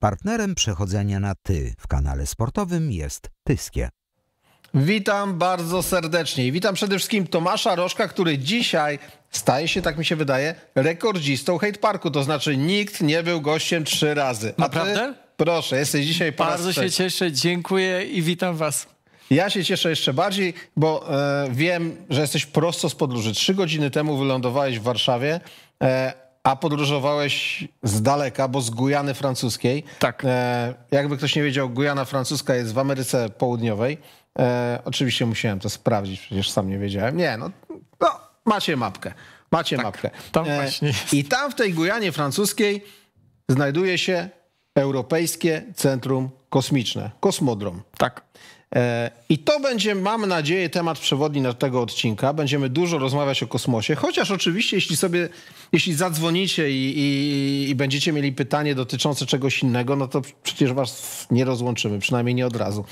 Partnerem przechodzenia na ty w kanale sportowym jest Tyskie. Witam bardzo serdecznie i witam przede wszystkim Tomasza Rożka, który dzisiaj staje się, tak mi się wydaje, rekordzistą Hate Parku. To znaczy nikt nie był gościem 3 razy. Naprawdę? Proszę, jesteś dzisiaj po raz Bardzo się cieszę, dziękuję i witam was. Ja się cieszę jeszcze bardziej, bo wiem, że jesteś prosto z podróży. 3 godziny temu wylądowałeś w Warszawie, a podróżowałeś z daleka, bo z Gujany Francuskiej. Tak. Jakby ktoś nie wiedział, Gujana Francuska jest w Ameryce Południowej. Oczywiście musiałem to sprawdzić, przecież sam nie wiedziałem. Nie, no macie mapkę. Macie mapkę. Tam właśnie jest. I tam w tej Gujanie Francuskiej znajduje się Europejskie Centrum Kosmiczne, Kosmodrom. Tak. I to będzie, mam nadzieję, temat przewodni na tego odcinka. Będziemy dużo rozmawiać o kosmosie, chociaż oczywiście, jeśli zadzwonicie i będziecie mieli pytanie dotyczące czegoś innego, no to przecież was nie rozłączymy, przynajmniej nie od razu.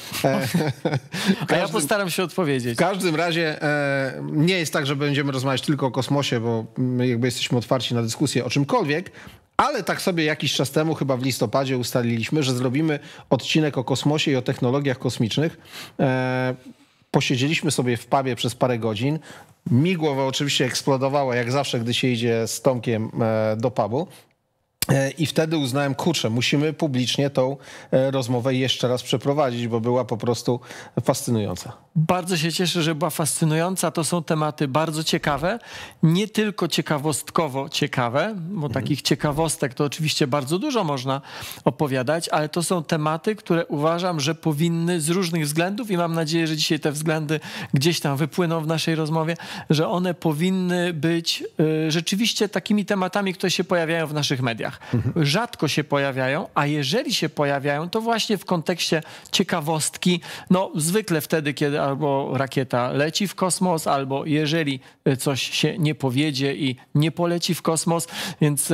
A ja postaram się odpowiedzieć. W każdym razie nie jest tak, że będziemy rozmawiać tylko o kosmosie, bo my jakby jesteśmy otwarci na dyskusję o czymkolwiek, ale tak sobie jakiś czas temu, chyba w listopadzie, ustaliliśmy, że zrobimy odcinek o kosmosie i o technologiach kosmicznych. Posiedzieliśmy sobie w pubie przez parę godzin. Mi głowa oczywiście eksplodowała, jak zawsze, gdy się idzie z Tomkiem do pubu. I wtedy uznałem, kurczę, musimy publicznie tą rozmowę jeszcze raz przeprowadzić, bo była po prostu fascynująca. Bardzo się cieszę, że była fascynująca. To są tematy bardzo ciekawe, nie tylko ciekawostkowo ciekawe, bo takich ciekawostek to oczywiście bardzo dużo można opowiadać, ale to są tematy, które uważam, że powinny z różnych względów i mam nadzieję, że dzisiaj te względy gdzieś tam wypłyną w naszej rozmowie, że one powinny być rzeczywiście takimi tematami, które się pojawiają w naszych mediach. Rzadko się pojawiają, a jeżeli się pojawiają, to właśnie w kontekście ciekawostki, no zwykle wtedy, kiedy albo rakieta leci w kosmos, albo jeżeli coś się nie powiedzie i nie poleci w kosmos, więc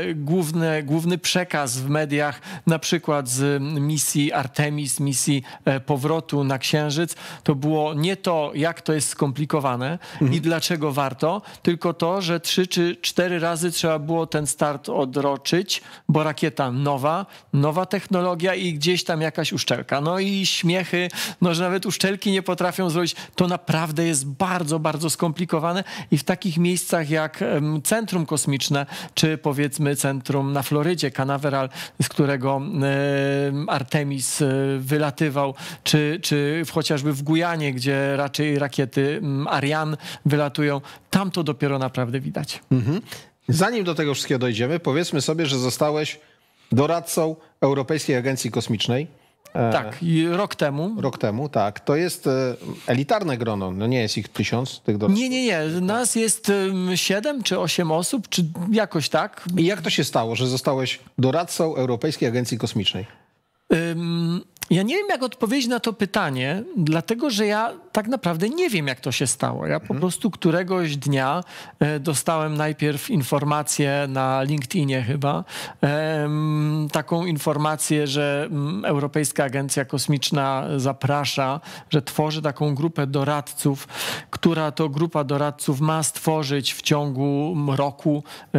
główny przekaz w mediach, na przykład z misji Artemis, misji powrotu na Księżyc, to było nie to, jak to jest skomplikowane i dlaczego warto, tylko to, że 3 czy 4 razy trzeba było ten start odroczyć, bo rakieta nowa technologia i gdzieś tam jakaś uszczelka. No i śmiechy, no że nawet uszczelki nie potrafią zrobić. To naprawdę jest bardzo, bardzo skomplikowane i w takich miejscach jak Centrum Kosmiczne, czy powiedzmy centrum na Florydzie, Canaveral, z którego Artemis wylatywał, czy chociażby w Gujanie, gdzie raczej rakiety Ariane wylatują, tam to dopiero naprawdę widać. Zanim do tego wszystkiego dojdziemy, powiedzmy sobie, że zostałeś doradcą Europejskiej Agencji Kosmicznej. Tak, i rok temu. Rok temu, tak. To jest elitarne grono, no nie jest ich 1000 tych doradców. Nie. Nas jest 7 czy 8 osób, czy jakoś tak. I jak to się stało, że zostałeś doradcą Europejskiej Agencji Kosmicznej? Ja nie wiem, jak odpowiedzieć na to pytanie, dlatego że ja tak naprawdę nie wiem, jak to się stało. Ja po prostu któregoś dnia dostałem najpierw informację na LinkedInie chyba, taką informację, że Europejska Agencja Kosmiczna zaprasza, że tworzy taką grupę doradców, która to grupa doradców ma stworzyć w ciągu roku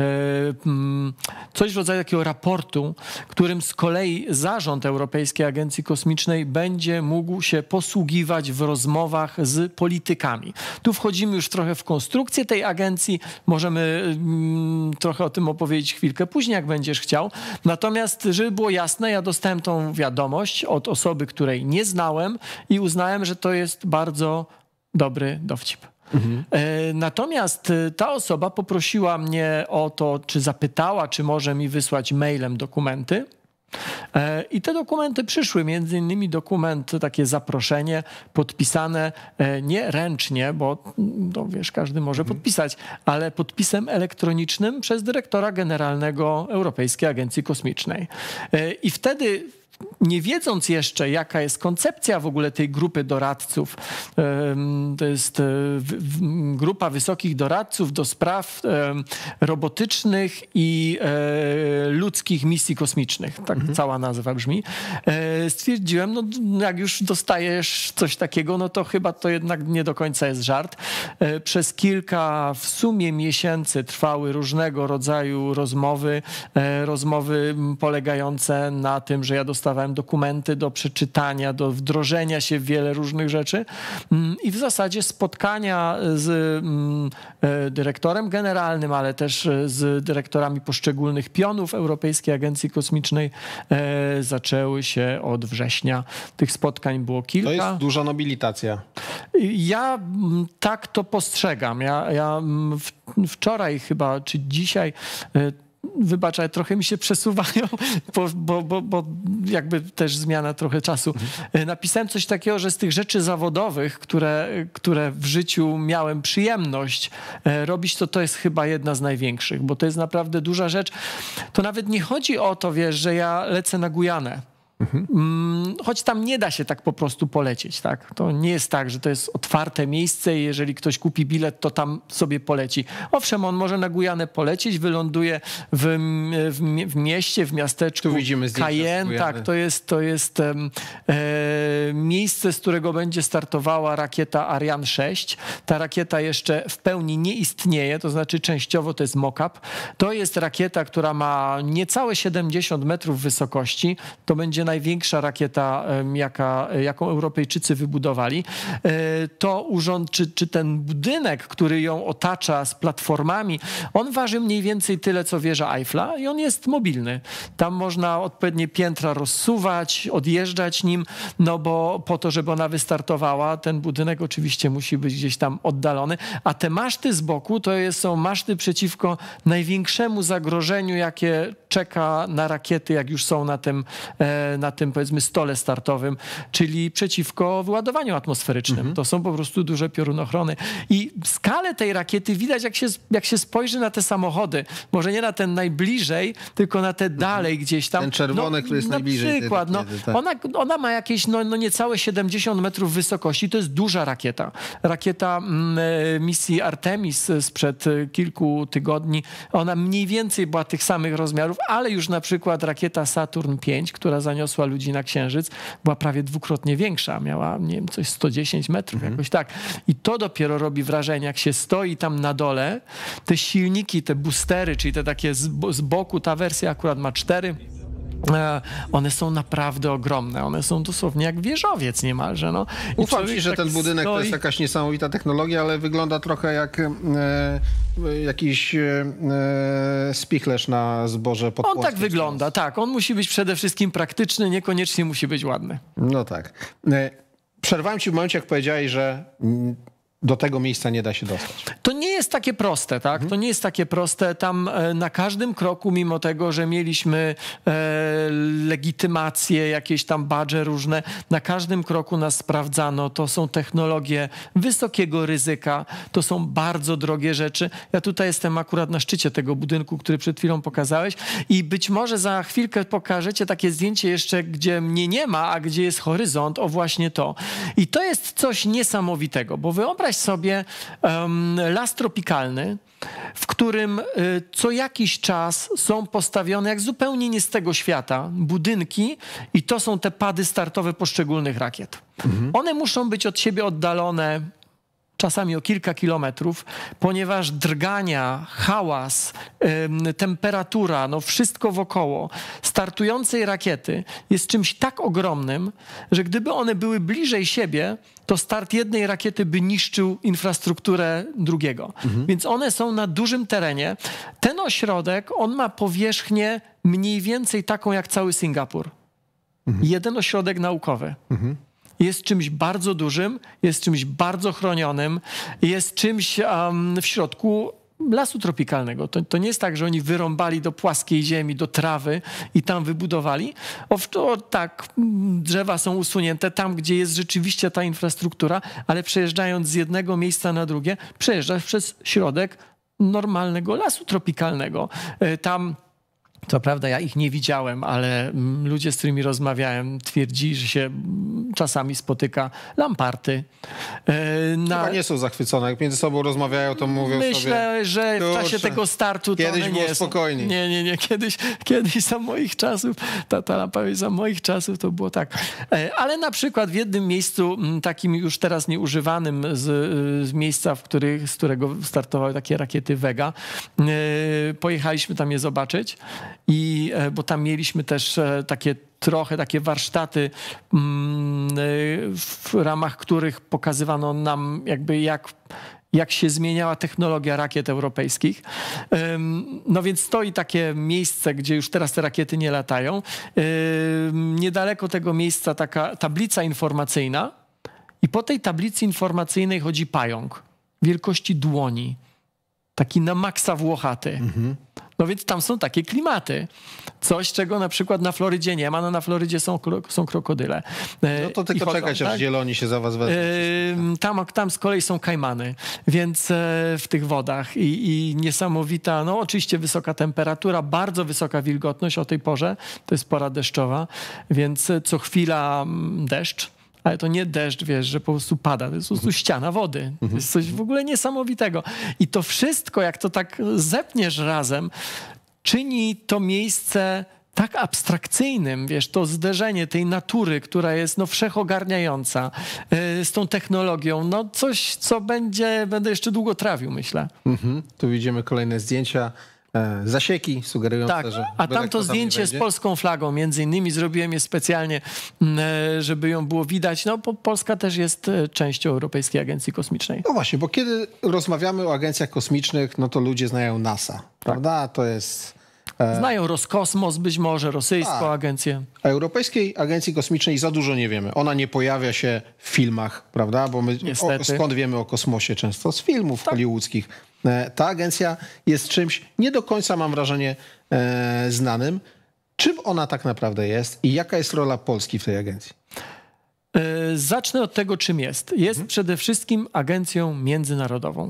coś w rodzaju takiego raportu, którym z kolei zarząd Europejskiej Agencji Kosmicznej będzie mógł się posługiwać w rozmowach z politykami. Tu wchodzimy już trochę w konstrukcję tej agencji. Możemy trochę o tym opowiedzieć chwilkę później, jak będziesz chciał. Natomiast, żeby było jasne, ja dostałem tą wiadomość od osoby, której nie znałem i uznałem, że to jest bardzo dobry dowcip. Natomiast ta osoba poprosiła mnie o to, czy zapytała, czy może mi wysłać mailem dokumenty. I te dokumenty przyszły, między innymi dokument, takie zaproszenie podpisane nie ręcznie, bo to wiesz, każdy może podpisać, ale podpisem elektronicznym przez dyrektora generalnego Europejskiej Agencji Kosmicznej. I wtedy nie wiedząc jeszcze, jaka jest koncepcja w ogóle tej grupy doradców, to jest grupa wysokich doradców do spraw robotycznych i ludzkich misji kosmicznych, tak cała nazwa brzmi, stwierdziłem, no jak już dostajesz coś takiego, no to chyba to jednak nie do końca jest żart. Przez kilka w sumie miesięcy trwały różnego rodzaju rozmowy polegające na tym, że ja dostawałem dokumenty do przeczytania, do wdrożenia się w wiele różnych rzeczy i w zasadzie spotkania z dyrektorem generalnym, ale też z dyrektorami poszczególnych pionów Europejskiej Agencji Kosmicznej zaczęły się od września. Tych spotkań było kilka. To jest duża nobilitacja. Ja tak to postrzegam. Ja wczoraj chyba, czy dzisiaj, wybaczaj, trochę mi się przesuwają, bo jakby też zmiana trochę czasu. Napisałem coś takiego, że z tych rzeczy zawodowych, które w życiu miałem przyjemność robić, to jest chyba jedna z największych, bo to jest naprawdę duża rzecz. To nawet nie chodzi o to, wiesz, że ja lecę na Gujanę. Choć tam nie da się tak po prostu polecieć, tak? To nie jest tak, że to jest otwarte miejsce i jeżeli ktoś kupi bilet, to tam sobie poleci. Owszem, on może na Gujanę polecieć, wyląduje w mieście, w miasteczku Cayenne. Tak, to jest miejsce, z którego będzie startowała rakieta Ariane 6. Ta rakieta jeszcze w pełni nie istnieje, to znaczy częściowo to jest mock-up. To jest rakieta, która ma niecałe 70 metrów wysokości. To będzie największa rakieta, jaką Europejczycy wybudowali. To urząd, czy ten budynek, który ją otacza z platformami, on waży mniej więcej tyle, co wieża Eiffla i on jest mobilny. Tam można odpowiednie piętra rozsuwać, odjeżdżać nim, no bo po to, żeby ona wystartowała, ten budynek oczywiście musi być gdzieś tam oddalony, a te maszty z boku to są maszty przeciwko największemu zagrożeniu, jakie czeka na rakiety, jak już są na tym powiedzmy stole startowym, czyli przeciwko wyładowaniu atmosferycznym. To są po prostu duże piorunochrony. I skalę tej rakiety widać, jak się spojrzy na te samochody. Może nie na ten najbliżej, tylko na te dalej gdzieś tam. Ten czerwony, który jest najbliżej. Na przykład, ona ma jakieś niecałe 70 metrów wysokości. To jest duża rakieta. Rakieta misji Artemis sprzed kilku tygodni. Ona mniej więcej była tych samych rozmiarów, ale już na przykład rakieta Saturn V, która zaniosła ludzi na Księżyc, była prawie dwukrotnie większa. Miała, nie wiem, coś 110 metrów, jakoś tak. I to dopiero robi wrażenie, jak się stoi tam na dole, te silniki, te boostery, czyli te takie z boku, ta wersja akurat ma 4. One są naprawdę ogromne. One są dosłownie jak wieżowiec niemalże. No. Ufam ci, że ten budynek to jest jakaś niesamowita technologia, ale wygląda trochę jak jakiś spichlerz na zboże pod On tak wygląda, tak. On musi być przede wszystkim praktyczny, niekoniecznie musi być ładny. No tak. Przerwałem ci w momencie, jak powiedziałeś, że do tego miejsca nie da się dostać. To nie jest takie proste, tak? To nie jest takie proste. Tam na każdym kroku, mimo tego, że mieliśmy legitymacje, jakieś tam badże różne, na każdym kroku nas sprawdzano. To są technologie wysokiego ryzyka, to są bardzo drogie rzeczy. Ja tutaj jestem akurat na szczycie tego budynku, który przed chwilą pokazałeś i być może za chwilkę pokażecie takie zdjęcie jeszcze, gdzie mnie nie ma, a gdzie jest horyzont, o właśnie to. I to jest coś niesamowitego, bo wyobraź sobie las tropikalny, w którym co jakiś czas są postawione, jak zupełnie nie z tego świata, budynki i to są te pady startowe poszczególnych rakiet. One muszą być od siebie oddalone czasami o kilka kilometrów, ponieważ drgania, hałas, temperatura, no wszystko wokoło startującej rakiety jest czymś tak ogromnym, że gdyby one były bliżej siebie, to start jednej rakiety by niszczył infrastrukturę drugiego. Więc one są na dużym terenie. Ten ośrodek, on ma powierzchnię mniej więcej taką jak cały Singapur. Jeden ośrodek naukowy. Jest czymś bardzo dużym, jest czymś bardzo chronionym, jest czymś w środku lasu tropikalnego. To nie jest tak, że oni wyrąbali do płaskiej ziemi, do trawy i tam wybudowali. Tak, drzewa są usunięte tam, gdzie jest rzeczywiście ta infrastruktura, ale przejeżdżając z jednego miejsca na drugie, przejeżdżasz przez środek normalnego lasu tropikalnego. Tam Co prawda ja ich nie widziałem, ale ludzie, z którymi rozmawiałem, twierdzili, że się czasami spotyka lamparty. Chyba nie są zachwycone. Jak między sobą rozmawiają, to mówią Myślę, sobie... że w czasie tego startu to kiedyś one było nie spokojniej. Nie. Kiedyś za moich czasów, ta lampa za moich czasów to było tak. Ale na przykład w jednym miejscu, takim już teraz nieużywanym z miejsca, z którego startowały takie rakiety Vega, pojechaliśmy tam je zobaczyć. Bo tam mieliśmy też takie warsztaty, w ramach których pokazywano nam jakby jak się zmieniała technologia rakiet europejskich. No więc stoi takie miejsce, gdzie już teraz te rakiety nie latają. Niedaleko tego miejsca taka tablica informacyjna i po tej tablicy informacyjnej chodzi pająk wielkości dłoni. Taki na maksa włochaty. No więc tam są takie klimaty. Coś, czego na przykład na Florydzie nie ma. No na Florydzie są krokodyle. No to tylko czekać, aż zieloni się za was wezmą. Tam z kolei są kajmany, więc w tych wodach i niesamowita, no oczywiście wysoka temperatura, bardzo wysoka wilgotność o tej porze. To jest pora deszczowa, więc co chwila deszcz. Ale to nie deszcz, wiesz, że po prostu pada. To jest po prostu ściana wody. To jest coś w ogóle niesamowitego. I to wszystko, jak to tak zepniesz razem, czyni to miejsce tak abstrakcyjnym, wiesz, to zderzenie tej natury, która jest wszechogarniająca z tą technologią, no coś, co będę jeszcze długo trawił, myślę. Tu widzimy kolejne zdjęcia. Zasieki sugerujące, tak, że... a tamto zdjęcie z polską flagą, między innymi zrobiłem je specjalnie, żeby ją było widać. No, bo Polska też jest częścią Europejskiej Agencji Kosmicznej. No właśnie, bo kiedy rozmawiamy o agencjach kosmicznych, no to ludzie znają NASA, prawda? To jest... Znają Roskosmos, być może rosyjską agencję. A Europejskiej Agencji Kosmicznej za dużo nie wiemy. Ona nie pojawia się w filmach, prawda? Bo my skąd wiemy o kosmosie? Często z filmów hollywoodzkich. Ta agencja jest czymś nie do końca, mam wrażenie, znanym. Czym ona tak naprawdę jest i jaka jest rola Polski w tej agencji? Zacznę od tego, czym jest. Jest przede wszystkim agencją międzynarodową.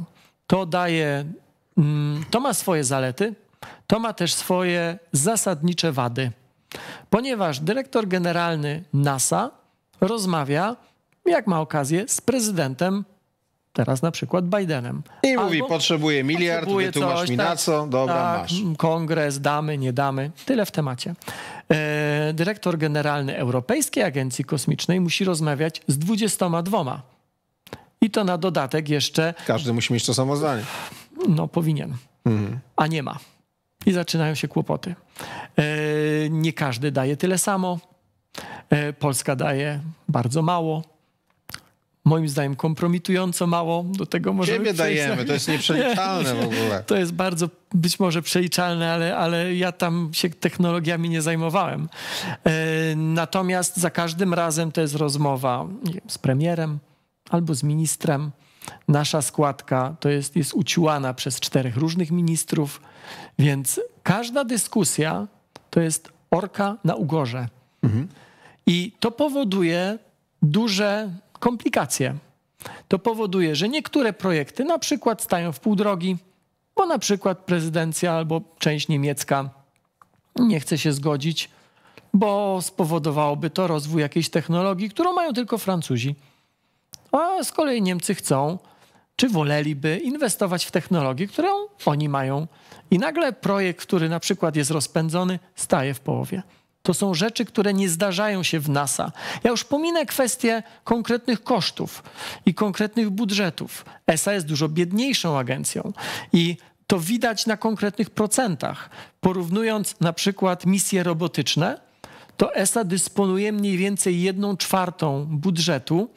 To ma swoje zalety, to ma też swoje zasadnicze wady. Ponieważ dyrektor generalny NASA rozmawia, jak ma okazję, z prezydentem, teraz na przykład Bidenem. I mówi, potrzebuję miliard, wytłumacz mi na co, dobra, masz. Kongres, damy, nie damy, tyle w temacie. Dyrektor generalny Europejskiej Agencji Kosmicznej musi rozmawiać z 22. I to na dodatek jeszcze... Każdy musi mieć to samo zdanie. No, powinien. A nie ma. I zaczynają się kłopoty. Nie każdy daje tyle samo. Polska daje bardzo mało. Moim zdaniem kompromitująco mało. Do tego możemy Ciebie dajemy, to jest nieprzeliczalne w ogóle. To jest bardzo być może przeliczalne, ale ja tam się technologiami nie zajmowałem. Natomiast za każdym razem to jest rozmowa z premierem albo z ministrem. Nasza składka to jest uciułana przez 4 różnych ministrów, więc każda dyskusja to jest orka na ugorze. I to powoduje duże komplikacje. To powoduje, że niektóre projekty na przykład stają w pół drogi, bo na przykład prezydencja albo część niemiecka nie chce się zgodzić, bo spowodowałoby to rozwój jakiejś technologii, którą mają tylko Francuzi. A z kolei Niemcy chcą, czy woleliby inwestować w technologię, którą oni mają. I nagle projekt, który na przykład jest rozpędzony, staje w połowie. To są rzeczy, które nie zdarzają się w NASA. Ja już pominę kwestię konkretnych kosztów i konkretnych budżetów. ESA jest dużo biedniejszą agencją i to widać na konkretnych procentach. Porównując na przykład misje robotyczne, to ESA dysponuje mniej więcej 1/4 budżetu,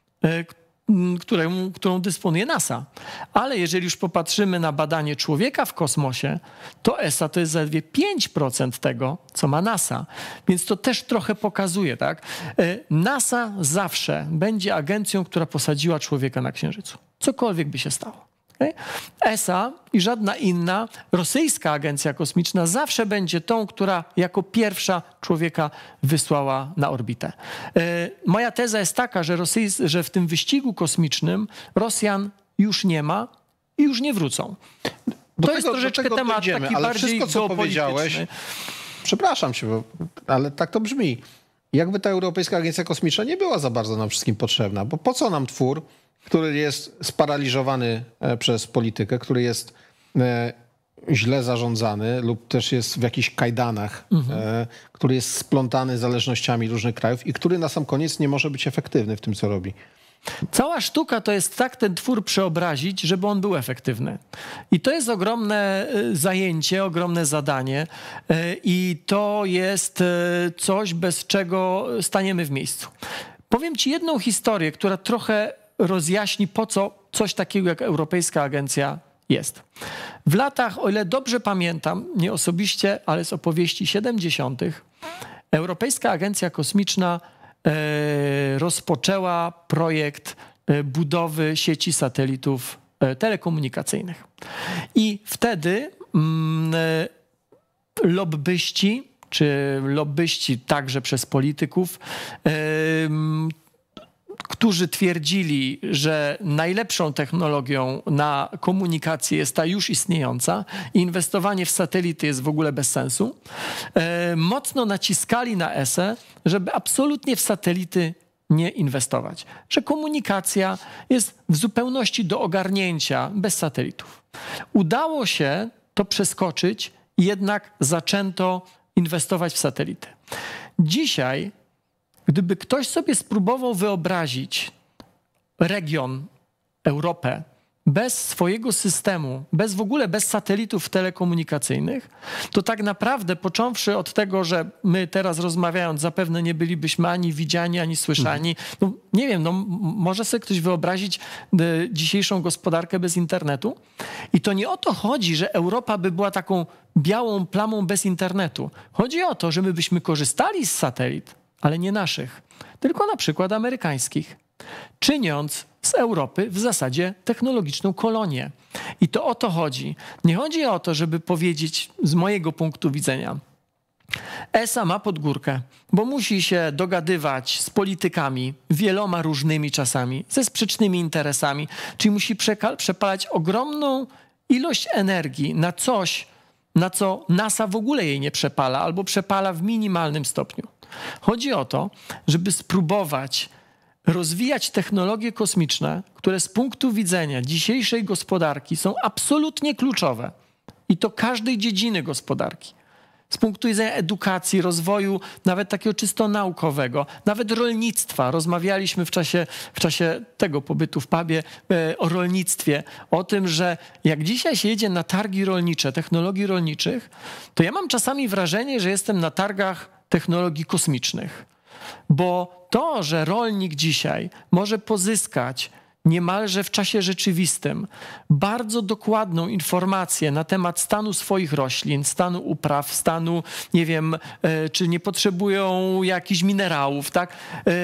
którą dysponuje NASA. Ale jeżeli już popatrzymy na badanie człowieka w kosmosie, to ESA to jest zaledwie 5% tego, co ma NASA. Więc to też trochę pokazuje, tak? NASA zawsze będzie agencją, która posadziła człowieka na Księżycu. Cokolwiek by się stało. Okay? ESA i żadna inna rosyjska agencja kosmiczna zawsze będzie tą, która jako pierwsza człowieka wysłała na orbitę. Moja teza jest taka, że w tym wyścigu kosmicznym Rosjan już nie ma i już nie wrócą. To jest troszeczkę temat dojdziemy, taki ale bardziej wszystko, co powiedziałeś, przepraszam cię, ale tak to brzmi. Jakby ta Europejska Agencja Kosmiczna nie była za bardzo nam wszystkim potrzebna, bo po co nam twór, który jest sparaliżowany przez politykę, który jest źle zarządzany lub też jest w jakichś kajdanach, który jest splątany zależnościami różnych krajów i który na sam koniec nie może być efektywny w tym, co robi. Cała sztuka to jest tak ten twór przeobrazić, żeby on był efektywny. I to jest ogromne zajęcie, ogromne zadanie i to jest coś, bez czego staniemy w miejscu. Powiem ci jedną historię, która trochę rozjaśni, po co coś takiego jak Europejska Agencja jest. W latach, o ile dobrze pamiętam, nie osobiście, ale z opowieści 70., Europejska Agencja Kosmiczna rozpoczęła projekt budowy sieci satelitów telekomunikacyjnych. I wtedy lobbyści także przez polityków, którzy twierdzili, że najlepszą technologią na komunikację jest ta już istniejąca i inwestowanie w satelity jest w ogóle bez sensu, mocno naciskali na ESA, żeby absolutnie w satelity nie inwestować. Że komunikacja jest w zupełności do ogarnięcia bez satelitów. Udało się to przeskoczyć i jednak zaczęto inwestować w satelity. Dzisiaj, gdyby ktoś sobie spróbował wyobrazić region, Europę, bez swojego systemu, bez satelitów telekomunikacyjnych, to tak naprawdę, począwszy od tego, że my teraz rozmawiając, zapewne nie bylibyśmy ani widziani, ani słyszani. No, nie wiem, no, może sobie ktoś wyobrazić dzisiejszą gospodarkę bez internetu? I to nie o to chodzi, że Europa by była taką białą plamą bez internetu. Chodzi o to, że my byśmy korzystali z satelit, ale nie naszych, tylko na przykład amerykańskich, czyniąc z Europy w zasadzie technologiczną kolonię. I to o to chodzi. Nie chodzi o to, żeby powiedzieć z mojego punktu widzenia, ESA ma pod górkę, bo musi się dogadywać z politykami, wieloma różnymi czasami, ze sprzecznymi interesami, czyli musi przepalać ogromną ilość energii na coś, na co NASA w ogóle jej nie przepala albo przepala w minimalnym stopniu. Chodzi o to, żeby spróbować rozwijać technologie kosmiczne, które z punktu widzenia dzisiejszej gospodarki są absolutnie kluczowe. I to każdej dziedziny gospodarki. Z punktu widzenia edukacji, rozwoju, nawet takiego czysto naukowego, nawet rolnictwa. Rozmawialiśmy w czasie tego pobytu w pubie o rolnictwie, o tym, że jak dzisiaj się jedzie na targi rolnicze, technologii rolniczych, to ja mam czasami wrażenie, że jestem na targach technologii kosmicznych. Bo to, że rolnik dzisiaj może pozyskać niemalże w czasie rzeczywistym bardzo dokładną informację na temat stanu swoich roślin, stanu upraw, stanu, nie wiem, czy nie potrzebują jakichś minerałów, tak?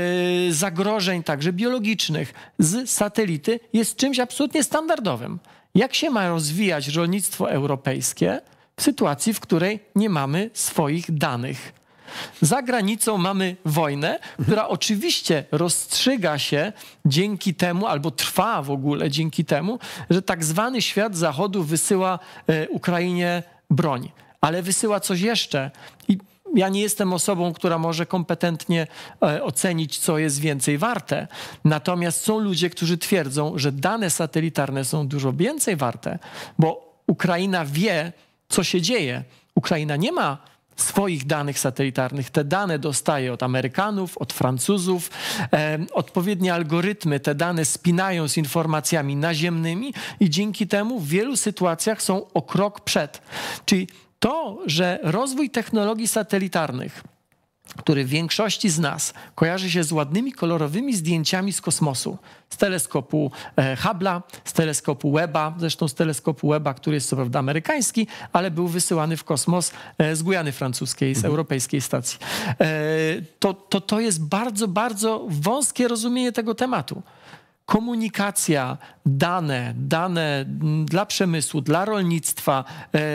Zagrożeń także biologicznych z satelity, jest czymś absolutnie standardowym. Jak się ma rozwijać rolnictwo europejskie w sytuacji, w której nie mamy swoich danych? Za granicą mamy wojnę, która oczywiście rozstrzyga się dzięki temu, albo trwa w ogóle dzięki temu, że tak zwany świat Zachodu wysyła Ukrainie broń, ale wysyła coś jeszcze. I ja nie jestem osobą, która może kompetentnie ocenić, co jest więcej warte. Natomiast są ludzie, którzy twierdzą, że dane satelitarne są dużo więcej warte, bo Ukraina wie, co się dzieje. Ukraina nie ma swoich danych satelitarnych. Te dane dostaje od Amerykanów, od Francuzów. Odpowiednie algorytmy te dane spinają z informacjami naziemnymi i dzięki temu w wielu sytuacjach są o krok przed. Czyli to, że rozwój technologii satelitarnych, który w większości z nas kojarzy się z ładnymi, kolorowymi zdjęciami z kosmosu, z teleskopu Hubble'a, z teleskopu Webba, zresztą z teleskopu Webba, który jest co prawda amerykański, ale był wysyłany w kosmos z Gujany Francuskiej, z europejskiej stacji. To jest bardzo, bardzo wąskie rozumienie tego tematu. Komunikacja, dane dla przemysłu, dla rolnictwa,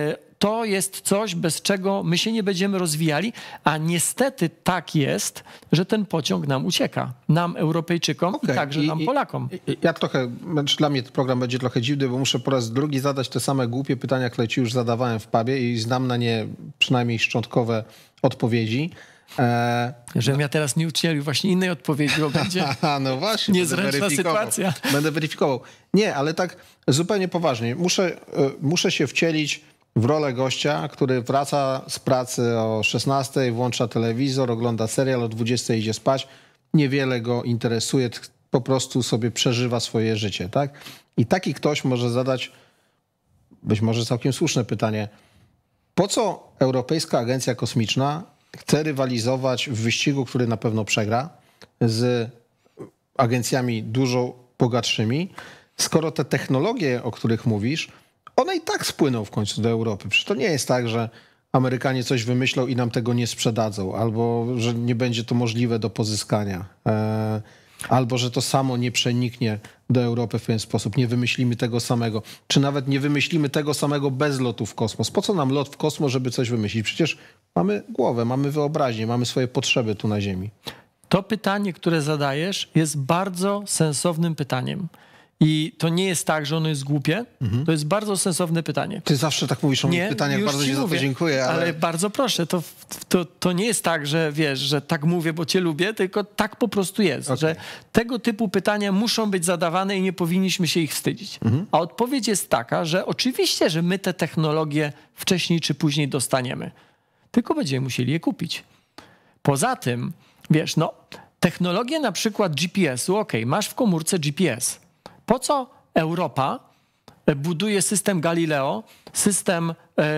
to jest coś, bez czego my się nie będziemy rozwijali, a niestety tak jest, że ten pociąg nam ucieka. Nam, Europejczykom, i także nam, Polakom. Ja trochę, dla mnie ten program będzie trochę dziwny, bo muszę po raz drugi zadać te same głupie pytania, które ci już zadawałem w pubie i znam na nie przynajmniej szczątkowe odpowiedzi. Żebym ja teraz nie udzielił właśnie innej odpowiedzi, bo będzie no właśnie, niezręczna sytuacja. Będę weryfikował. Nie, ale tak zupełnie poważnie. Muszę się wcielić w rolę gościa, który wraca z pracy o 16:00, włącza telewizor, ogląda serial, o 20:00 idzie spać. Niewiele go interesuje, po prostu sobie przeżywa swoje życie, tak? I taki ktoś może zadać być może całkiem słuszne pytanie. Po co Europejska Agencja Kosmiczna chce rywalizować w wyścigu, który na pewno przegra, z agencjami dużo bogatszymi, skoro te technologie, o których mówisz, one i tak spłyną w końcu do Europy? Przecież to nie jest tak, że Amerykanie coś wymyślą i nam tego nie sprzedadzą, albo że nie będzie to możliwe do pozyskania, albo że to samo nie przeniknie do Europy w pewien sposób. Nie wymyślimy tego samego, czy nawet nie wymyślimy tego samego bez lotu w kosmos. Po co nam lot w kosmos, żeby coś wymyślić? Przecież mamy głowę, mamy wyobraźnię, mamy swoje potrzeby tu na Ziemi. To pytanie, które zadajesz, jest bardzo sensownym pytaniem. I to nie jest tak, że ono jest głupie. To jest bardzo sensowne pytanie. Ty zawsze tak mówisz o moich pytaniach, bardzo ci za to dziękuję. Ale bardzo proszę, to nie jest tak, że wiesz, że tak mówię, bo cię lubię, tylko tak po prostu jest, że tego typu pytania muszą być zadawane i nie powinniśmy się ich wstydzić. A odpowiedź jest taka, że oczywiście, że my te technologie wcześniej czy później dostaniemy, tylko będziemy musieli je kupić. Poza tym, wiesz, no technologie na przykład GPS-u, masz w komórce GPS. Po co Europa buduje system Galileo, system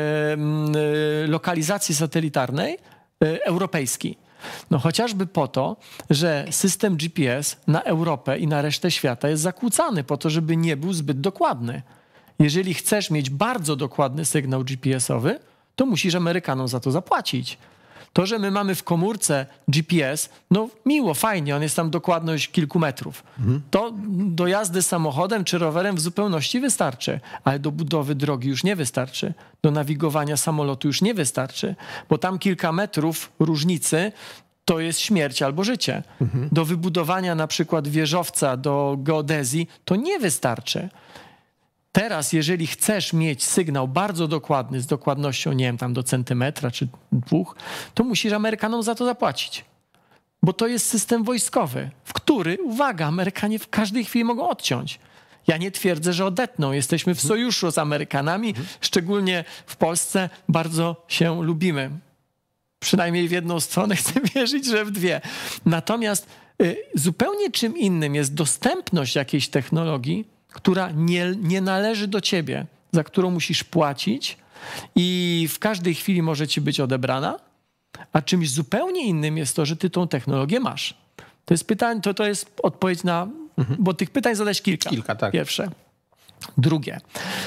lokalizacji satelitarnej europejski? No chociażby po to, że system GPS na Europę i na resztę świata jest zakłócany po to, żeby nie był zbyt dokładny. Jeżeli chcesz mieć bardzo dokładny sygnał GPS-owy, to musisz Amerykanom za to zapłacić. To, że my mamy w komórce GPS, no miło, fajnie, on jest tam dokładność kilku metrów. To do jazdy samochodem czy rowerem w zupełności wystarczy, ale do budowy drogi już nie wystarczy. Do nawigowania samolotu już nie wystarczy, bo tam kilka metrów różnicy to jest śmierć albo życie. Do wybudowania na przykład wieżowca, do geodezji to nie wystarczy. Teraz, jeżeli chcesz mieć sygnał bardzo dokładny, z dokładnością, nie wiem, tam do centymetra czy 2, to musisz Amerykanom za to zapłacić. Bo to jest system wojskowy, w który, uwaga, Amerykanie w każdej chwili mogą odciąć. Ja nie twierdzę, że odetną. Jesteśmy w sojuszu z Amerykanami, szczególnie w Polsce bardzo się lubimy. Przynajmniej w jedną stronę, chcę wierzyć, że w dwie. Natomiast zupełnie czym innym jest dostępność jakiejś technologii, która nie należy do ciebie, za którą musisz płacić i w każdej chwili może ci być odebrana, a czymś zupełnie innym jest to, że ty tą technologię masz. To jest pytanie, to jest odpowiedź na... Bo tych pytań zadać kilka. Kilka, tak. Pierwsze. Drugie.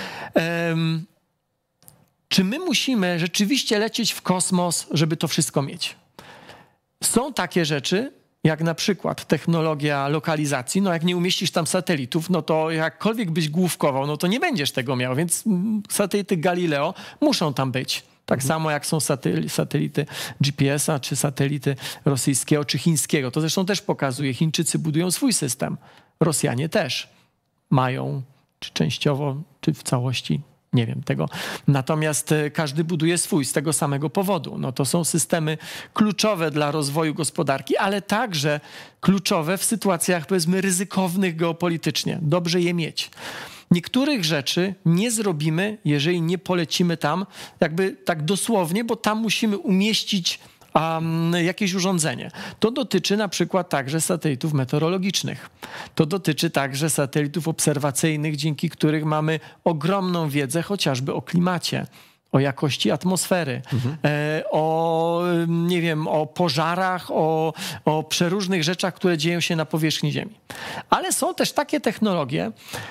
Czy my musimy rzeczywiście lecieć w kosmos, żeby to wszystko mieć? Są takie rzeczy, jak na przykład technologia lokalizacji, no jak nie umieścisz tam satelitów, no to jakkolwiek byś główkował, no to nie będziesz tego miał, więc satelity Galileo muszą tam być. Tak samo jak są satelity GPS-a, czy satelity rosyjskiego, czy chińskiego. To zresztą też pokazuje, Chińczycy budują swój system. Rosjanie też mają, czy częściowo, czy w całości, nie wiem tego. Natomiast każdy buduje swój z tego samego powodu. No to są systemy kluczowe dla rozwoju gospodarki, ale także kluczowe w sytuacjach, powiedzmy, ryzykownych geopolitycznie. Dobrze je mieć. Niektórych rzeczy nie zrobimy, jeżeli nie polecimy tam, jakby tak dosłownie, bo tam musimy umieścić jakieś urządzenie. To dotyczy na przykład także satelitów meteorologicznych. To dotyczy także satelitów obserwacyjnych, dzięki których mamy ogromną wiedzę chociażby o klimacie, o jakości atmosfery, o, nie wiem, o pożarach, o przeróżnych rzeczach, które dzieją się na powierzchni Ziemi. Ale są też takie technologie,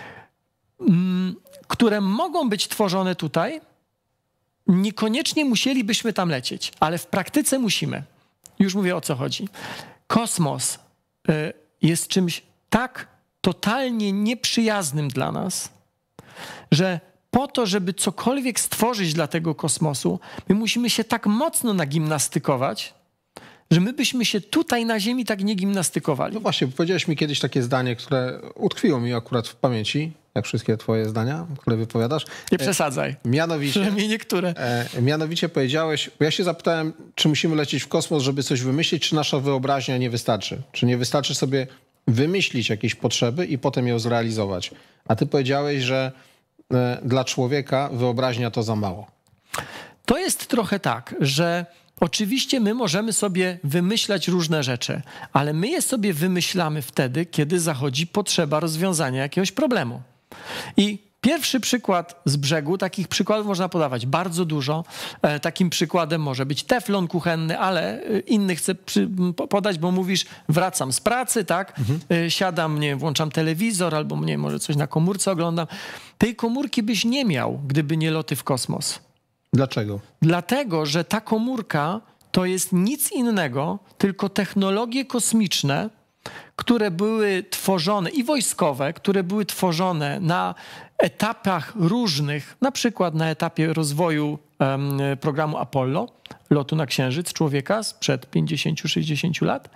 które mogą być tworzone tutaj. Niekoniecznie musielibyśmy tam lecieć, ale w praktyce musimy. Już mówię, o co chodzi. Kosmos jest czymś tak totalnie nieprzyjaznym dla nas, że po to, żeby cokolwiek stworzyć dla tego kosmosu, my musimy się tak mocno nagimnastykować, że my byśmy się tutaj na Ziemi tak nie gimnastykowali. No właśnie, powiedziałeś mi kiedyś takie zdanie, które utkwiło mi akurat w pamięci, jak wszystkie twoje zdania, które wypowiadasz. Nie przesadzaj. Przynajmniej niektóre. Mianowicie powiedziałeś, bo ja się zapytałem, czy musimy lecieć w kosmos, żeby coś wymyślić, czy nasza wyobraźnia nie wystarczy? Czy nie wystarczy sobie wymyślić jakieś potrzeby i potem ją zrealizować? A ty powiedziałeś, że dla człowieka wyobraźnia to za mało. To jest trochę tak, że oczywiście my możemy sobie wymyślać różne rzeczy, ale my je sobie wymyślamy wtedy, kiedy zachodzi potrzeba rozwiązania jakiegoś problemu. I pierwszy przykład z brzegu, takich przykładów można podawać bardzo dużo. Takim przykładem może być teflon kuchenny, ale inny chcę podać, bo mówisz, wracam z pracy, tak? Siadam, nie wiem, włączam telewizor albo nie, może coś na komórce oglądam. Tej komórki byś nie miał, gdyby nie loty w kosmos. Dlaczego? Dlatego, że ta komórka to jest nic innego, tylko technologie kosmiczne, które były tworzone i wojskowe, które były tworzone na etapach różnych, na przykład na etapie rozwoju programu Apollo, lotu na Księżyc człowieka sprzed 50-60 lat,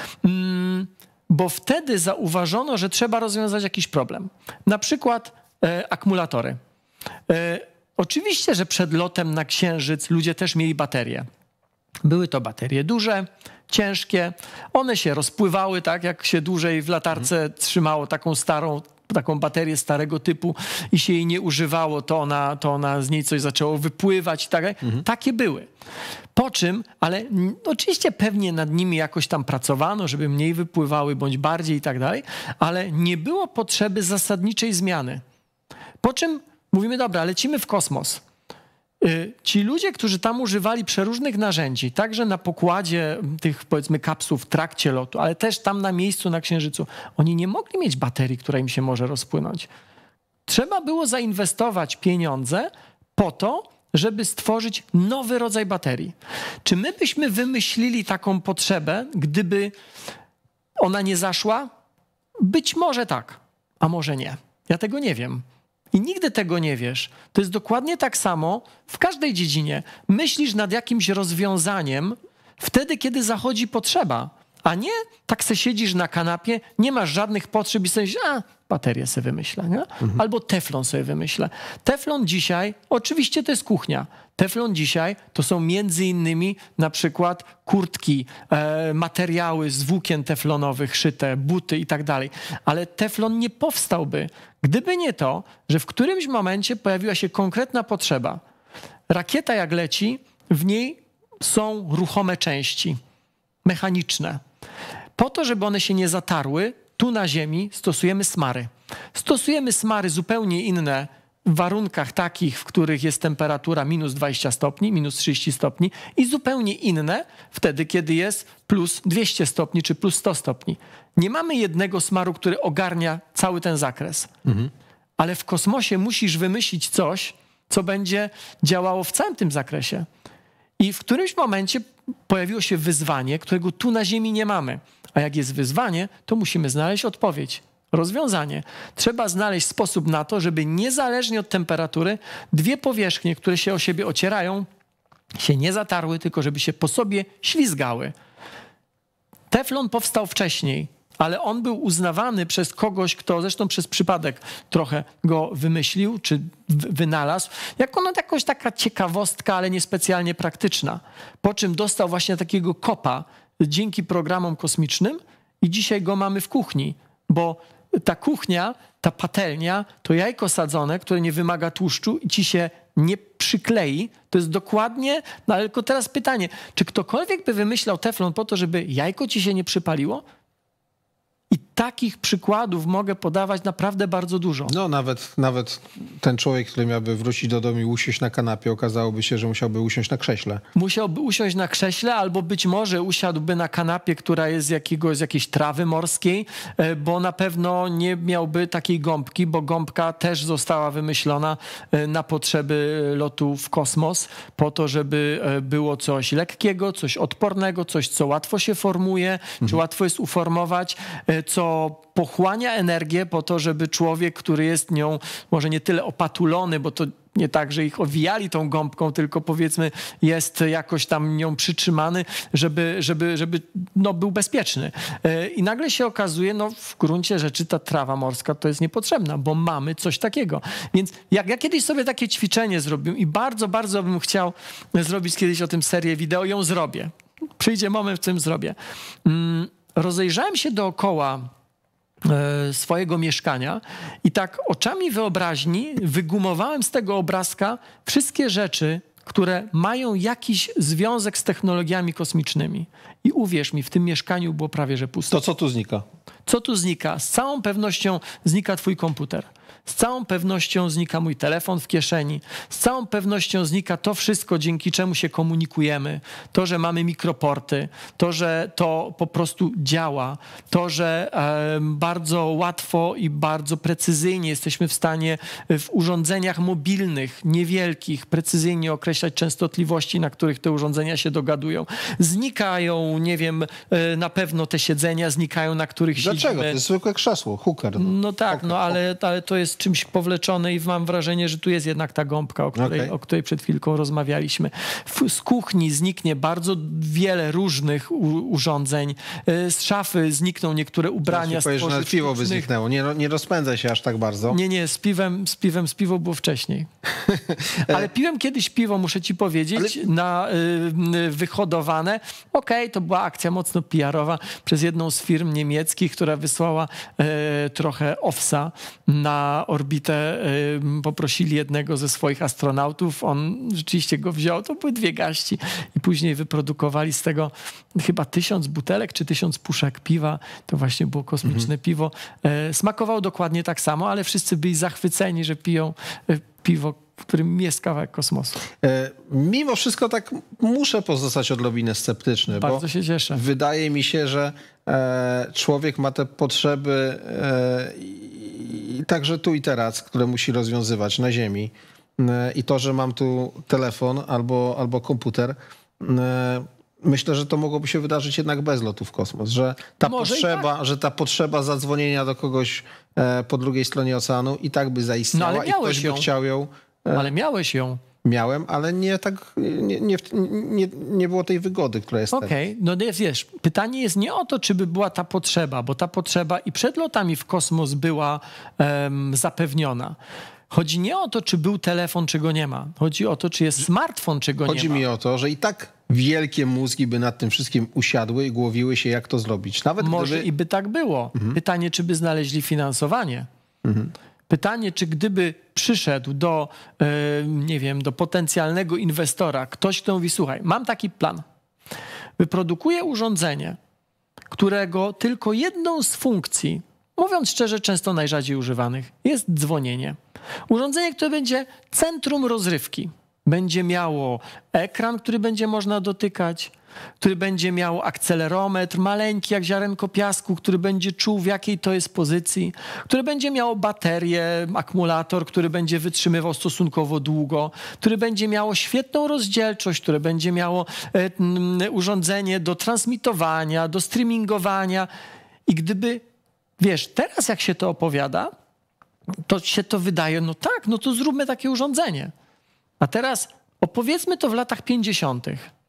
bo wtedy zauważono, że trzeba rozwiązać jakiś problem. Na przykład akumulatory. Oczywiście, że przed lotem na Księżyc ludzie też mieli baterie. Były to baterie duże, ciężkie. One się rozpływały, tak jak się dłużej w latarce trzymało taką baterię starego typu i się jej nie używało, to ona z niej coś zaczęło wypływać i tak dalej. Takie były. Po czym, ale oczywiście pewnie nad nimi jakoś tam pracowano, żeby mniej wypływały bądź bardziej i tak dalej, ale nie było potrzeby zasadniczej zmiany. Po czym mówimy, dobra, lecimy w kosmos. Ci ludzie, którzy tam używali przeróżnych narzędzi, także na pokładzie tych, powiedzmy, kapsuł w trakcie lotu, ale też tam na miejscu na Księżycu, oni nie mogli mieć baterii, która im się może rozpłynąć. Trzeba było zainwestować pieniądze po to, żeby stworzyć nowy rodzaj baterii. Czy my byśmy wymyślili taką potrzebę, gdyby ona nie zaszła? Być może tak, a może nie. Ja tego nie wiem. I nigdy tego nie wiesz. To jest dokładnie tak samo w każdej dziedzinie. Myślisz nad jakimś rozwiązaniem wtedy, kiedy zachodzi potrzeba, a nie tak se siedzisz na kanapie, nie masz żadnych potrzeb i sobie myślisz, baterię sobie wymyślę, nie? Albo teflon sobie wymyślę. Teflon dzisiaj, oczywiście to jest kuchnia. Teflon dzisiaj to są między innymi na przykład kurtki, materiały z włókien teflonowych szyte, buty i tak dalej. Ale teflon nie powstałby, gdyby nie to, że w którymś momencie pojawiła się konkretna potrzeba. Rakieta jak leci, w niej są ruchome części, mechaniczne. Po to, żeby one się nie zatarły, tu na Ziemi stosujemy smary. Stosujemy smary zupełnie inne w warunkach takich, w których jest temperatura minus 20 stopni, minus 30 stopni i zupełnie inne wtedy, kiedy jest plus 200 stopni czy plus 100 stopni. Nie mamy jednego smaru, który ogarnia cały ten zakres. Ale w kosmosie musisz wymyślić coś, co będzie działało w całym tym zakresie. I w którymś momencie pojawiło się wyzwanie, którego tu na Ziemi nie mamy. A jak jest wyzwanie, to musimy znaleźć odpowiedź, rozwiązanie. Trzeba znaleźć sposób na to, żeby niezależnie od temperatury dwie powierzchnie, które się o siebie ocierają, się nie zatarły, tylko żeby się po sobie ślizgały. Teflon powstał wcześniej, ale on był uznawany przez kogoś, kto zresztą przez przypadek trochę go wymyślił czy wynalazł, jako jakaś taka ciekawostka, ale niespecjalnie praktyczna. Po czym dostał właśnie takiego kopa dzięki programom kosmicznym i dzisiaj go mamy w kuchni, bo ta kuchnia, ta patelnia, to jajko sadzone, które nie wymaga tłuszczu i ci się nie przyklei, to jest dokładnie, no ale tylko teraz pytanie, czy ktokolwiek by wymyślał teflon po to, żeby jajko ci się nie przypaliło? I takich przykładów mogę podawać naprawdę bardzo dużo. No nawet ten człowiek, który miałby wrócić do domu i usiąść na kanapie, okazałoby się, że musiałby usiąść na krześle. Musiałby usiąść na krześle albo być może usiadłby na kanapie, która jest z jakiejś trawy morskiej, bo na pewno nie miałby takiej gąbki, bo gąbka też została wymyślona na potrzeby lotu w kosmos, po to, żeby było coś lekkiego, coś odpornego, coś, co łatwo się formuje, czy łatwo jest uformować, co to pochłania energię po to, żeby człowiek, który jest nią może nie tyle opatulony, bo to nie tak, że ich owijali tą gąbką, tylko powiedzmy jest jakoś tam nią przytrzymany, żeby był bezpieczny. I nagle się okazuje, w gruncie rzeczy ta trawa morska to jest niepotrzebna, bo mamy coś takiego. Więc jak ja kiedyś sobie takie ćwiczenie zrobiłem i bardzo, bardzo bym chciał zrobić kiedyś o tym serię wideo, ją zrobię. Przyjdzie moment, w którym zrobię. Rozejrzałem się dookoła swojego mieszkania i tak oczami wyobraźni wygumowałem z tego obrazka wszystkie rzeczy, które mają jakiś związek z technologiami kosmicznymi. I uwierz mi, w tym mieszkaniu było prawie że pusto. To co tu znika? Co tu znika? Z całą pewnością znika twój komputer. Z całą pewnością znika mój telefon w kieszeni. Z całą pewnością znika to wszystko, dzięki czemu się komunikujemy. To, że mamy mikroporty, to, że to po prostu działa, to, że bardzo łatwo i bardzo precyzyjnie jesteśmy w stanie w urządzeniach mobilnych, niewielkich, precyzyjnie określać częstotliwości, na których te urządzenia się dogadują. Znikają, nie wiem, na pewno te siedzenia znikają, na których siedzimy. Dlaczego? To jest zwykłe krzesło, hooker. No tak, ale to jest czymś powleczone i mam wrażenie, że tu jest jednak ta gąbka, o której przed chwilką rozmawialiśmy. Z kuchni zniknie bardzo wiele różnych urządzeń. Z szafy znikną niektóre ubrania. Powiesz, że piwo by zniknęło. Nie rozpędzaj się aż tak bardzo. Nie, z piwo było wcześniej. Ale piłem kiedyś piwo, muszę ci powiedzieć, wyhodowane. To była akcja mocno PR-owa przez jedną z firm niemieckich, która wysłała trochę owsa na orbitę. Poprosili jednego ze swoich astronautów. On rzeczywiście go wziął. To były 2 garści. I później wyprodukowali z tego chyba 1000 butelek czy 1000 puszek piwa. To właśnie było kosmiczne piwo. Smakowało dokładnie tak samo, ale wszyscy byli zachwyceni, że piją piwo, w którym jest kawałek kosmosu. Mimo wszystko tak muszę pozostać odrobinę sceptyczny. Bardzo się cieszę. Wydaje mi się, że człowiek ma te potrzeby i także tu i teraz, które musi rozwiązywać na Ziemi. I to, że mam tu telefon albo komputer, myślę, że to mogłoby się wydarzyć jednak bez lotu w kosmos, że ta potrzeba zadzwonienia do kogoś po drugiej stronie oceanu i tak by zaistniała i ktoś by chciał ją. Ale miałeś ją. Miałem, ale nie było tej wygody, która jest teraz. Wiesz, pytanie jest nie o to, czy by była ta potrzeba, bo ta potrzeba i przed lotami w kosmos była zapewniona. Chodzi nie o to, czy był telefon, czy go nie ma. Chodzi o to, czy jest smartfon, czy go nie ma. Chodzi mi o to, że i tak wielkie mózgi by nad tym wszystkim usiadły i głowiły się, jak to zrobić. Nawet Może i by tak było. Pytanie, czy by znaleźli finansowanie. Pytanie, czy gdyby przyszedł do, do potencjalnego inwestora ktoś, kto mówi, słuchaj, mam taki plan. Wyprodukuję urządzenie, którego tylko jedną z funkcji, mówiąc szczerze, często najrzadziej używanych, jest dzwonienie. Urządzenie, które będzie centrum rozrywki. Będzie miało ekran, który będzie można dotykać, który będzie miał akcelerometr maleńki jak ziarenko piasku, który będzie czuł, w jakiej to jest pozycji, który będzie miało baterię, akumulator, który będzie wytrzymywał stosunkowo długo, który będzie miało świetną rozdzielczość, które będzie miało urządzenie do transmitowania, do streamingowania. I gdyby, wiesz, teraz jak się to opowiada, to się to wydaje, to zróbmy takie urządzenie. A teraz opowiedzmy to w latach 50.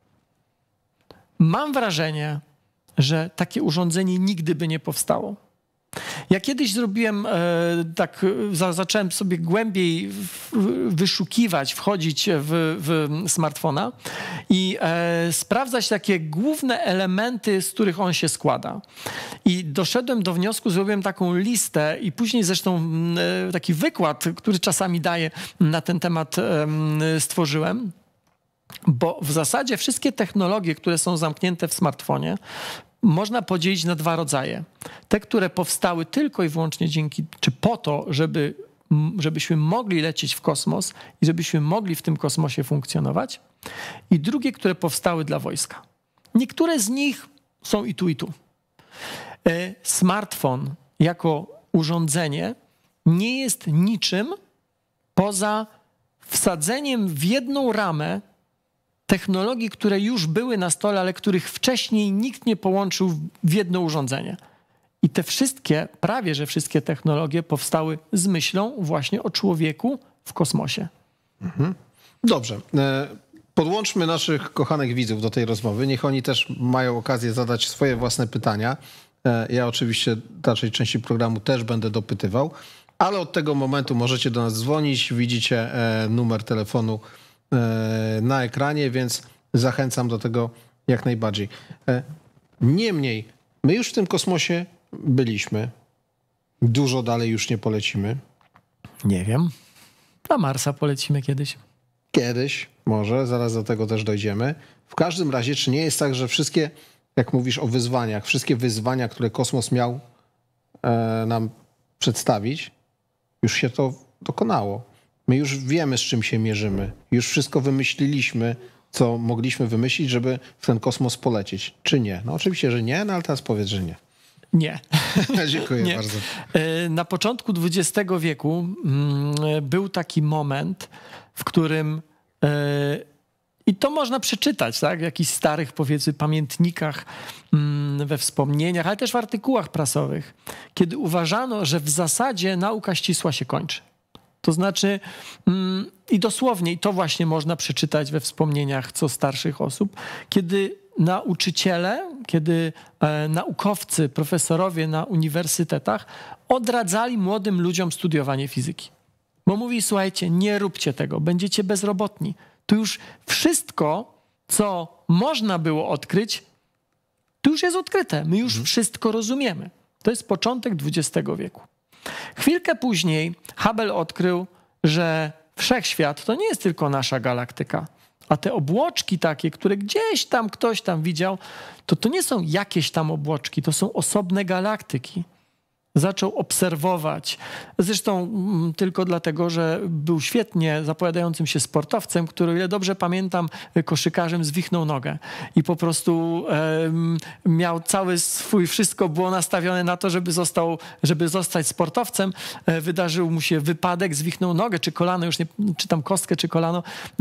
Mam wrażenie, że takie urządzenie nigdy by nie powstało. Ja kiedyś zrobiłem zacząłem sobie głębiej wyszukiwać, wchodzić w smartfona i sprawdzać takie główne elementy, z których on się składa. I doszedłem do wniosku, zrobiłem taką listę i później zresztą taki wykład, który czasami daję na ten temat, stworzyłem. Bo w zasadzie wszystkie technologie, które są zamknięte w smartfonie, można podzielić na 2 rodzaje. Te, które powstały tylko i wyłącznie po to, żebyśmy mogli lecieć w kosmos i żebyśmy mogli w tym kosmosie funkcjonować. I drugie, które powstały dla wojska. Niektóre z nich są i tu, i tu. Smartfon jako urządzenie nie jest niczym poza wsadzeniem w jedną ramę technologii, które już były na stole, ale których wcześniej nikt nie połączył w jedno urządzenie. I te wszystkie, prawie że wszystkie technologie powstały z myślą właśnie o człowieku w kosmosie. Dobrze. Podłączmy naszych kochanych widzów do tej rozmowy. Niech oni też mają okazję zadać swoje własne pytania. Ja oczywiście w dalszej części programu też będę dopytywał, ale od tego momentu możecie do nas dzwonić. Widzicie numer telefonu na ekranie, więc zachęcam do tego jak najbardziej. Niemniej, my już w tym kosmosie byliśmy. Dużo dalej już nie polecimy. Nie wiem. Na Marsa polecimy kiedyś. Kiedyś, może, zaraz do tego też dojdziemy. W każdym razie, czy nie jest tak, że wszystkie, jak mówisz o wyzwaniach, wszystkie wyzwania, które kosmos miał nam przedstawić, już się to dokonało. My już wiemy, z czym się mierzymy. Już wszystko wymyśliliśmy, co mogliśmy wymyślić, żeby w ten kosmos polecieć. Czy nie? No oczywiście, że nie, no ale teraz powiedz, że nie. Nie. Dziękuję Nie. bardzo. Na początku XX wieku był taki moment, w którym i to można przeczytać, tak? W jakichś starych, powiedzmy, pamiętnikach, we wspomnieniach, ale też w artykułach prasowych, kiedy uważano, że w zasadzie nauka ścisła się kończy. To znaczy, i dosłownie, i to właśnie można przeczytać we wspomnieniach co starszych osób, kiedy nauczyciele, kiedy naukowcy, profesorowie na uniwersytetach odradzali młodym ludziom studiowanie fizyki. Bo mówi, słuchajcie, nie róbcie tego, będziecie bezrobotni. Tu już wszystko, co można było odkryć, to już jest odkryte. My już wszystko rozumiemy. To jest początek XX wieku. Chwilkę później Hubble odkrył, że wszechświat to nie jest tylko nasza galaktyka, a te obłoczki takie, które gdzieś tam ktoś tam widział, to nie są jakieś tam obłoczki, to są osobne galaktyki. Zaczął obserwować. Zresztą tylko dlatego, że był świetnie zapowiadającym się sportowcem, który, o ile dobrze pamiętam, koszykarzem zwichnął nogę. I po prostu miał cały swój, wszystko było nastawione na to, żeby zostać sportowcem. Wydarzył mu się wypadek, zwichnął nogę, czy kolano, już nie, czy tam kostkę, czy kolano.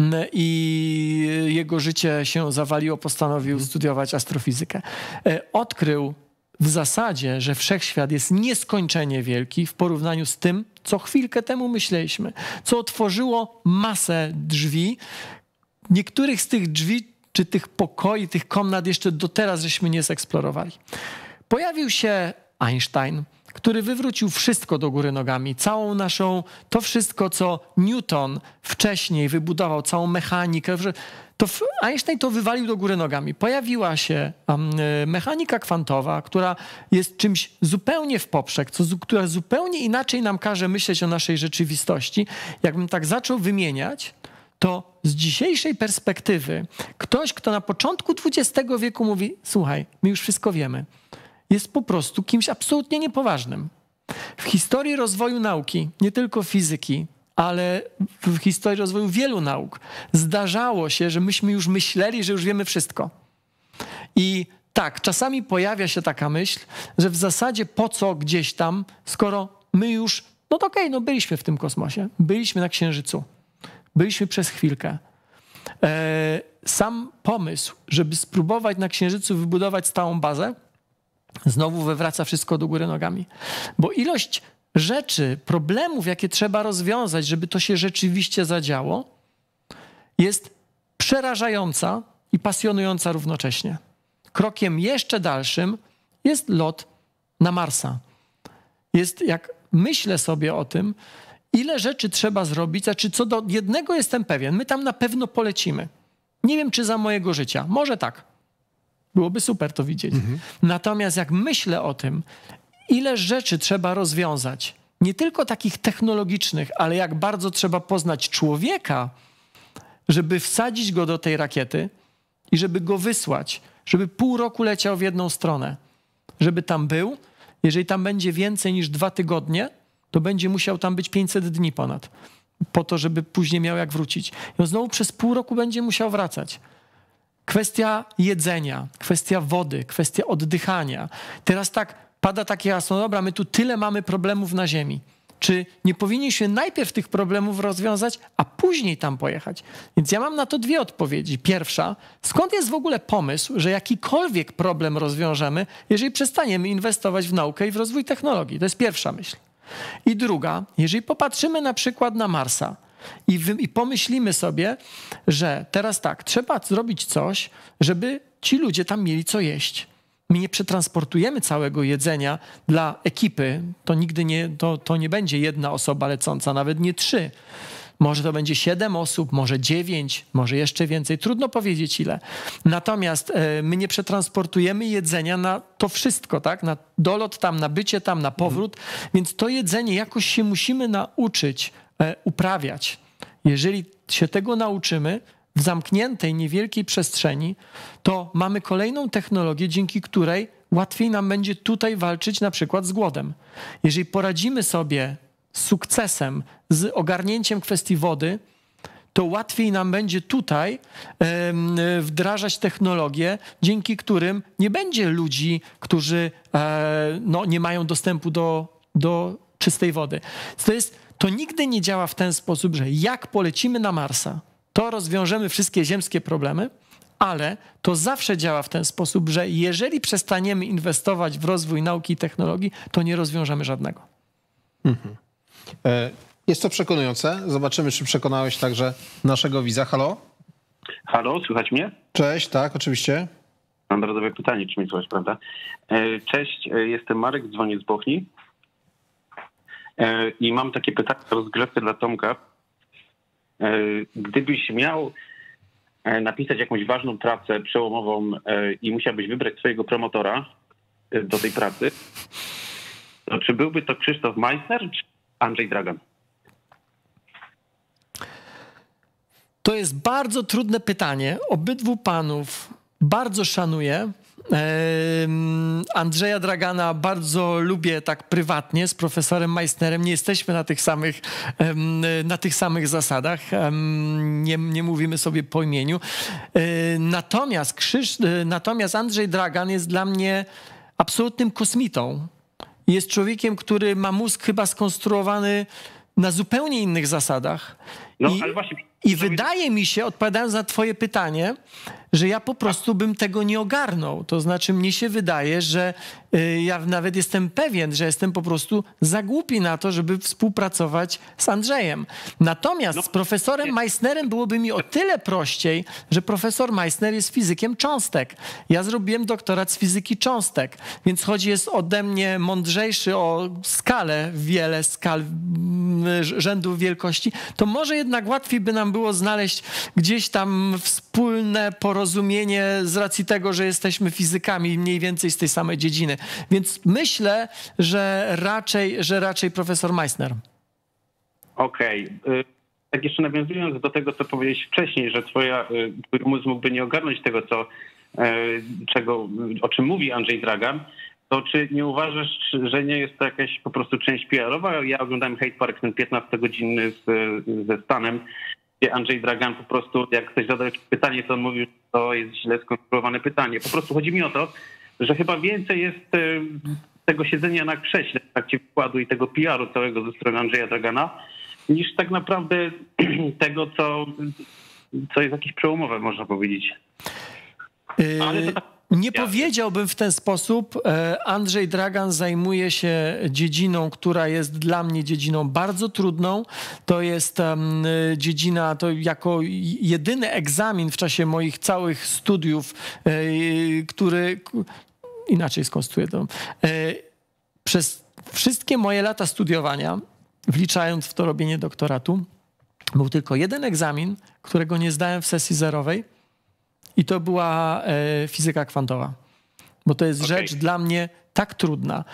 I jego życie się zawaliło, postanowił studiować astrofizykę. Odkrył w zasadzie, że wszechświat jest nieskończenie wielki w porównaniu z tym, co chwilkę temu myśleliśmy, co otworzyło masę drzwi. Niektórych z tych drzwi, czy tych pokoi, tych komnat jeszcze do teraz żeśmy nie zeksplorowali. Pojawił się Einstein, który wywrócił wszystko do góry nogami, całą naszą, to wszystko, co Newton wcześniej wybudował, całą mechanikę, to Einstein to wywalił do góry nogami. Pojawiła się mechanika kwantowa, która jest czymś zupełnie w poprzek, która zupełnie inaczej nam każe myśleć o naszej rzeczywistości. Jakbym tak zaczął wymieniać, to z dzisiejszej perspektywy ktoś, kto na początku XX wieku mówi, słuchaj, my już wszystko wiemy, jest po prostu kimś absolutnie niepoważnym. W historii rozwoju nauki, nie tylko fizyki, ale w historii rozwoju wielu nauk zdarzało się, że myśmy już myśleli, że już wiemy wszystko. I tak, czasami pojawia się taka myśl, że w zasadzie po co gdzieś tam, skoro my już, no to okej, no byliśmy w tym kosmosie, byliśmy na Księżycu, byliśmy przez chwilkę. Sam pomysł, żeby spróbować na Księżycu wybudować stałą bazę, znowu wywraca wszystko do góry nogami. Bo ilość rzeczy, problemów, jakie trzeba rozwiązać, żeby to się rzeczywiście zadziało, jest przerażająca i pasjonująca równocześnie. Krokiem jeszcze dalszym jest lot na Marsa. Jest, jak myślę sobie o tym, ile rzeczy trzeba zrobić, znaczy co do jednego jestem pewien, my tam na pewno polecimy. Nie wiem, czy za mojego życia. Może tak. Byłoby super to widzieć. Natomiast jak myślę o tym, ile rzeczy trzeba rozwiązać, nie tylko takich technologicznych, ale jak bardzo trzeba poznać człowieka, żeby wsadzić go do tej rakiety i żeby go wysłać, żeby pół roku leciał w jedną stronę, żeby tam był. Jeżeli tam będzie więcej niż 2 tygodnie, to będzie musiał tam być 500 dni ponad, po to, żeby później miał jak wrócić. I on znowu przez pół roku będzie musiał wracać. Kwestia jedzenia, kwestia wody, kwestia oddychania. Teraz tak pada takie hasło, dobra, my tu tyle mamy problemów na Ziemi. Czy nie powinniśmy najpierw tych problemów rozwiązać, a później tam pojechać? Więc ja mam na to dwie odpowiedzi. Pierwsza, skąd jest w ogóle pomysł, że jakikolwiek problem rozwiążemy, jeżeli przestaniemy inwestować w naukę i w rozwój technologii? To jest pierwsza myśl. I druga, jeżeli popatrzymy na przykład na Marsa i pomyślimy sobie, że teraz tak, trzeba zrobić coś, żeby ci ludzie tam mieli co jeść. My nie przetransportujemy całego jedzenia dla ekipy. To nigdy nie będzie jedna osoba lecąca, nawet nie 3. Może to będzie 7 osób, może 9, może jeszcze więcej. Trudno powiedzieć ile. Natomiast my nie przetransportujemy jedzenia na to wszystko, tak? Na dolot tam, na bycie tam, na powrót. Więc to jedzenie jakoś się musimy nauczyć uprawiać. Jeżeli się tego nauczymy, w zamkniętej, niewielkiej przestrzeni, to mamy kolejną technologię, dzięki której łatwiej nam będzie tutaj walczyć na przykład z głodem. Jeżeli poradzimy sobie z sukcesem, z ogarnięciem kwestii wody, to łatwiej nam będzie tutaj wdrażać technologie, dzięki którym nie będzie ludzi, którzy nie mają dostępu do czystej wody. To nigdy nie działa w ten sposób, że jak polecimy na Marsa, to rozwiążemy wszystkie ziemskie problemy, ale to zawsze działa w ten sposób, że jeżeli przestaniemy inwestować w rozwój nauki i technologii, to nie rozwiążemy żadnego. Mhm. Jest to przekonujące. Zobaczymy, czy przekonałeś także naszego widza. Halo? Halo, słychać mnie? Cześć, tak, oczywiście. Mam bardzo dobre pytanie, czy mnie słychać, prawda? Cześć, jestem Marek, dzwonię z Bochni i mam takie pytanie rozgrzewkę dla Tomka. Gdybyś miał napisać jakąś ważną pracę przełomową i musiałbyś wybrać swojego promotora do tej pracy, to czy byłby to Krzysztof Meissner czy Andrzej Dragan? To jest bardzo trudne pytanie. Obydwu panów bardzo szanuję. Andrzeja Dragana bardzo lubię tak prywatnie, z profesorem Meissnerem nie jesteśmy na tych samych zasadach, nie mówimy sobie po imieniu. Natomiast Andrzej Dragan jest dla mnie absolutnym kosmitą. Jest człowiekiem, który ma mózg chyba skonstruowany na zupełnie innych zasadach. Ale właśnie... I wydaje mi się, odpowiadając na twoje pytanie, że ja po prostu bym tego nie ogarnął. To znaczy mnie się wydaje, że ja nawet jestem pewien, że jestem po prostu za głupi na to, żeby współpracować z Andrzejem. Natomiast z profesorem Meissnerem byłoby mi o tyle prościej, że profesor Meissner jest fizykiem cząstek. Ja zrobiłem doktorat z fizyki cząstek, więc choć jest ode mnie mądrzejszy o skalę, wiele skal rzędów wielkości, to może jednak łatwiej by nam było znaleźć gdzieś tam wspólne porozumienie z racji tego, że jesteśmy fizykami mniej więcej z tej samej dziedziny. Więc myślę, że raczej profesor Meissner. Okej. Tak jeszcze nawiązując do tego, co powiedziałeś wcześniej, że twój mózg mógłby nie ogarnąć tego, o czym mówi Andrzej Dragan, to czy nie uważasz, że nie jest to jakaś po prostu część PR-owa? Ja oglądałem Hate Park, ten 15-godzinny ze Stanem, gdzie Andrzej Dragan po prostu, jak ktoś zadał jakieś pytanie, to on mówił, że to jest źle skonstruowane pytanie. Po prostu chodzi mi o to, że chyba więcej jest tego siedzenia na krześle w trakcie wykładu i tego PR-u całego ze strony Andrzeja Dragana, niż tak naprawdę tego, co jest jakieś przełomowe, można powiedzieć. Ale to tak... Nie powiedziałbym w ten sposób. Andrzej Dragan zajmuje się dziedziną, która jest dla mnie dziedziną bardzo trudną. To jest dziedzina, to jako jedyny egzamin w czasie moich całych studiów, który... Inaczej skonstruuję to. Przez wszystkie moje lata studiowania, wliczając w to robienie doktoratu, był tylko jeden egzamin, którego nie zdałem w sesji zerowej. I to była fizyka kwantowa, bo to jest rzecz dla mnie tak trudna.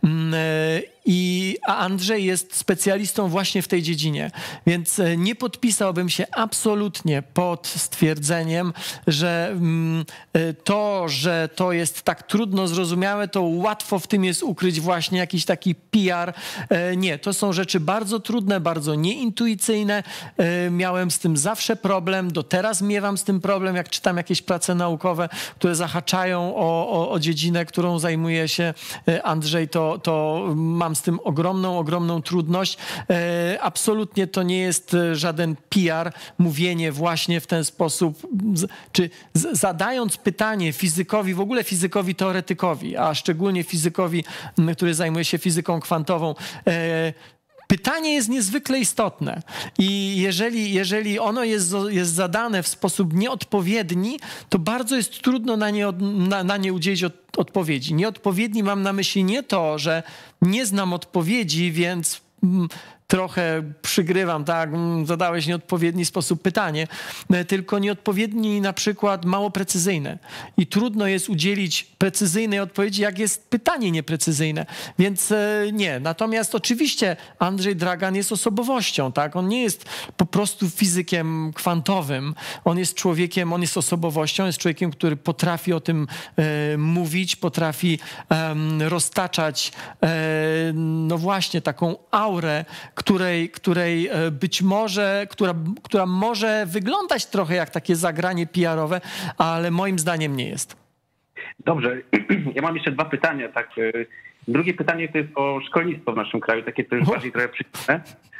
A Andrzej jest specjalistą właśnie w tej dziedzinie, więc nie podpisałbym się absolutnie pod stwierdzeniem, że to jest tak trudno zrozumiałe, to łatwo w tym jest ukryć właśnie jakiś taki PR. Nie, to są rzeczy bardzo trudne, bardzo nieintuicyjne. Miałem z tym zawsze problem, do teraz miewam z tym problem, jak czytam jakieś prace naukowe, które zahaczają o dziedzinę, którą zajmuje się Andrzej, to mam mam z tym ogromną trudność. Absolutnie to nie jest żaden PR, mówienie właśnie w ten sposób, czy zadając pytanie fizykowi, w ogóle fizykowi teoretykowi, a szczególnie fizykowi, który zajmuje się fizyką kwantową, pytanie jest niezwykle istotne i jeżeli ono jest zadane w sposób nieodpowiedni, to bardzo jest trudno na nie udzielić odpowiedzi. Nieodpowiedni mam na myśli nie to, że nie znam odpowiedzi, więc trochę przygrywam, tak, zadałeś nieodpowiedni sposób pytanie, tylko nieodpowiedni na przykład mało precyzyjne. I trudno jest udzielić precyzyjnej odpowiedzi, jak jest pytanie nieprecyzyjne. Więc nie. Natomiast oczywiście Andrzej Dragan jest osobowością, tak? On nie jest po prostu fizykiem kwantowym. On jest człowiekiem, on jest osobowością, jest człowiekiem, który potrafi o tym mówić, potrafi roztaczać no właśnie taką aurę, której być może, która może wyglądać trochę jak takie zagranie PR-owe, ale moim zdaniem nie jest. Dobrze, ja mam jeszcze 2 pytania. Tak. Drugie pytanie to jest o szkolnictwo w naszym kraju, takie to już bardziej trochę przykre.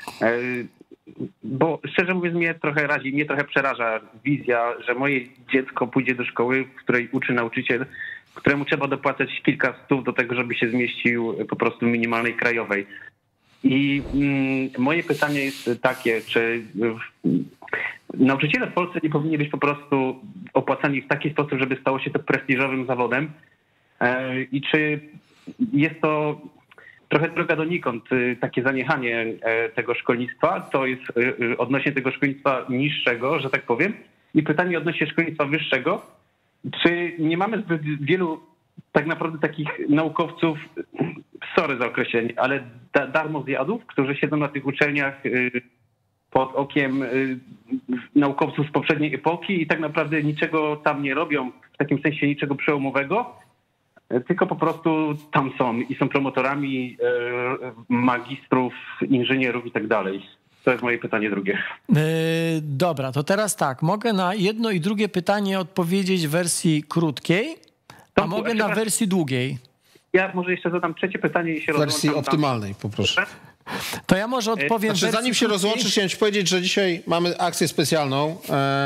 Bo szczerze mówiąc mnie trochę razi, mnie trochę przeraża wizja, że moje dziecko pójdzie do szkoły, w której uczy nauczyciel, któremu trzeba dopłacać kilka stów do tego, żeby się zmieścił po prostu w minimalnej krajowej. I moje pytanie jest takie, czy nauczyciele w Polsce nie powinni być po prostu opłacani w taki sposób, żeby stało się to prestiżowym zawodem? I czy jest to trochę droga donikąd, takie zaniechanie tego szkolnictwa, to jest odnośnie tego szkolnictwa niższego, że tak powiem. I pytanie odnośnie szkolnictwa wyższego, czy nie mamy zbyt wielu tak naprawdę takich naukowców, sorry za określenie, ale darmozjadów, którzy siedzą na tych uczelniach pod okiem naukowców z poprzedniej epoki i tak naprawdę niczego tam nie robią, w takim sensie niczego przełomowego, tylko po prostu tam są i są promotorami magistrów, inżynierów i tak dalej. To jest moje pytanie drugie. Dobra, to teraz tak, mogę na jedno i drugie pytanie odpowiedzieć w wersji krótkiej, a mogę na wersji długiej. Ja może jeszcze zadam trzecie pytanie i się rozłączam. W wersji optymalnej, poproszę. To ja może odpowiem. Znaczy, zanim się rozłączysz, chciałem ci powiedzieć, że dzisiaj mamy akcję specjalną.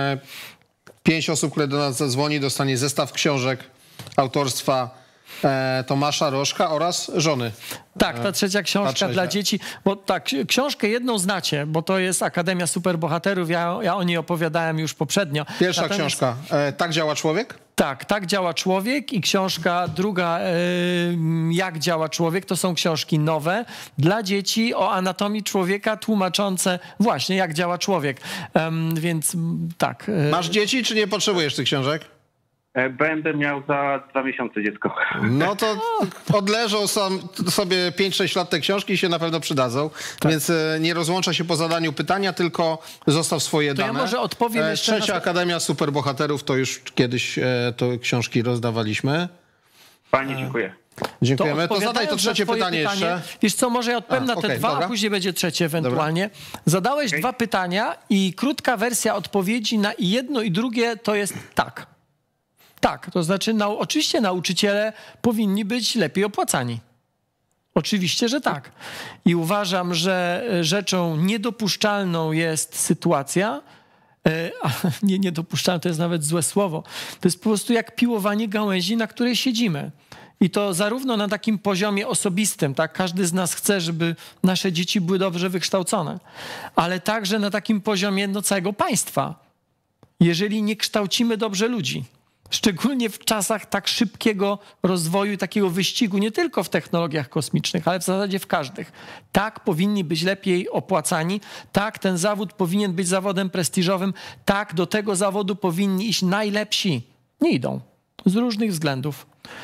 5 osób, które do nas zadzwoni, dostanie zestaw książek autorstwa Tomasza Rożka oraz żony. Tak, ta trzecia książka dla dzieci, bo tak, książkę jedną znacie, bo to jest Akademia Superbohaterów, ja o niej opowiadałem już poprzednio. Pierwsza książka, Tak działa człowiek? Tak, Tak działa człowiek i książka druga, Jak działa człowiek, to są książki nowe dla dzieci o anatomii człowieka, tłumaczące właśnie jak działa człowiek, więc tak. Masz dzieci, czy nie potrzebujesz tych książek? Będę miał za 2 miesiące dziecko. No to odleżą sobie 5-6 lat te książki i się na pewno przydadzą. Tak. Więc nie rozłącza się po zadaniu pytania, tylko zostaw swoje dane. Ja może odpowiem jeszcze Trzecia Akademia Superbohaterów, to już kiedyś to książki rozdawaliśmy. Fajnie, dziękuję. Dziękujemy. To zadaj to trzecie pytanie jeszcze. Wiesz co, może ja odpowiem na te dwa, dobra. A później będzie trzecie ewentualnie. Dobra. Zadałeś 2 pytania i krótka wersja odpowiedzi na jedno i drugie to jest tak. Tak, to znaczy oczywiście nauczyciele powinni być lepiej opłacani. Oczywiście, że tak. I uważam, że rzeczą niedopuszczalną jest sytuacja, niedopuszczalne to jest nawet złe słowo, to jest po prostu jak piłowanie gałęzi, na której siedzimy. I to zarówno na takim poziomie osobistym, tak, każdy z nas chce, żeby nasze dzieci były dobrze wykształcone, ale także na takim poziomie całego państwa. Jeżeli nie kształcimy dobrze ludzi, szczególnie w czasach tak szybkiego rozwoju i takiego wyścigu, nie tylko w technologiach kosmicznych, ale w zasadzie w każdych. Tak, powinni być lepiej opłacani, tak, ten zawód powinien być zawodem prestiżowym, tak, do tego zawodu powinni iść najlepsi. Nie idą, z różnych względów.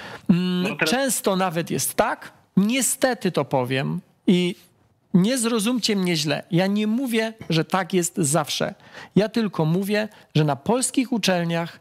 Często nawet jest tak, niestety to powiem i nie zrozumcie mnie źle. Ja nie mówię, że tak jest zawsze. Ja tylko mówię, że na polskich uczelniach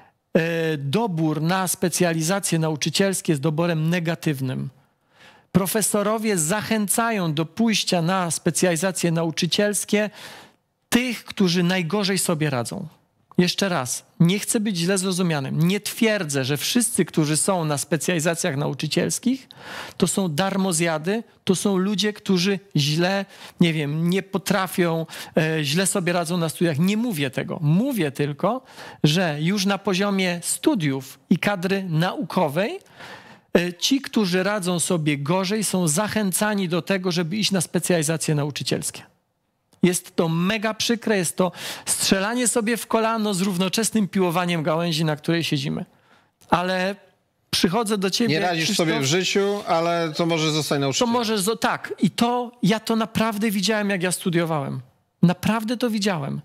dobór na specjalizacje nauczycielskie jest doborem negatywnym. Profesorowie zachęcają do pójścia na specjalizacje nauczycielskie tych, którzy najgorzej sobie radzą. jeszcze raz, nie chcę być źle zrozumianym. Nie twierdzę, że wszyscy, którzy są na specjalizacjach nauczycielskich, to są darmozjady, to są ludzie, którzy źle, nie wiem, nie potrafią, źle sobie radzą na studiach. Nie mówię tego. Mówię tylko, że już na poziomie studiów i kadry naukowej ci, którzy radzą sobie gorzej, są zachęcani do tego, żeby iść na specjalizacje nauczycielskie. Jest to mega przykre, jest to strzelanie sobie w kolano z równoczesnym piłowaniem gałęzi, na której siedzimy. Ale przychodzę do ciebie... Nie radzisz Krzysztof, sobie w życiu, ale to może zostać nauczycielem. To może, tak. I ja to naprawdę widziałem, jak ja studiowałem. Naprawdę to widziałem.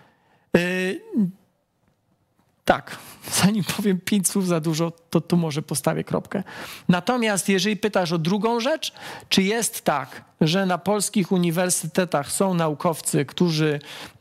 Tak, zanim powiem 5 słów za dużo, to tu może postawię kropkę. Natomiast jeżeli pytasz o drugą rzecz, czy jest tak, że na polskich uniwersytetach są naukowcy, którzy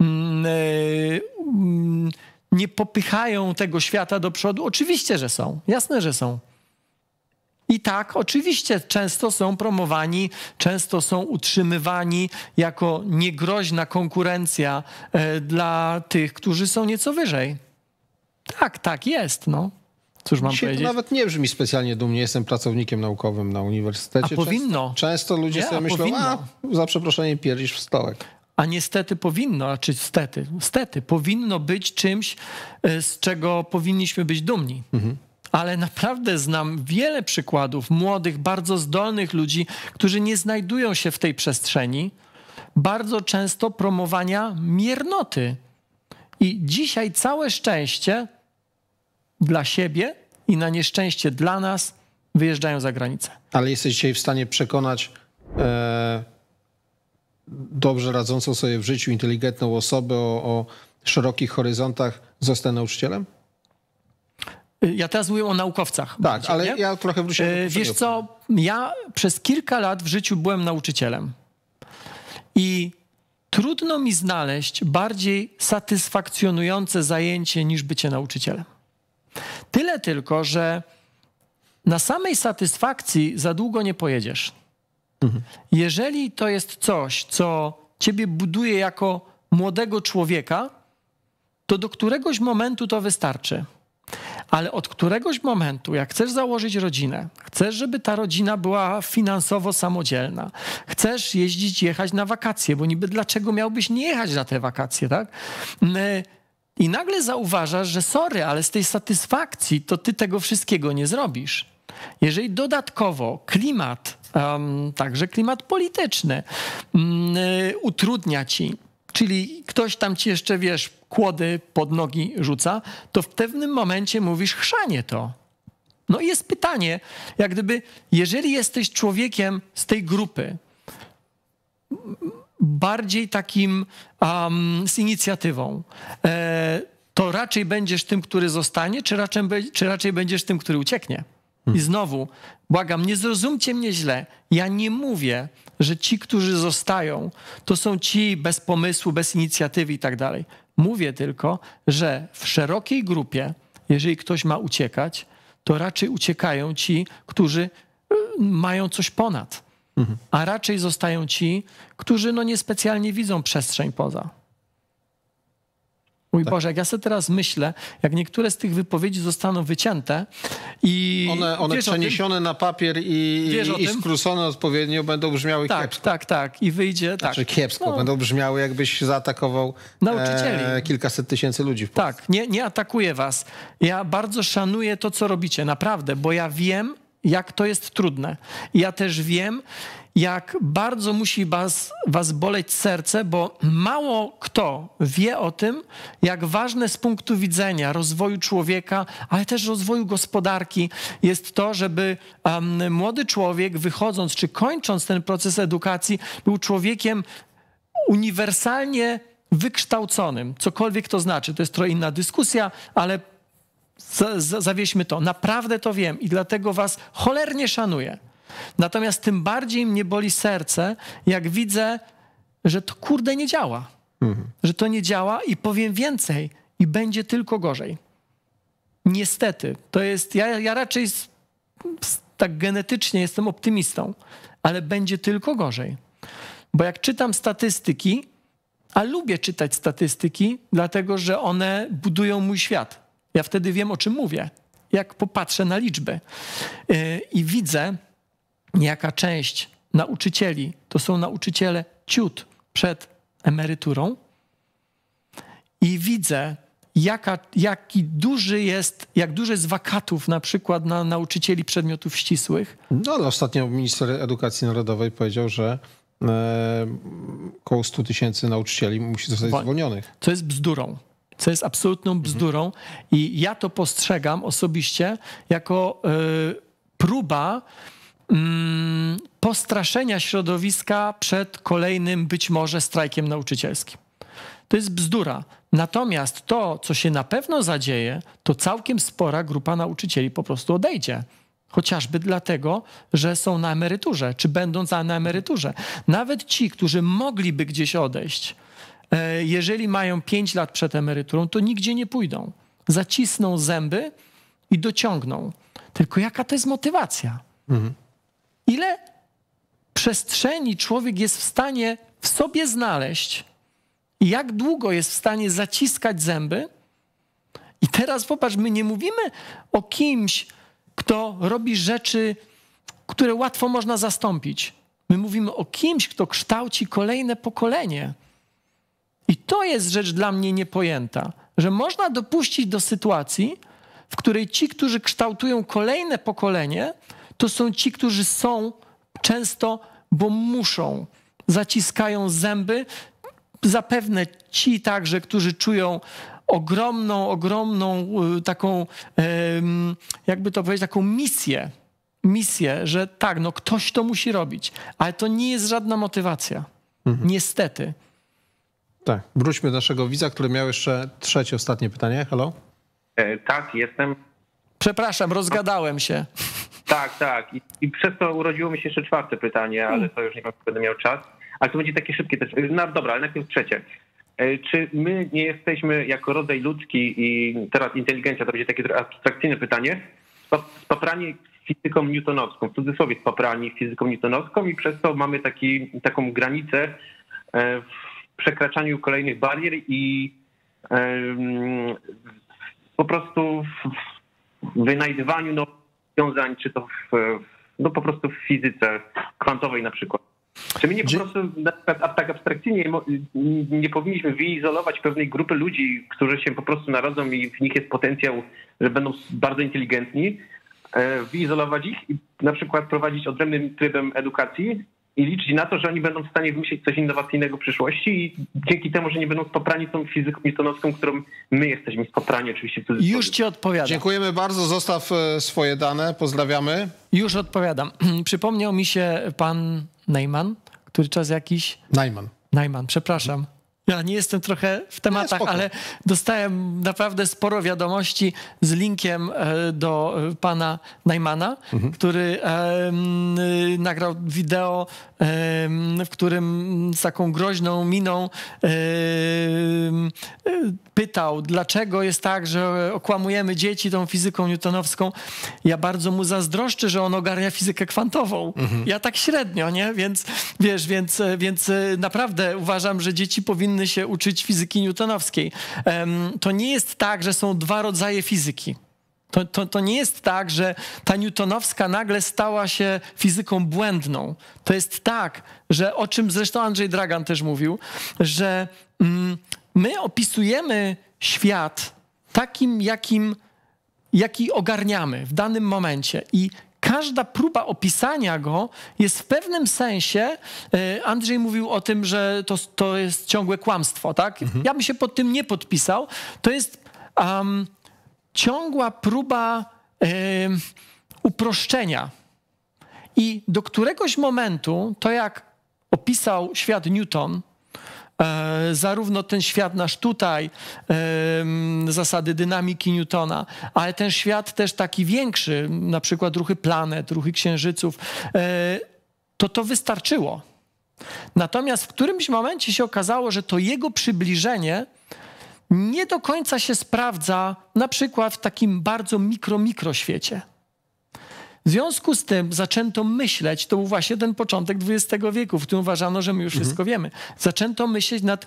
nie popychają tego świata do przodu? Oczywiście, że są. Jasne, że są. I tak, oczywiście często są promowani, często są utrzymywani jako niegroźna konkurencja dla tych, którzy są nieco wyżej. Tak jest, no. Cóż mam powiedzieć? To nawet nie brzmi specjalnie dumnie. Jestem pracownikiem naukowym na uniwersytecie. A powinno. Często ludzie sobie myślą, powinno. za przeproszeniem pierdzisz w stołek. A niestety powinno, stety, powinno być czymś, z czego powinniśmy być dumni. Ale naprawdę znam wiele przykładów młodych, bardzo zdolnych ludzi, którzy nie znajdują się w tej przestrzeni, bardzo często promowania miernoty. I dzisiaj całe szczęście dla siebie i na nieszczęście dla nas wyjeżdżają za granicę. Ale jesteś dzisiaj w stanie przekonać dobrze radzącą sobie w życiu, inteligentną osobę o szerokich horyzontach, zostać nauczycielem? Ja teraz mówię o naukowcach. Tak, bardziej, ale nie? ja trochę wróciłem do Wiesz co, ja przez kilka lat w życiu byłem nauczycielem. I trudno mi znaleźć bardziej satysfakcjonujące zajęcie niż bycie nauczycielem. Tyle tylko, że na samej satysfakcji za długo nie pojedziesz. Jeżeli to jest coś, co ciebie buduje jako młodego człowieka, to do któregoś momentu to wystarczy. Ale od któregoś momentu, jak chcesz założyć rodzinę, chcesz, żeby ta rodzina była finansowo samodzielna, chcesz jechać na wakacje, bo niby dlaczego miałbyś nie jechać na te wakacje, tak? I nagle zauważasz, że sorry, ale z tej satysfakcji to ty tego wszystkiego nie zrobisz. Jeżeli dodatkowo klimat, także klimat polityczny utrudnia ci, czyli ktoś tam ci jeszcze, wiesz, kłody pod nogi rzuca, to w pewnym momencie mówisz, chrzanie to. No i jest pytanie, jak gdyby, jeżeli jesteś człowiekiem z tej grupy, bardziej takim z inicjatywą, to raczej będziesz tym, który zostanie, czy raczej będziesz tym, który ucieknie? I znowu, błagam, nie zrozumcie mnie źle. Ja nie mówię, że ci, którzy zostają, to są ci bez pomysłu, bez inicjatywy i tak dalej. Mówię tylko, że w szerokiej grupie, jeżeli ktoś ma uciekać, to raczej uciekają ci, którzy mają coś ponad. A raczej zostają ci, którzy no niespecjalnie widzą przestrzeń poza. Mój Boże, jak ja sobie teraz myślę, jak niektóre z tych wypowiedzi zostaną wycięte i... One przeniesione na papier i skrócone odpowiednio będą brzmiały kiepsko. Tak. I wyjdzie... Znaczy kiepsko, będą brzmiały, jakbyś zaatakował nauczycieli. Kilkaset tysięcy ludzi w Polsce. Tak, nie atakuję was. Ja bardzo szanuję to, co robicie, naprawdę, bo ja wiem, jak to jest trudne. I ja też wiem, jak bardzo musi was boleć serce, bo mało kto wie o tym, jak ważne z punktu widzenia rozwoju człowieka, ale też rozwoju gospodarki jest to, żeby młody człowiek wychodząc czy kończąc ten proces edukacji był człowiekiem uniwersalnie wykształconym. Cokolwiek to znaczy. To jest trochę inna dyskusja, ale zawieźmy to. Naprawdę to wiem i dlatego was cholernie szanuję. Natomiast tym bardziej mnie boli serce, jak widzę, że to kurde nie działa. Że to nie działa i powiem więcej i będzie tylko gorzej. Niestety. To jest, ja raczej tak genetycznie jestem optymistą, ale będzie tylko gorzej. Bo jak czytam statystyki, A lubię czytać statystyki, dlatego że one budują mój świat. Ja wtedy wiem, o czym mówię, jak popatrzę na liczby. I widzę, jaka część nauczycieli to są nauczyciele ciut przed emeryturą. I widzę, jak dużo jest wakatów na przykład na nauczycieli przedmiotów ścisłych. No ale ostatnio minister edukacji narodowej powiedział, że około 100 000 nauczycieli musi zostać zwolnionych. Co jest bzdurą. Co jest absolutną bzdurą. I ja to postrzegam osobiście jako próba postraszenia środowiska przed kolejnym być może strajkiem nauczycielskim. To jest bzdura. Natomiast to, co się na pewno zadzieje, to całkiem spora grupa nauczycieli po prostu odejdzie. Chociażby dlatego, że są na emeryturze, czy będąc na emeryturze. Nawet ci, którzy mogliby gdzieś odejść, jeżeli mają 5 lat przed emeryturą, to nigdzie nie pójdą. Zacisną zęby i dociągną. Tylko jaka to jest motywacja? Ile przestrzeni człowiek jest w stanie w sobie znaleźć i jak długo jest w stanie zaciskać zęby? I teraz popatrz, my nie mówimy o kimś, kto robi rzeczy, które łatwo można zastąpić. My mówimy o kimś, kto kształci kolejne pokolenie. I to jest rzecz dla mnie niepojęta, że można dopuścić do sytuacji, w której ci, którzy kształtują kolejne pokolenie, to są ci, którzy są często, bo muszą, zaciskają zęby. Zapewne ci także, którzy czują ogromną taką, jakby to powiedzieć, taką misję, że tak, no ktoś to musi robić, ale to nie jest żadna motywacja. Niestety. Tak, wróćmy do naszego widza, który miał jeszcze trzecie, ostatnie pytanie. Halo? Tak, jestem. Przepraszam, rozgadałem się. Tak. I przez to urodziło mi się jeszcze czwarte pytanie, ale to już nie wiem, będę miał czas. Ale to będzie takie szybkie też. No dobra, ale najpierw trzecie. Czy my nie jesteśmy jako rodzaj ludzki i teraz inteligencja, to będzie takie abstrakcyjne pytanie, spaprani fizyką newtonowską, w cudzysłowie spaprani fizyką newtonowską i przez to mamy taką granicę w przekraczaniu kolejnych barier i po prostu w wynajdywaniu nowych rozwiązań, czy to po prostu w fizyce kwantowej na przykład. Czy my nie po prostu na przykład tak abstrakcyjnie nie powinniśmy wyizolować pewnej grupy ludzi, którzy się po prostu narodzą i w nich jest potencjał, że będą bardzo inteligentni, wyizolować ich i na przykład prowadzić odrębnym trybem edukacji i liczyć na to, że oni będą w stanie wymyślić coś innowacyjnego w przyszłości i dzięki temu, że nie będą spaprani tą fizyką newtonowską, którą my jesteśmy spaprani oczywiście. Już ci odpowiadam. Dziękujemy bardzo, zostaw swoje dane, pozdrawiamy. Już odpowiadam. Przypomniał mi się pan Neumann, który czas jakiś... Neumann, przepraszam. Ja nie jestem trochę w tematach, ale dostałem naprawdę sporo wiadomości z linkiem do pana Neumana, który nagrał wideo, w którym z taką groźną miną pytał, dlaczego jest tak, że okłamujemy dzieci tą fizyką newtonowską. Ja bardzo mu zazdroszczę, że on ogarnia fizykę kwantową. Ja tak średnio, nie? Więc wiesz, więc naprawdę uważam, że dzieci powinny się uczyć fizyki newtonowskiej. To nie jest tak, że są dwa rodzaje fizyki. To nie jest tak, że ta newtonowska nagle stała się fizyką błędną. To jest tak, że o czym zresztą Andrzej Dragan też mówił, że my opisujemy świat takim, jaki ogarniamy w danym momencie i każda próba opisania go jest w pewnym sensie, Andrzej mówił o tym, że to jest ciągłe kłamstwo, tak? Ja bym się pod tym nie podpisał. To jest ciągła próba uproszczenia. I do któregoś momentu, to jak opisał świat Newton, zarówno ten świat nasz tutaj, zasady dynamiki Newtona, ale ten świat też taki większy, na przykład ruchy planet, ruchy księżyców, to wystarczyło. Natomiast w którymś momencie się okazało, że to jego przybliżenie nie do końca się sprawdza na przykład w takim bardzo mikroświecie. W związku z tym zaczęto myśleć, to był właśnie ten początek XX wieku, w którym uważano, że my już wszystko wiemy. Zaczęto myśleć nad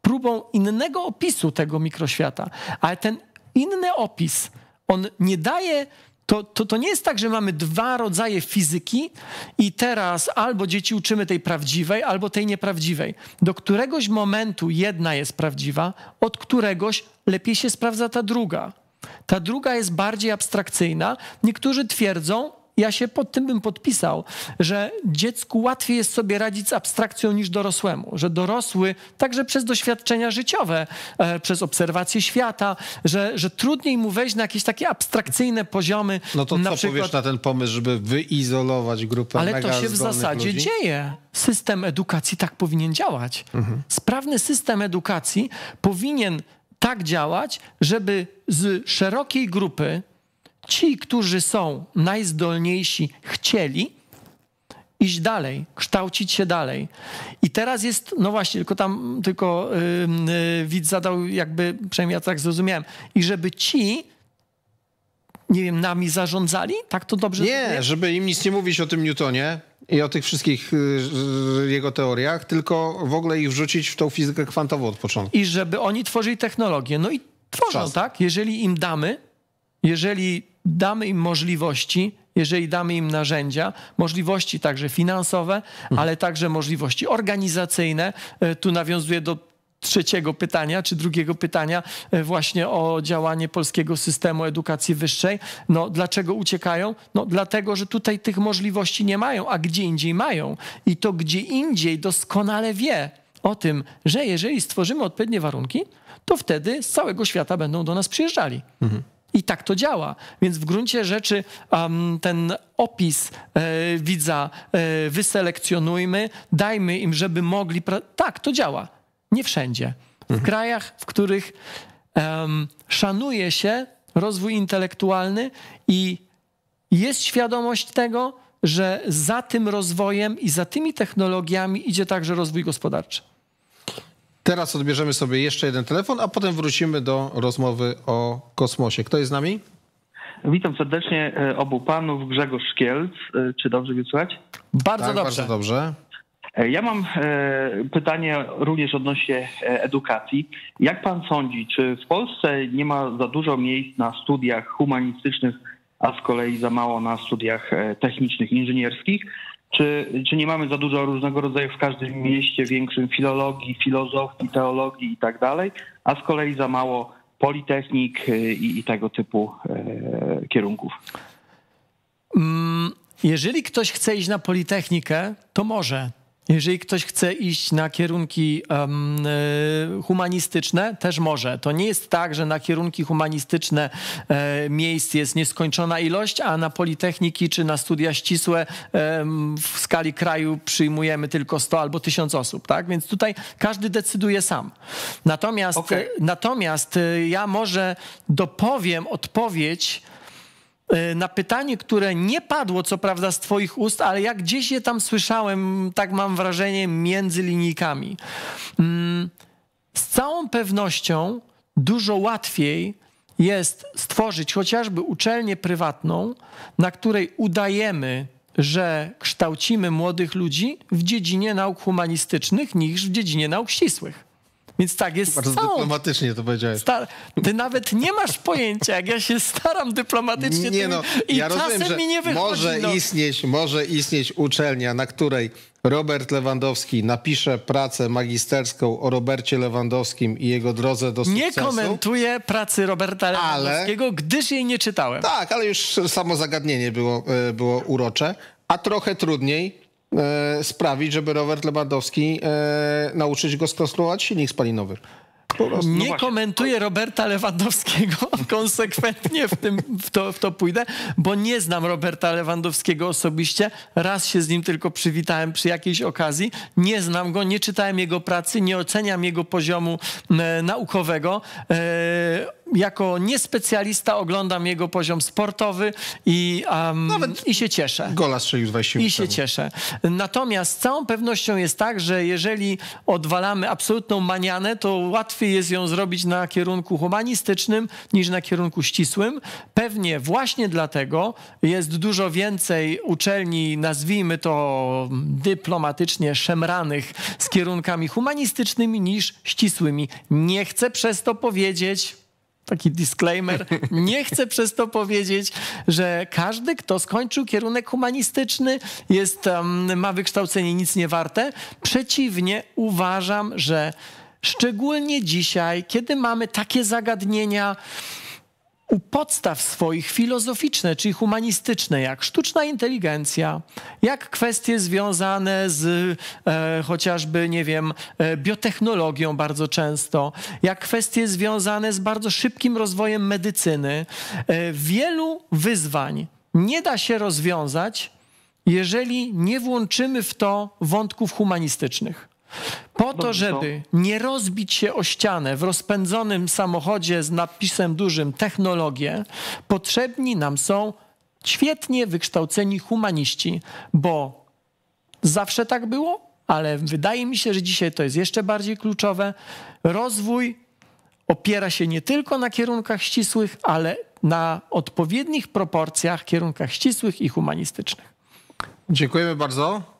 próbą innego opisu tego mikroświata. Ale ten inny opis, on nie daje... To nie jest tak, że mamy dwa rodzaje fizyki i teraz albo dzieci uczymy tej prawdziwej, albo tej nieprawdziwej. Do któregoś momentu jedna jest prawdziwa, od któregoś lepiej się sprawdza ta druga. Ta druga jest bardziej abstrakcyjna. Niektórzy twierdzą, ja się pod tym bym podpisał, że dziecku łatwiej jest sobie radzić z abstrakcją niż dorosłemu, że dorosły także przez doświadczenia życiowe, przez obserwację świata, że trudniej mu wejść na jakieś takie abstrakcyjne poziomy. No to co powiesz na ten pomysł, żeby wyizolować grupę ale mega to się w zasadzie ludzi? dzieje. System edukacji tak powinien działać. Sprawny system edukacji powinien tak działać, żeby z szerokiej grupy ci, którzy są najzdolniejsi, chcieli iść dalej, kształcić się dalej. I teraz jest, no właśnie, tylko widz zadał jakby, przynajmniej ja tak zrozumiałem, i żeby ci, nie wiem, nami zarządzali? Tak to dobrze Nie, żeby im nic nie mówić o tym Newtonie i o tych wszystkich jego teoriach, tylko w ogóle ich wrzucić w tą fizykę kwantową od początku. I żeby oni tworzyli technologię. No i tworzą, Czas. tak? Jeżeli damy im możliwości, jeżeli damy im narzędzia, możliwości także finansowe, ale także możliwości organizacyjne. Tu nawiązuję do trzeciego pytania, czy drugiego pytania właśnie o działanie polskiego systemu edukacji wyższej. No dlaczego uciekają? No dlatego, że tutaj tych możliwości nie mają, a gdzie indziej mają. I to gdzie indziej doskonale wie o tym, że jeżeli stworzymy odpowiednie warunki, to wtedy z całego świata będą do nas przyjeżdżali. I tak to działa. Więc w gruncie rzeczy ten opis widza wyselekcjonujmy, dajmy im, żeby mogli... Tak, to działa. Nie wszędzie. W krajach, w których szanuje się rozwój intelektualny i jest świadomość tego, że za tym rozwojem i za tymi technologiami idzie także rozwój gospodarczy. Teraz odbierzemy sobie jeszcze jeden telefon, a potem wrócimy do rozmowy o kosmosie. Kto jest z nami? Witam serdecznie obu panów. Grzegorz Szkielc. Czy dobrze mnie słychać? Bardzo Tak, dobrze. bardzo dobrze. Ja mam pytanie również odnośnie edukacji. Jak pan sądzi, czy w Polsce nie ma za dużo miejsc na studiach humanistycznych, a z kolei za mało na studiach technicznych, inżynierskich? Czy nie mamy za dużo różnego rodzaju w każdym mieście większym filologii, filozofii, teologii i tak dalej, a z kolei za mało politechnik i tego typu kierunków? Jeżeli ktoś chce iść na politechnikę, to może. Jeżeli ktoś chce iść na kierunki humanistyczne, też może. To nie jest tak, że na kierunki humanistyczne miejsc jest nieskończona ilość, a na politechniki czy na studia ścisłe w skali kraju przyjmujemy tylko 100 albo 1000 osób. Tak? Więc tutaj każdy decyduje sam. Natomiast ja może dopowiem odpowiedź na pytanie, które nie padło, co prawda, z twoich ust, ale jak gdzieś je tam słyszałem, tak mam wrażenie, między linijkami. Z całą pewnością dużo łatwiej jest stworzyć chociażby uczelnię prywatną, na której udajemy, że kształcimy młodych ludzi w dziedzinie nauk humanistycznych niż w dziedzinie nauk ścisłych. Więc tak jest Bardzo dyplomatycznie to powiedziałeś. Ty nawet nie masz pojęcia, jak ja się staram dyplomatycznie. Nie no, i ja czasem rozumiem, że mi nie wychodzi. może istnieć uczelnia, na której Robert Lewandowski napisze pracę magisterską o Robercie Lewandowskim i jego drodze do sukcesu. Nie komentuję pracy Roberta Lewandowskiego, gdyż jej nie czytałem. Tak, ale już samo zagadnienie było urocze, a trochę trudniej sprawić, żeby Robert Lewandowski nauczyć go skonstruować silnik spalinowy. Nie komentuję Roberta Lewandowskiego konsekwentnie w to pójdę, bo nie znam Roberta Lewandowskiego osobiście. Raz się z nim tylko przywitałem przy jakiejś okazji. Nie znam go, nie czytałem jego pracy, nie oceniam jego poziomu naukowego. jako niespecjalista oglądam jego poziom sportowy i się cieszę. Gola strzelił 20 minut I się cieszę. Natomiast z całą pewnością jest tak, że jeżeli odwalamy absolutną manianę, to łatwiej jest ją zrobić na kierunku humanistycznym niż na kierunku ścisłym. Pewnie właśnie dlatego jest dużo więcej uczelni, nazwijmy to dyplomatycznie, szemranych z kierunkami humanistycznymi niż ścisłymi. Nie chcę przez to powiedzieć, taki disclaimer, nie chcę przez to powiedzieć, że każdy, kto skończył kierunek humanistyczny, ma wykształcenie nic nie warte. Przeciwnie, uważam, że szczególnie dzisiaj, kiedy mamy takie zagadnienia u podstaw swoich filozoficzne, czyli humanistyczne, jak sztuczna inteligencja, jak kwestie związane z chociażby, nie wiem, biotechnologią bardzo często, jak kwestie związane z bardzo szybkim rozwojem medycyny. Wielu wyzwań nie da się rozwiązać, jeżeli nie włączymy w to wątków humanistycznych. Po to, żeby nie rozbić się o ścianę w rozpędzonym samochodzie z napisem dużym technologię, potrzebni nam są świetnie wykształceni humaniści, bo zawsze tak było, ale wydaje mi się, że dzisiaj to jest jeszcze bardziej kluczowe. Rozwój opiera się nie tylko na kierunkach ścisłych, ale na odpowiednich proporcjach kierunkach ścisłych i humanistycznych. Dziękujemy bardzo.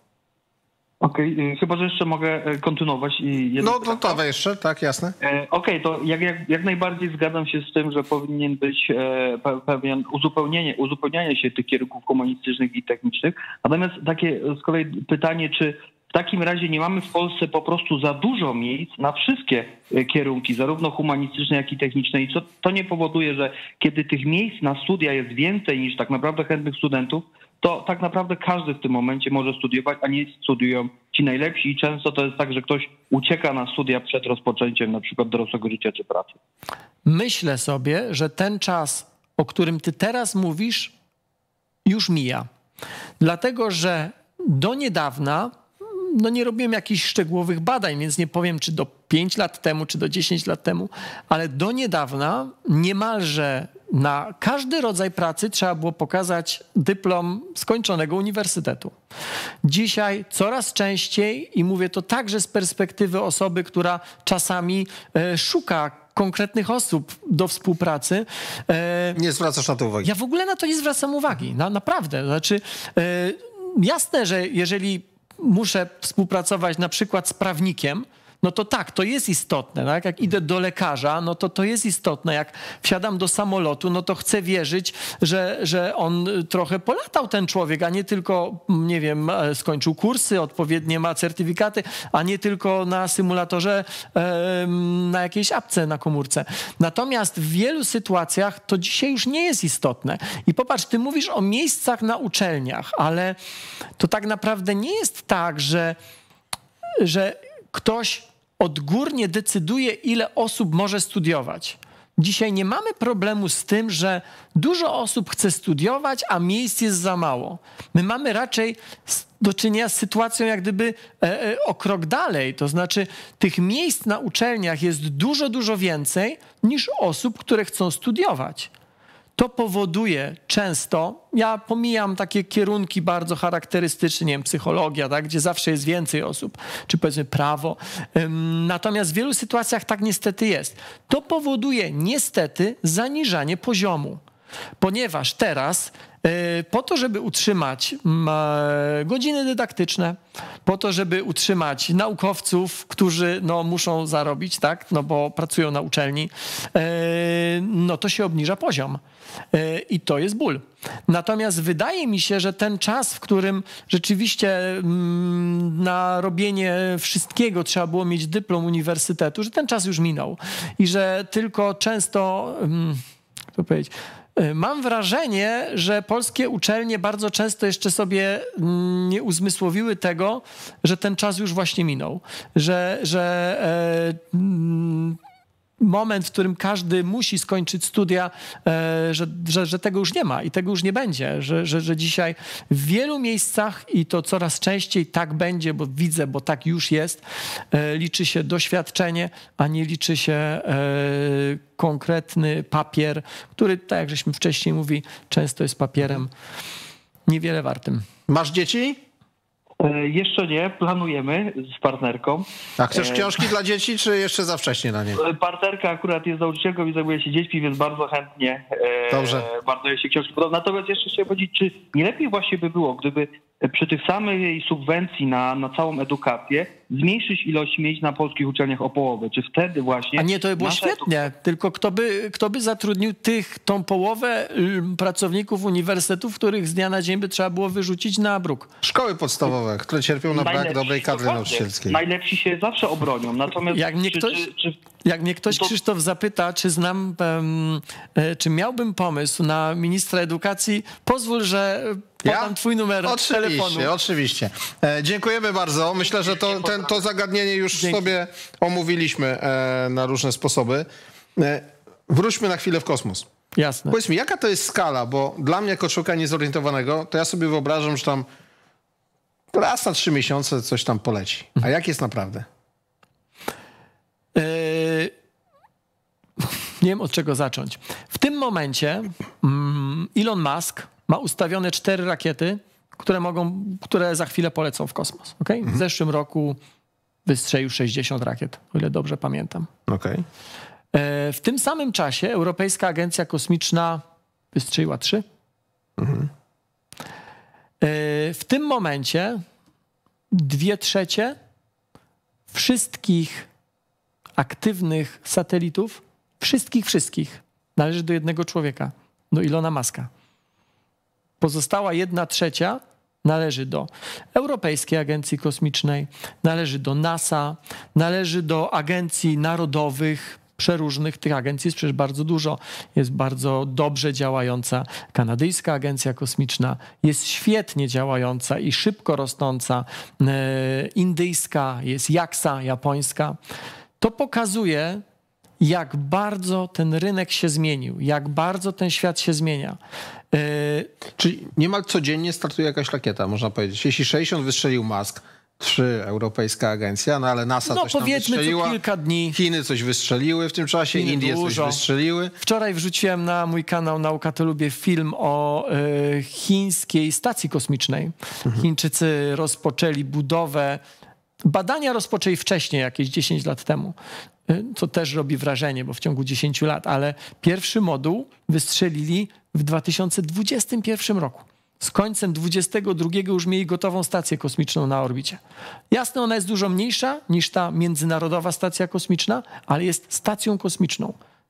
Okej, chyba że jeszcze mogę kontynuować. No gotowe jeszcze, tak, jasne. Okej, to jak najbardziej zgadzam się z tym, że powinien być pewien uzupełnianie się tych kierunków humanistycznych i technicznych. Natomiast takie z kolei pytanie, czy w takim razie nie mamy w Polsce po prostu za dużo miejsc na wszystkie kierunki, zarówno humanistyczne, jak i techniczne. I to nie powoduje, że kiedy tych miejsc na studia jest więcej niż tak naprawdę chętnych studentów, to tak naprawdę każdy w tym momencie może studiować, a nie studiują ci najlepsi. I często to jest tak, że ktoś ucieka na studia przed rozpoczęciem na przykład dorosłego życia czy pracy. Myślę sobie, że ten czas, o którym ty teraz mówisz, już mija. Dlatego, że do niedawna nie robiłem jakichś szczegółowych badań, więc nie powiem, czy do 5 lat temu, czy do 10 lat temu, ale do niedawna niemalże na każdy rodzaj pracy trzeba było pokazać dyplom skończonego uniwersytetu. Dzisiaj coraz częściej, i mówię to także z perspektywy osoby, która czasami szuka konkretnych osób do współpracy. Nie zwracasz na to uwagi. Ja w ogóle na to nie zwracam uwagi, naprawdę. Znaczy, jasne, że jeżeli muszę współpracować na przykład z prawnikiem, no to tak, to jest istotne. Tak? Jak idę do lekarza, no to jest istotne. Jak wsiadam do samolotu, no to chcę wierzyć, że on trochę polatał, ten człowiek, a nie tylko, nie wiem, skończył kursy, odpowiednie ma certyfikaty, a nie tylko na symulatorze, na jakiejś apce na komórce. Natomiast w wielu sytuacjach to dzisiaj już nie jest istotne. I popatrz, ty mówisz o miejscach na uczelniach, ale to tak naprawdę nie jest tak, że ktoś odgórnie decyduje, ile osób może studiować. Dzisiaj nie mamy problemu z tym, że dużo osób chce studiować, a miejsc jest za mało. My mamy raczej do czynienia z sytuacją jak gdyby o krok dalej. To znaczy tych miejsc na uczelniach jest dużo, dużo więcej niż osób, które chcą studiować. To powoduje często, ja pomijam takie kierunki bardzo charakterystyczne, nie wiem, psychologia, tak, gdzie zawsze jest więcej osób, czy powiedzmy prawo. Natomiast w wielu sytuacjach tak niestety jest. To powoduje niestety zaniżanie poziomu, ponieważ teraz po to, żeby utrzymać godziny dydaktyczne, po to, żeby utrzymać naukowców, którzy muszą zarobić, tak, bo pracują na uczelni, to się obniża poziom. I to jest ból. Natomiast wydaje mi się, że ten czas, w którym rzeczywiście na robienie wszystkiego trzeba było mieć dyplom uniwersytetu, że ten czas już minął i że tylko często, jak to powiedzieć, mam wrażenie, że polskie uczelnie bardzo często jeszcze sobie nie uzmysłowiły tego, że ten czas już właśnie minął. Że moment, w którym każdy musi skończyć studia, że tego już nie ma i tego już nie będzie, że dzisiaj w wielu miejscach i to coraz częściej tak będzie, bo widzę, bo tak już jest, liczy się doświadczenie, a nie liczy się konkretny papier, który, tak jak żeśmy wcześniej mówili, często jest papierem niewiele wartym. Masz dzieci? Jeszcze nie, planujemy z partnerką. A chcesz książki dla dzieci, czy jeszcze za wcześnie na nie? Partnerka akurat jest nauczycielką i zajmuje się dziećmi, więc bardzo chętnie Dobrze. bardzo jej się książki podoba. Natomiast jeszcze chciałem powiedzieć, czy nie lepiej właśnie by było, gdyby przy tych samej subwencji na całą edukację zmniejszyć ilość miejsc na polskich uczelniach o połowę? Czy wtedy właśnie... A nie, to by było świetnie, tylko kto by zatrudnił tą połowę pracowników uniwersytetów, których z dnia na dzień by trzeba było wyrzucić na bruk? Szkoły podstawowe, które cierpią na brak dobrej kadry nauczycielskiej. Najlepsi się zawsze obronią. Natomiast jak mnie ktoś, Krzysztof, zapyta, czy miałbym pomysł na ministra edukacji, pozwól, że podam twój numer telefonu. Oczywiście. Dziękujemy bardzo. Myślę, że to zagadnienie już sobie omówiliśmy na różne sposoby. Wróćmy na chwilę w kosmos. Jasne. Powiedz mi, jaka to jest skala, bo dla mnie jako człowieka niezorientowanego, to ja sobie wyobrażam, że tam raz na 3 miesiące coś tam poleci. A jak jest naprawdę? Nie wiem, od czego zacząć. W tym momencie Elon Musk ma ustawione 4 rakiety, które za chwilę polecą w kosmos. Okay? W zeszłym roku wystrzelił 60 rakiet, o ile dobrze pamiętam. Okay. W tym samym czasie Europejska Agencja Kosmiczna wystrzeliła 3. W tym momencie 2/3 wszystkich aktywnych satelitów, wszystkich, należy do jednego człowieka, do Elona Muska. Pozostała 1/3 należy do Europejskiej Agencji Kosmicznej, należy do NASA, należy do agencji narodowych, przeróżnych. Tych agencji jest przecież bardzo dużo. Jest bardzo dobrze działająca Kanadyjska Agencja Kosmiczna, jest świetnie działająca i szybko rosnąca indyjska, jest JAXA, japońska. To pokazuje, jak bardzo ten rynek się zmienił, jak bardzo ten świat się zmienia. Czyli niemal codziennie startuje jakaś rakieta, można powiedzieć. Jeśli 60 wystrzelił Musk, 3 Europejska Agencja, no ale NASA coś tam wystrzeliła. Co kilka dni. Chiny coś wystrzeliły w tym czasie, Indie coś wystrzeliły. Wczoraj wrzuciłem na mój kanał Nauka to Lubię film o chińskiej stacji kosmicznej. Chińczycy rozpoczęli budowę, badania rozpoczęli wcześniej, jakieś 10 lat temu. Co też robi wrażenie, bo w ciągu 10 lat, ale pierwszy moduł wystrzelili w 2021 roku. Z końcem 2022 już mieli gotową stację kosmiczną na orbicie. Jasne, ona jest dużo mniejsza niż ta międzynarodowa stacja kosmiczna, ale jest stacją kosmiczną,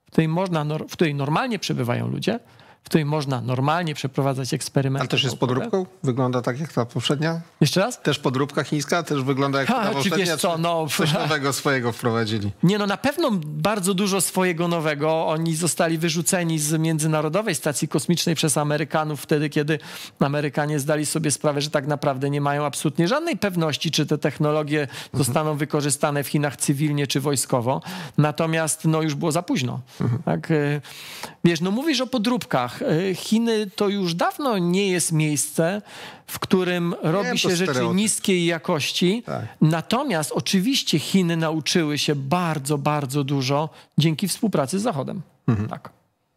w której normalnie przebywają ludzie, w której można normalnie przeprowadzać eksperymenty. Ale też jest podróbką? Wygląda tak jak ta poprzednia? Jeszcze raz? Też podróbka chińska? Też wygląda jak ta poprzednia? Coś nowego swojego wprowadzili? Nie, no na pewno bardzo dużo swojego nowego. Oni zostali wyrzuceni z Międzynarodowej Stacji Kosmicznej przez Amerykanów wtedy, kiedy Amerykanie zdali sobie sprawę, że tak naprawdę nie mają absolutnie żadnej pewności, czy te technologie zostaną wykorzystane w Chinach cywilnie, czy wojskowo. Natomiast no już było za późno. Tak? Wiesz, no mówisz o podróbkach. Chiny to już dawno nie jest miejsce, w którym robi się rzeczy niskiej jakości. Tak. Natomiast oczywiście Chiny nauczyły się bardzo, bardzo dużo dzięki współpracy z Zachodem. Tak.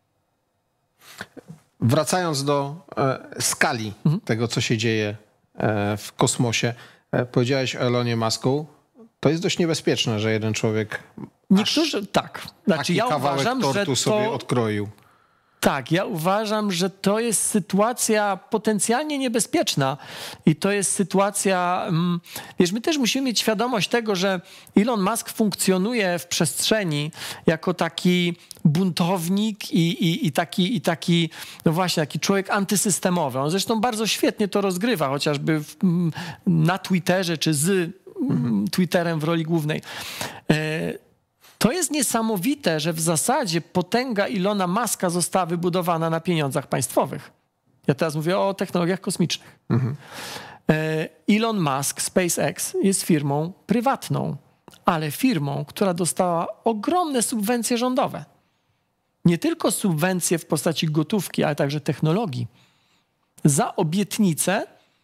Wracając do skali tego, co się dzieje w kosmosie, powiedziałeś o Elonie Musku. To jest dość niebezpieczne, że jeden człowiek niektórzy tak. Znaczy, ja uważam, że to sobie odkroił. Tak, ja uważam, że to jest sytuacja potencjalnie niebezpieczna i to jest sytuacja, wiesz, my też musimy mieć świadomość tego, że Elon Musk funkcjonuje w przestrzeni jako taki buntownik i taki, no właśnie, taki człowiek antysystemowy. On zresztą bardzo świetnie to rozgrywa, chociażby na Twitterze czy z Twitterem w roli głównej. To jest niesamowite, że w zasadzie potęga Elona Muska została wybudowana na pieniądzach państwowych. Ja teraz mówię o technologiach kosmicznych. Elon Musk, SpaceX jest firmą prywatną. ale firmą, która dostała ogromne subwencje rządowe. Nie tylko subwencje w postaci gotówki, ale także technologii. Za obietnicę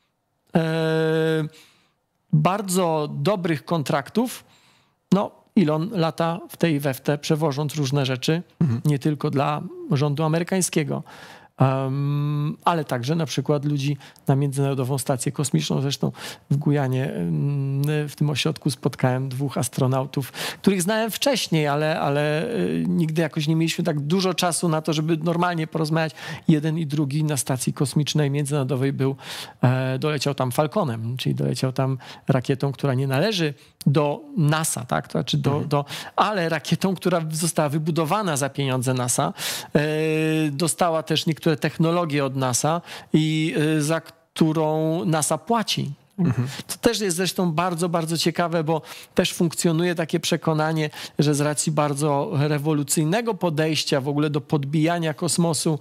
bardzo dobrych kontraktów. No, Elon lata w tej i we w te, przewożąc różne rzeczy, nie tylko dla rządu amerykańskiego, ale także na przykład ludzi na Międzynarodową Stację Kosmiczną. Zresztą w Gujanie, w tym ośrodku spotkałem 2 astronautów, których znałem wcześniej, ale nigdy jakoś nie mieliśmy tak dużo czasu na to, żeby normalnie porozmawiać. Jeden i drugi na Stacji Kosmicznej Międzynarodowej doleciał tam Falconem, czyli doleciał tam rakietą, która nie należy do NASA, tak? To znaczy ale rakietą, która została wybudowana za pieniądze NASA, dostała też niektóre technologie od NASA i za którą NASA płaci. To też jest zresztą bardzo, bardzo ciekawe, bo też funkcjonuje takie przekonanie, że z racji bardzo rewolucyjnego podejścia w ogóle do podbijania kosmosu,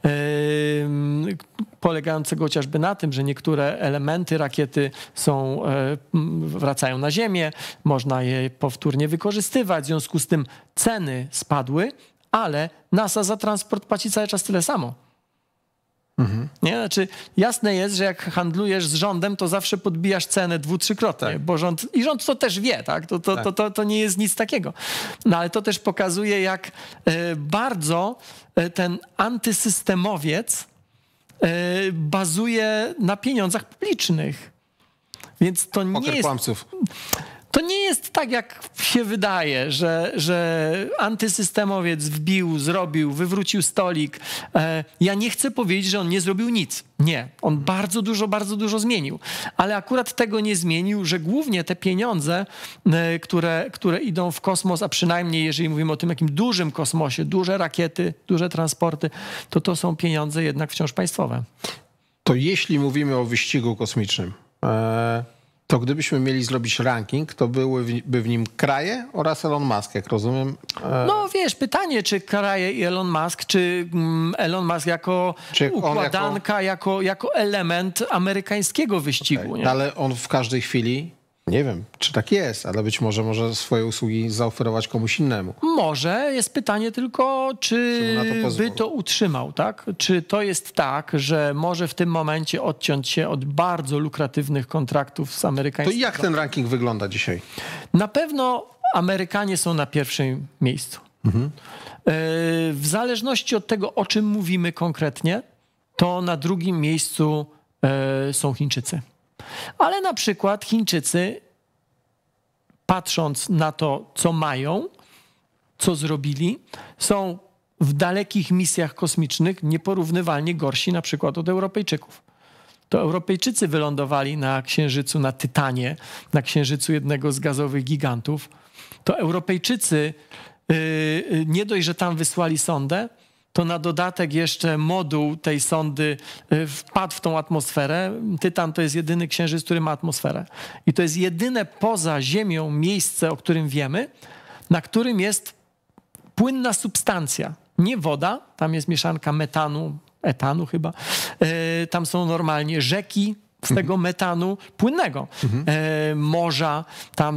polegającego chociażby na tym, że niektóre elementy rakiety wracają na Ziemię, można je powtórnie wykorzystywać, w związku z tym ceny spadły, ale NASA za transport płaci cały czas tyle samo. Nie? Znaczy, jasne jest, że jak handlujesz z rządem, to zawsze podbijasz cenę 2-3-krotnie, tak. Bo rząd to też wie, tak? To nie jest nic takiego. No ale to też pokazuje, jak bardzo ten antysystemowiec bazuje na pieniądzach publicznych. Więc to nie jest... kłamców. To nie jest tak, jak się wydaje, że antysystemowiec zrobił, wywrócił stolik. Ja nie chcę powiedzieć, że on nie zrobił nic. Nie, on bardzo dużo zmienił. Ale akurat tego nie zmienił, że głównie te pieniądze, które idą w kosmos, a przynajmniej jeżeli mówimy o tym jakim dużym kosmosie, duże rakiety, duże transporty, to są pieniądze jednak wciąż państwowe. To jeśli mówimy o wyścigu kosmicznym, to gdybyśmy mieli zrobić ranking, to byłyby w nim kraje oraz Elon Musk, jak rozumiem. No wiesz, pytanie, czy kraje i Elon Musk, czy Elon Musk jako układanka, jako element amerykańskiego wyścigu. Okay. Ale on w każdej chwili, nie wiem, czy tak jest, ale być może swoje usługi zaoferować komuś innemu. Może. Jest pytanie tylko, czy by to utrzymał, tak? Czy to jest tak, że może w tym momencie odciąć się od bardzo lukratywnych kontraktów z amerykańskiego. To jak ten ranking wygląda dzisiaj? Na pewno Amerykanie są na pierwszym miejscu. W zależności od tego, o czym mówimy konkretnie, to na drugim miejscu są Chińczycy. Ale na przykład Chińczycy, patrząc na to, co mają, co zrobili, są w dalekich misjach kosmicznych nieporównywalnie gorsi na przykład od Europejczyków. To Europejczycy wylądowali na Księżycu, na Tytanie, na Księżycu jednego z gazowych gigantów. To Europejczycy nie dość, że tam wysłali sondę, to na dodatek jeszcze moduł tej sondy wpadł w tą atmosferę. Tytan to jest jedyny księżyc, który ma atmosferę. I to jest jedyne poza Ziemią miejsce, o którym wiemy, na którym jest płynna substancja. Nie woda, tam jest mieszanka metanu, etanu chyba. Tam są normalnie rzeki z tego metanu płynnego. Morza, tam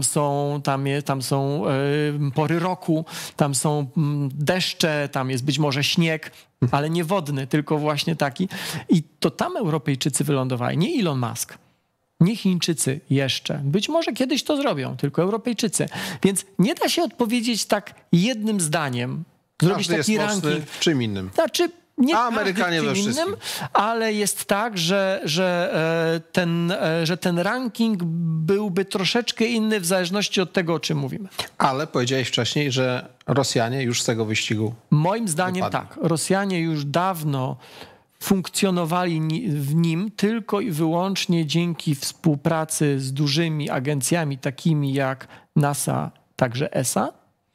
są pory roku, tam są deszcze, tam jest być może śnieg, ale nie wodny, tylko właśnie taki. I to tam Europejczycy wylądowali, nie Elon Musk. Nie Chińczycy jeszcze. Być może kiedyś to zrobią, tylko Europejczycy. Więc nie da się odpowiedzieć tak jednym zdaniem. Zrobić Każdy taki jest ranking. mocny w czym innym. Znaczy, nie Amerykanie we wszystkim. Ale jest tak, że ten ranking byłby troszeczkę inny w zależności od tego, o czym mówimy. Ale powiedziałeś wcześniej, że Rosjanie już z tego wyścigu Moim zdaniem wypadli. tak. Rosjanie już dawno funkcjonowali w nim tylko i wyłącznie dzięki współpracy z dużymi agencjami takimi jak NASA, także ESA.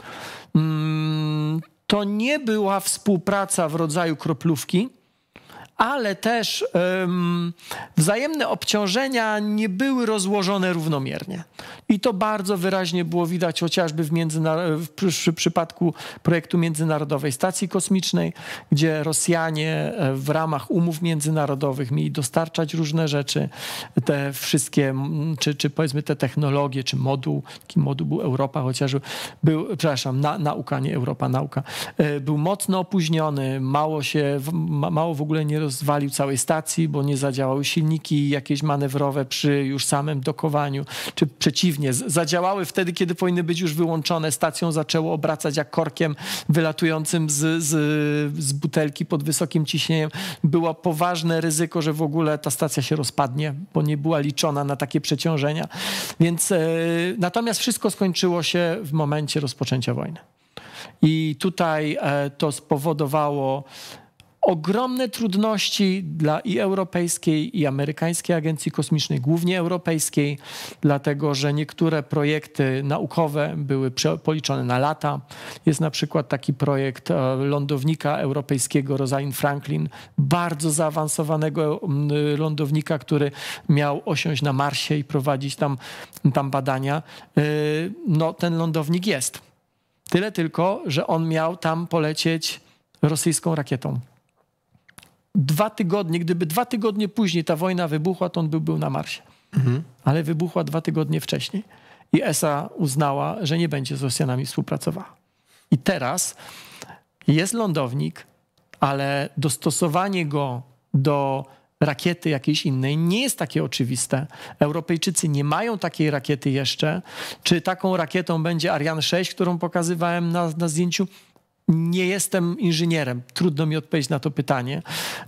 To nie była współpraca w rodzaju kroplówki, ale też wzajemne obciążenia nie były rozłożone równomiernie. I to bardzo wyraźnie było widać chociażby w przypadku projektu Międzynarodowej Stacji Kosmicznej, gdzie Rosjanie w ramach umów międzynarodowych mieli dostarczać różne rzeczy, te wszystkie, czy powiedzmy te technologie, czy moduł, taki moduł był Europa chociażby, nauka, nie Europa, nauka, był mocno opóźniony, mało w ogóle nie rozwalił całej stacji, bo nie zadziałały silniki jakieś manewrowe przy już samym dokowaniu, czy przeciwnie, zadziałały wtedy, kiedy powinny być już wyłączone. Stacją zaczęło obracać jak korkiem wylatującym z butelki pod wysokim ciśnieniem. Było poważne ryzyko, że w ogóle ta stacja się rozpadnie, bo nie była liczona na takie przeciążenia. Więc natomiast wszystko skończyło się w momencie rozpoczęcia wojny. I tutaj to spowodowało ogromne trudności dla i Europejskiej, i Amerykańskiej Agencji Kosmicznej, głównie europejskiej, dlatego że niektóre projekty naukowe były policzone na lata. Jest na przykład taki projekt lądownika europejskiego Rosalind Franklin, bardzo zaawansowanego lądownika, który miał osiąść na Marsie i prowadzić tam badania. No, ten lądownik jest. Tyle tylko, że on miał tam polecieć rosyjską rakietą. 2 tygodnie, gdyby 2 tygodnie później ta wojna wybuchła, to on był na Marsie. Ale wybuchła 2 tygodnie wcześniej. I ESA uznała, że nie będzie z Rosjanami współpracowała. I teraz jest lądownik, ale dostosowanie go do rakiety jakiejś innej nie jest takie oczywiste. Europejczycy nie mają takiej rakiety jeszcze. Czy taką rakietą będzie Ariane 6, którą pokazywałem na zdjęciu? Nie jestem inżynierem. Trudno mi odpowiedzieć na to pytanie.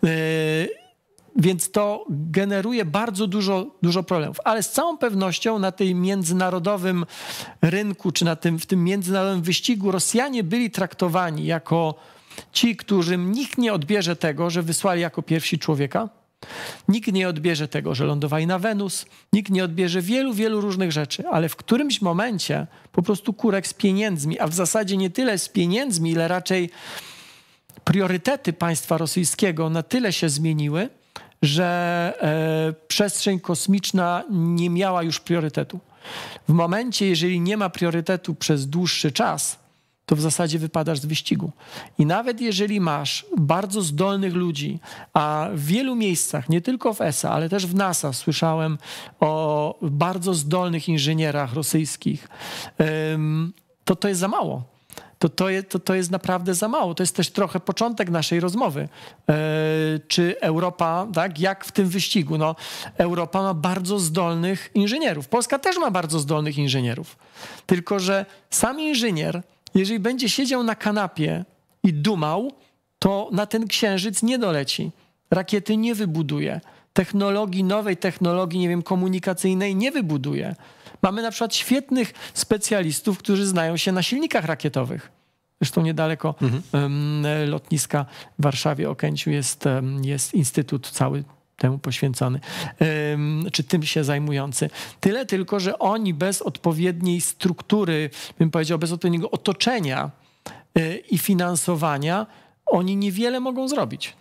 Więc to generuje bardzo dużo problemów. Ale z całą pewnością na tym międzynarodowym rynku, czy w tym międzynarodowym wyścigu Rosjanie byli traktowani jako ci, którym nikt nie odbierze tego, że wysłali jako pierwsi człowieka. Nikt nie odbierze tego, że lądowali na Wenus. Nikt nie odbierze wielu różnych rzeczy. Ale w którymś momencie po prostu kurek z pieniędzmi, a w zasadzie nie tyle z pieniędzmi, ile raczej priorytety państwa rosyjskiego na tyle się zmieniły, że przestrzeń kosmiczna nie miała już priorytetu. W momencie, jeżeli nie ma priorytetu przez dłuższy czas, to w zasadzie wypadasz z wyścigu. I nawet jeżeli masz bardzo zdolnych ludzi, a w wielu miejscach, nie tylko w ESA, ale też w NASA słyszałem o bardzo zdolnych inżynierach rosyjskich, to jest za mało. To jest naprawdę za mało. To jest też trochę początek naszej rozmowy. Czy Europa, tak, jak w tym wyścigu? No, Europa ma bardzo zdolnych inżynierów. Polska też ma bardzo zdolnych inżynierów. Tylko że sam inżynier, jeżeli będzie siedział na kanapie i dumał, to na ten księżyc nie doleci. Rakiety nie wybuduje. Nowej technologii, nie wiem, komunikacyjnej nie wybuduje. Mamy na przykład świetnych specjalistów, którzy znają się na silnikach rakietowych. Zresztą niedaleko lotniska w Warszawie, Okęciu jest instytut cały temu poświęcony, czy tym się zajmujący. Tyle tylko, że oni bez odpowiedniej struktury, bym powiedział, bez odpowiedniego otoczenia i finansowania, oni niewiele mogą zrobić.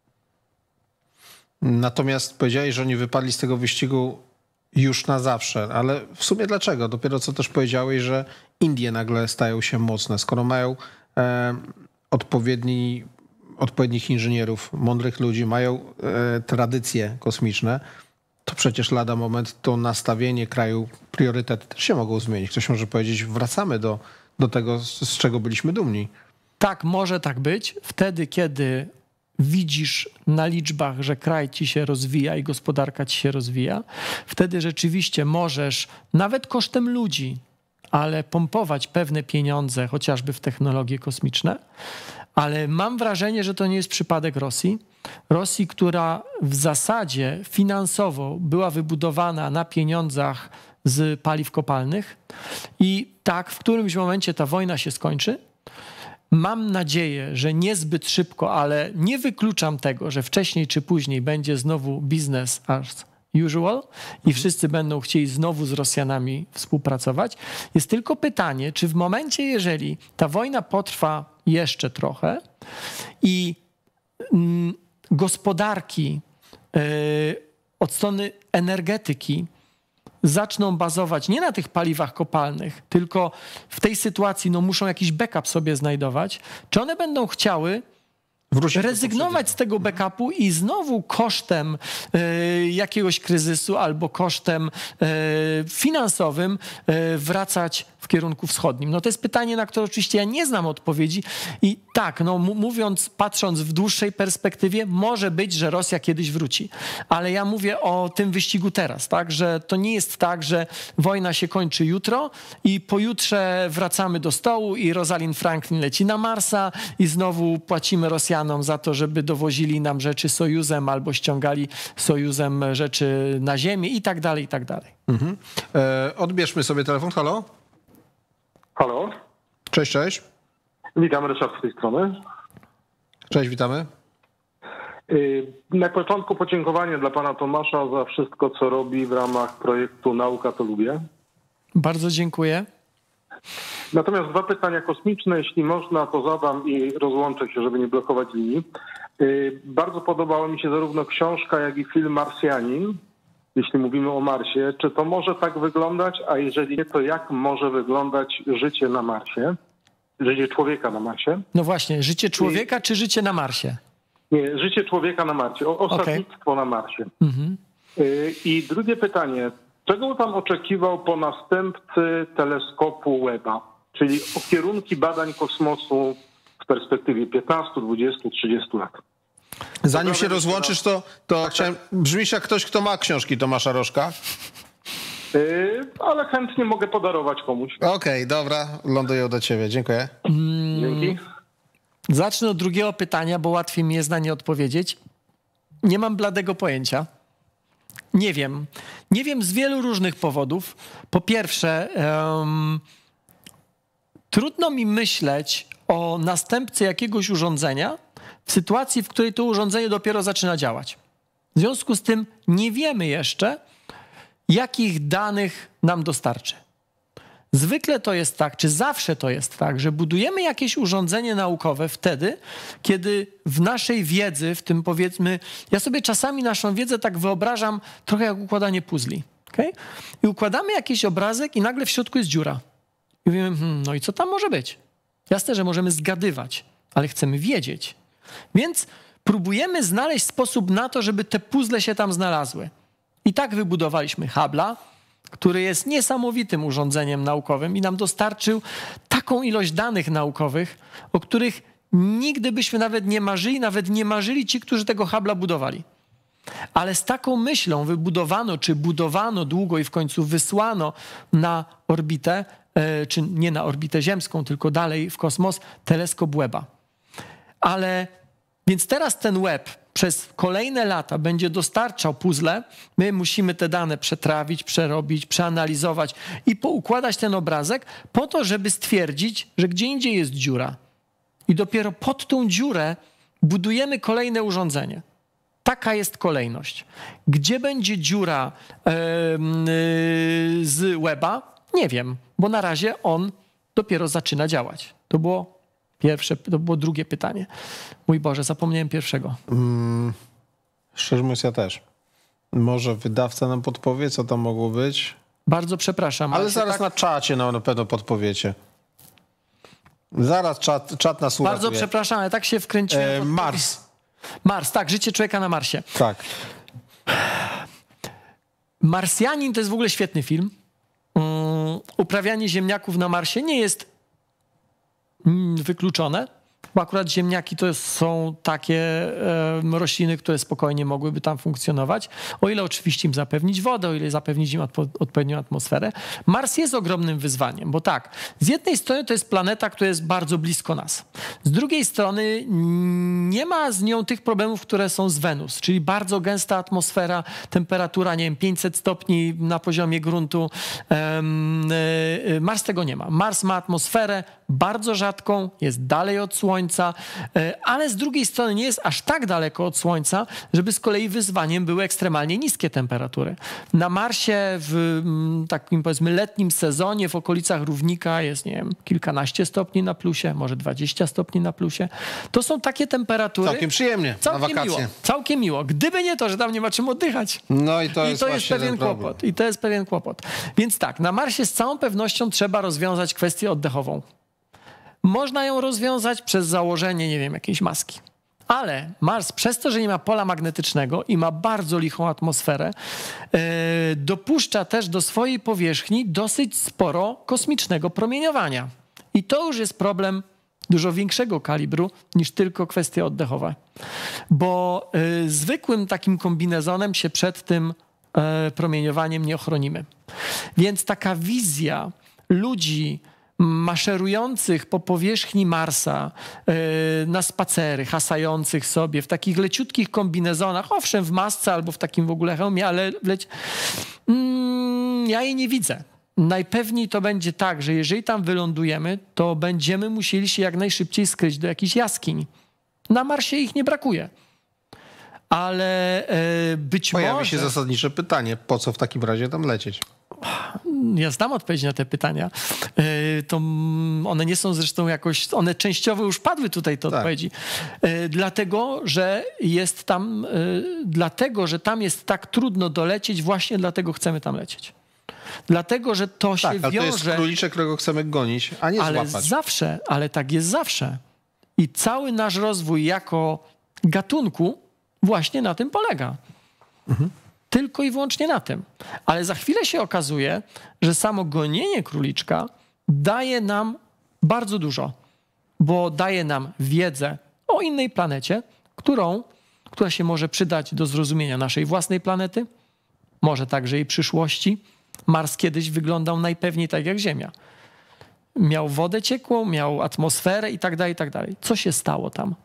Natomiast powiedziałeś, że oni wypadli z tego wyścigu już na zawsze, ale w sumie dlaczego? Dopiero co też powiedziałeś, że Indie nagle stają się mocne, skoro mają odpowiednich inżynierów, mądrych ludzi, mają tradycje kosmiczne, to przecież lada moment to nastawienie kraju, priorytety też się mogą zmienić. Ktoś może powiedzieć, wracamy do tego, z czego byliśmy dumni. Tak, może tak być. Wtedy, kiedy widzisz na liczbach, że kraj ci się rozwija i gospodarka ci się rozwija, wtedy rzeczywiście możesz, nawet kosztem ludzi, ale pompować pewne pieniądze, chociażby w technologie kosmiczne. Ale mam wrażenie, że to nie jest przypadek Rosji. Rosji, która w zasadzie finansowo była wybudowana na pieniądzach z paliw kopalnych. I tak, w którymś momencie ta wojna się skończy. Mam nadzieję, że niezbyt szybko, ale nie wykluczam tego, że wcześniej czy później będzie znowu business as usual i wszyscy będą chcieli znowu z Rosjanami współpracować. Jest tylko pytanie, czy w momencie, jeżeli ta wojna potrwa jeszcze trochę i gospodarki od strony energetyki zaczną bazować nie na tych paliwach kopalnych, tylko w tej sytuacji muszą jakiś backup sobie znajdować, czy one będą chciały rezygnować z tego backupu i znowu kosztem jakiegoś kryzysu albo kosztem finansowym wracać w kierunku wschodnim? No to jest pytanie, na które oczywiście ja nie znam odpowiedzi i tak, mówiąc, patrząc w dłuższej perspektywie, może być, że Rosja kiedyś wróci. Ale ja mówię o tym wyścigu teraz, tak, że to nie jest tak, że wojna się kończy jutro i pojutrze wracamy do stołu i Rosalind Franklin leci na Marsa i znowu płacimy Rosjanom za to, żeby dowozili nam rzeczy Sojuzem albo ściągali Sojuzem rzeczy na ziemię i tak dalej, i tak dalej. Mhm. Odbierzmy sobie telefon. Halo? Halo? Cześć, cześć. Witam, Ryszard z tej strony. Cześć, witamy. Na początku podziękowanie dla pana Tomasza za wszystko, co robi w ramach projektu Nauka to lubię. Bardzo dziękuję. Natomiast 2 pytania kosmiczne, jeśli można, to zadam i rozłączę się, żeby nie blokować linii. Bardzo podobała mi się zarówno książka, jak i film Marsjanin, jeśli mówimy o Marsie. Czy to może tak wyglądać, a jeżeli nie, to jak może wyglądać życie na Marsie? Życie człowieka na Marsie? No właśnie, życie człowieka czy życie na Marsie? Nie, życie człowieka na Marsie, osadnictwo na Marsie. Mhm. I drugie pytanie, czego pan oczekiwał po następcy teleskopu Webba, czyli o kierunki badań kosmosu w perspektywie 15, 20, 30 lat? Zanim się rozłączysz, to chciałem... Brzmisz jak ktoś, kto ma książki Tomasza Rożka. Ale chętnie mogę podarować komuś. Okej, dobra, lądują do ciebie. Dziękuję. Dzięki. Zacznę od drugiego pytania, bo łatwiej mi jest na nie odpowiedzieć. Nie mam bladego pojęcia. Nie wiem. Nie wiem z wielu różnych powodów. Po pierwsze, trudno mi myśleć o następcy jakiegoś urządzenia w sytuacji, w której to urządzenie dopiero zaczyna działać. W związku z tym nie wiemy jeszcze, jakich danych nam dostarczy. Zwykle to jest tak, czy zawsze to jest tak, że budujemy jakieś urządzenie naukowe wtedy, kiedy w naszej wiedzy, w tym powiedzmy, ja sobie czasami naszą wiedzę tak wyobrażam trochę jak układanie puzli. Okay? I układamy jakiś obrazek i nagle w środku jest dziura. I mówimy, no i co tam może być? Jasne, że możemy zgadywać, ale chcemy wiedzieć. Więc próbujemy znaleźć sposób na to, żeby te puzzle się tam znalazły. I tak wybudowaliśmy Hubble'a, który jest niesamowitym urządzeniem naukowym i nam dostarczył taką ilość danych naukowych, o których nigdy byśmy nawet nie marzyli ci, którzy tego Hubble'a budowali. Ale z taką myślą wybudowano, czy budowano długo i w końcu wysłano na orbitę, czy nie na orbitę ziemską, tylko dalej w kosmos, teleskop Webba. Więc teraz ten Webb przez kolejne lata będzie dostarczał puzzle. My musimy te dane przetrawić, przerobić, przeanalizować i poukładać ten obrazek po to, żeby stwierdzić, że gdzie indziej jest dziura. I dopiero pod tą dziurę budujemy kolejne urządzenie. Taka jest kolejność. Gdzie będzie dziura z Webba? Nie wiem, bo na razie on dopiero zaczyna działać. To było drugie pytanie. Mój Boże, zapomniałem pierwszego. Szczerze mówiąc, ja też. Może wydawca nam podpowie, co tam mogło być? Bardzo przepraszam. Ale zaraz na czacie na pewno podpowiecie. Zaraz czat nas uratuje. Bardzo przepraszam, ale tak się wkręciłem. Mars, tak, życie człowieka na Marsie. Tak. Marsjanin to jest w ogóle świetny film. Uprawianie ziemniaków na Marsie nie jest wykluczone, bo akurat ziemniaki to są takie rośliny, które spokojnie mogłyby tam funkcjonować, o ile oczywiście im zapewnić wodę, o ile zapewnić im odpowiednią atmosferę. Mars jest ogromnym wyzwaniem, bo tak, z jednej strony to jest planeta, która jest bardzo blisko nas. Z drugiej strony nie ma z nią tych problemów, które są z Wenus, czyli bardzo gęsta atmosfera, temperatura, nie wiem, 500 stopni na poziomie gruntu. Mars tego nie ma. Mars ma atmosferę bardzo rzadką, jest dalej od Słońca, ale z drugiej strony nie jest aż tak daleko od Słońca, żeby z kolei wyzwaniem były ekstremalnie niskie temperatury. Na Marsie w takim powiedzmy letnim sezonie w okolicach równika jest, nie wiem, kilkanaście stopni na plusie, może 20 stopni na plusie. To są takie temperatury, temperatury. Całkiem przyjemnie na wakacje. Miło, całkiem miło. Gdyby nie to, że tam nie ma czym oddychać. No i to jest pewien kłopot. I to jest pewien kłopot. Więc tak, na Marsie z całą pewnością trzeba rozwiązać kwestię oddechową. Można ją rozwiązać przez założenie, nie wiem, jakiejś maski. Ale Mars, przez to, że nie ma pola magnetycznego i ma bardzo lichą atmosferę, dopuszcza też do swojej powierzchni dosyć sporo kosmicznego promieniowania. I to już jest problem dużo większego kalibru niż tylko kwestie oddechowe. Bo zwykłym takim kombinezonem się przed tym promieniowaniem nie ochronimy. Więc taka wizja ludzi maszerujących po powierzchni Marsa na spacery, hasających sobie w takich leciutkich kombinezonach, owszem w masce albo w takim w ogóle hełmie, ale ja jej nie widzę. Najpewniej to będzie tak, że jeżeli tam wylądujemy, to będziemy musieli się jak najszybciej skryć do jakichś jaskiń. Na Marsie ich nie brakuje. Ale być Pojawi się zasadnicze pytanie, po co w takim razie tam lecieć? Ja znam odpowiedź na te pytania. To one nie są zresztą jakoś, one częściowo już padły tutaj te odpowiedzi. Dlatego, że jest tam, dlatego, że tam jest tak trudno dolecieć, właśnie dlatego chcemy tam lecieć. Dlatego, że to się wiąże... to jest króliczek, którego chcemy gonić, a nie złapać. Ale tak jest zawsze. I cały nasz rozwój jako gatunku właśnie na tym polega. Tylko i wyłącznie na tym. Ale za chwilę się okazuje, że samo gonienie króliczka daje nam bardzo dużo, bo daje nam wiedzę o innej planecie, która się może przydać do zrozumienia naszej własnej planety, może także jej przyszłości. Mars kiedyś wyglądał najpewniej tak jak Ziemia. Miał wodę ciekłą, miał atmosferę i tak dalej, i tak dalej. Co się stało tam?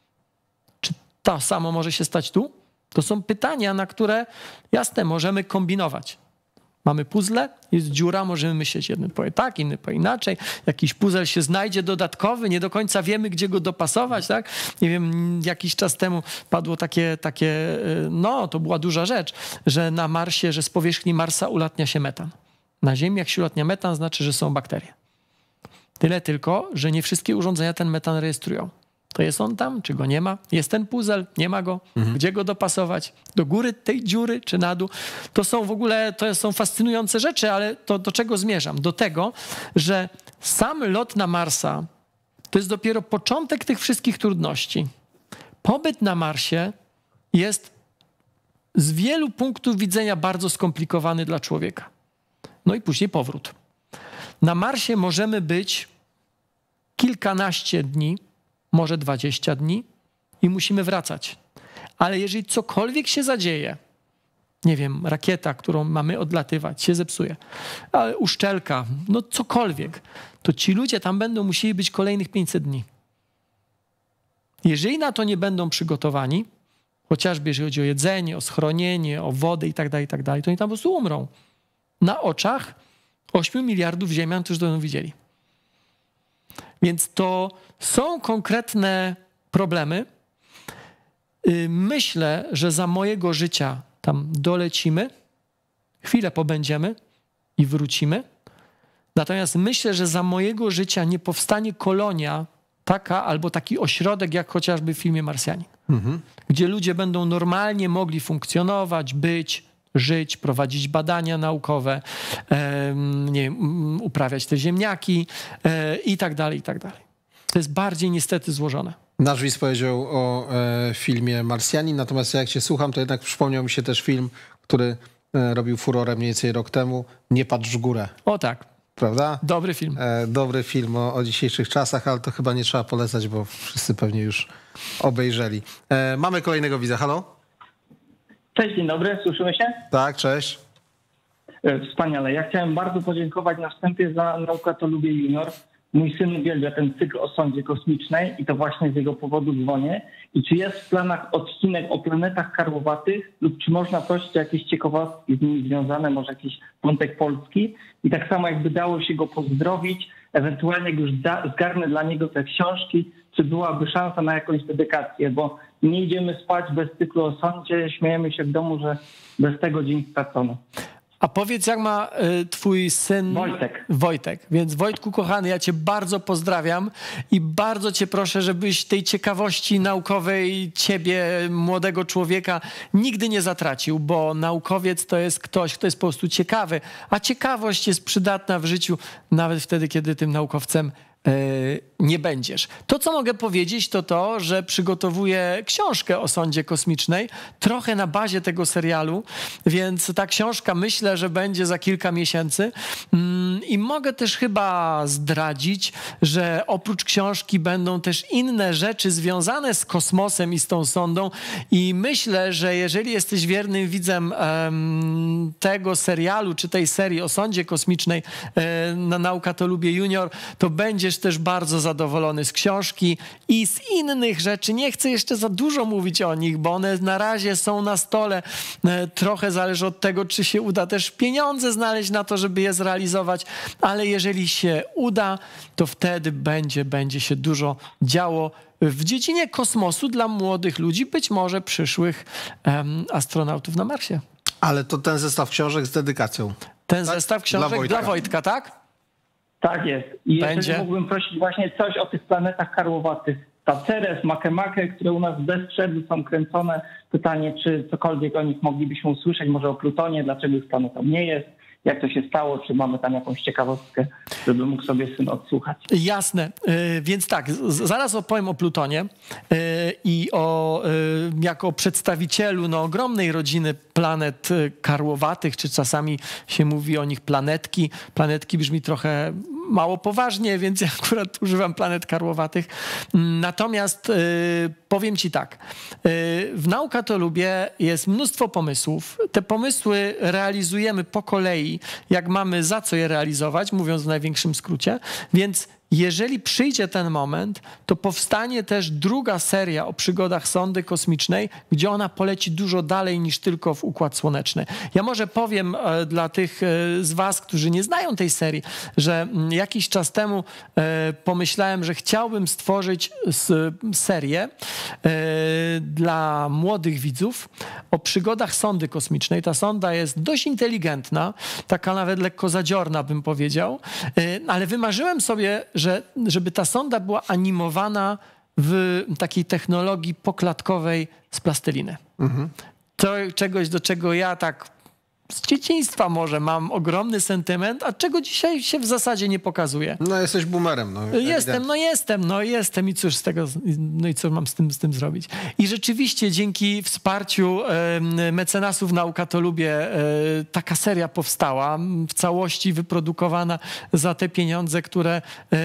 Czy to samo może się stać tu? To są pytania, na które, jasne, możemy kombinować. Mamy puzzle, jest dziura, możemy myśleć, jeden powie tak, inny powie inaczej. Jakiś puzzle się znajdzie dodatkowy, nie do końca wiemy, gdzie go dopasować, tak? Nie wiem, jakiś czas temu padło takie, no to była duża rzecz, że na Marsie, że z powierzchni Marsa ulatnia się metan. Na Ziemi jak się ulatnia metan, znaczy, że są bakterie. Tyle tylko, że nie wszystkie urządzenia ten metan rejestrują. To jest on tam, czy go nie ma? Jest ten puzzle, nie ma go? Gdzie go dopasować? Do góry tej dziury, czy na dół? To są w ogóle, to są fascynujące rzeczy, ale to do czego zmierzam? Do tego, że sam lot na Marsa to jest dopiero początek tych wszystkich trudności. Pobyt na Marsie jest z wielu punktów widzenia bardzo skomplikowany dla człowieka. No i później powrót. Na Marsie możemy być kilkanaście dni, może 20 dni i musimy wracać. Ale jeżeli cokolwiek się zadzieje, nie wiem, rakieta, którą mamy odlatywać, się zepsuje, uszczelka, no cokolwiek, to ci ludzie tam będą musieli być kolejnych 500 dni. Jeżeli na to nie będą przygotowani, chociażby jeżeli chodzi o jedzenie, o schronienie, o wodę i tak dalej, to oni tam po prostu umrą. Na oczach 8 miliardów ziemian, którzy to będą widzieli. Więc to są konkretne problemy. Myślę, że za mojego życia tam dolecimy, chwilę pobędziemy i wrócimy. Natomiast myślę, że za mojego życia nie powstanie kolonia taka albo taki ośrodek, jak chociażby w filmie Marsjanin, gdzie ludzie będą normalnie mogli funkcjonować, żyć, prowadzić badania naukowe, nie wiem, uprawiać te ziemniaki i tak dalej, i tak dalej. To jest bardziej niestety złożone. Nasz widz powiedział o filmie Marsjanin, natomiast jak cię słucham, to jednak przypomniał mi się też film, który robił furorę mniej więcej rok temu, Nie patrz w górę. O tak. Prawda? Dobry film. Dobry film o dzisiejszych czasach, ale to chyba nie trzeba polecać, bo wszyscy pewnie już obejrzeli. Mamy kolejnego widza. Halo? Cześć, dzień dobry, słyszymy się? Tak, cześć. Wspaniale. Ja chciałem bardzo podziękować na wstępie za Nauka to Lubię Junior. Mój syn uwielbia ten cykl o sondzie kosmicznej i to właśnie z jego powodu dzwonię. I czy jest w planach odcinek o planetach karłowatych lub czy można prosić o jakieś ciekawostki z nimi związane, może jakiś wątek polski? I tak samo jakby dało się go pozdrowić, ewentualnie jak już zgarnę dla niego te książki, czy byłaby szansa na jakąś dedykację, bo nie idziemy spać bez cyklu o sądzie, śmiejemy się w domu, że bez tego dzień stracony. A powiedz, jak ma twój syn Wojtek. Więc Wojtku, kochany, ja cię bardzo pozdrawiam i bardzo cię proszę, żebyś tej ciekawości naukowej ciebie, młodego człowieka, nigdy nie zatracił, bo naukowiec to jest ktoś, kto jest po prostu ciekawy, a ciekawość jest przydatna w życiu nawet wtedy, kiedy tym naukowcem nie będziesz. To, co mogę powiedzieć, to to, że przygotowuję książkę o sondzie kosmicznej, trochę na bazie tego serialu, więc ta książka myślę, że będzie za kilka miesięcy i mogę też chyba zdradzić, że oprócz książki będą też inne rzeczy związane z kosmosem i z tą sondą i myślę, że jeżeli jesteś wiernym widzem tego serialu, czy tej serii o sondzie kosmicznej na Nauka to Lubię Junior, to będziesz też bardzo zadowolony z książki i z innych rzeczy. Nie chcę jeszcze za dużo mówić o nich, bo one na razie są na stole. Trochę zależy od tego, czy się uda też pieniądze znaleźć na to, żeby je zrealizować, ale jeżeli się uda, to wtedy będzie się dużo działo w dziedzinie kosmosu dla młodych ludzi, być może przyszłych astronautów na Marsie. Ale to ten zestaw książek z dedykacją. Ten zestaw książek dla Wojtka, tak? Tak jest. I jeszcze mógłbym prosić właśnie coś o tych planetach karłowatych. Ta Ceres, Makemake, które u nas bez przerwy są kręcone. Pytanie, czy cokolwiek o nich moglibyśmy usłyszeć, może o Plutonie, dlaczego ich planetą nie jest, jak to się stało, czy mamy tam jakąś ciekawostkę, żeby mógł sobie syn odsłuchać. Jasne. Więc tak, zaraz opowiem o Plutonie i jako przedstawicielu ogromnej rodziny planet karłowatych, czy czasami się mówi o nich planetki. Planetki brzmi trochę mało poważnie, więc ja akurat używam planet karłowatych. Natomiast powiem ci tak, w Nauka to Lubię jest mnóstwo pomysłów. Te pomysły realizujemy po kolei, jak mamy za co je realizować, mówiąc w największym skrócie, więc jeżeli przyjdzie ten moment, to powstanie też druga seria o przygodach sondy kosmicznej, gdzie ona poleci dużo dalej niż tylko w Układ Słoneczny. Ja może powiem dla tych z was, którzy nie znają tej serii, że jakiś czas temu pomyślałem, że chciałbym stworzyć serię dla młodych widzów o przygodach sondy kosmicznej. Ta sonda jest dość inteligentna, taka nawet lekko zadziorna, bym powiedział, ale wymarzyłem sobie, żeby ta sonda była animowana w takiej technologii poklatkowej z plasteliny. To czegoś, do czego ja tak z dzieciństwa może mam ogromny sentyment, a czego dzisiaj się w zasadzie nie pokazuje. No jesteś boomerem. Jestem i cóż z tego, no i co mam z tym zrobić. I rzeczywiście dzięki wsparciu mecenasów Nauka to Lubię taka seria powstała, w całości wyprodukowana za te pieniądze, które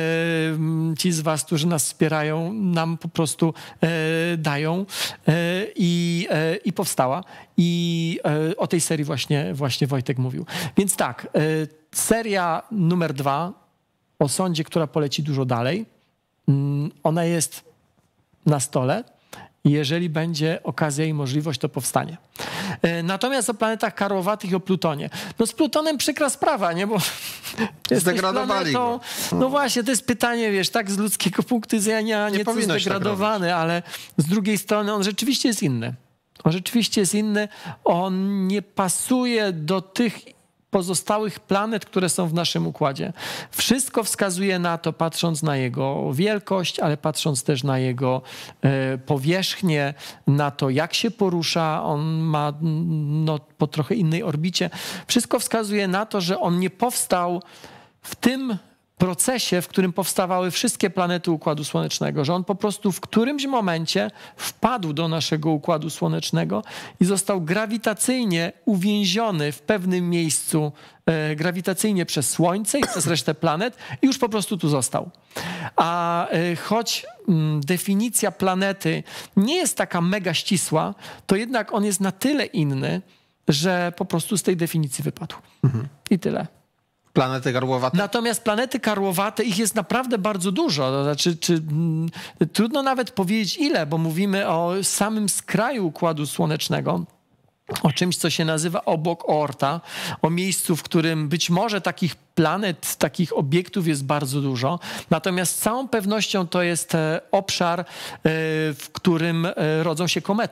ci z was, którzy nas wspierają, nam po prostu dają i powstała. I o tej serii właśnie Wojtek mówił. Więc tak, seria numer 2 o sondzie, która poleci dużo dalej. Ona jest na stole. Jeżeli będzie okazja i możliwość, to powstanie. Natomiast o planetach karłowatych i o Plutonie. No z Plutonem przykra sprawa, nie? Bo zdegradowali go. No właśnie, to jest pytanie, wiesz, tak z ludzkiego punktu widzenia nieco zdegradowany, tak, ale z drugiej strony on rzeczywiście jest inny. On nie pasuje do tych pozostałych planet, które są w naszym układzie. Wszystko wskazuje na to, patrząc na jego wielkość, ale patrząc też na jego powierzchnię, na to, jak się porusza. On ma po trochę innej orbicie. Wszystko wskazuje na to, że on nie powstał w tym procesie, w którym powstawały wszystkie planety Układu Słonecznego, że on po prostu w którymś momencie wpadł do naszego Układu Słonecznego i został grawitacyjnie uwięziony w pewnym miejscu, grawitacyjnie przez Słońce i przez resztę planet i już po prostu tu został. A choć definicja planety nie jest taka mega ścisła, to jednak on jest na tyle inny, że po prostu z tej definicji wypadł. I tyle. Planety karłowate? Natomiast planety karłowate, ich jest naprawdę bardzo dużo. To znaczy, trudno nawet powiedzieć ile, bo mówimy o samym skraju Układu Słonecznego, o czymś, co się nazywa obok Oorta, o miejscu, w którym być może takich planet, takich obiektów jest bardzo dużo. Natomiast z całą pewnością to jest obszar, w którym rodzą się komety.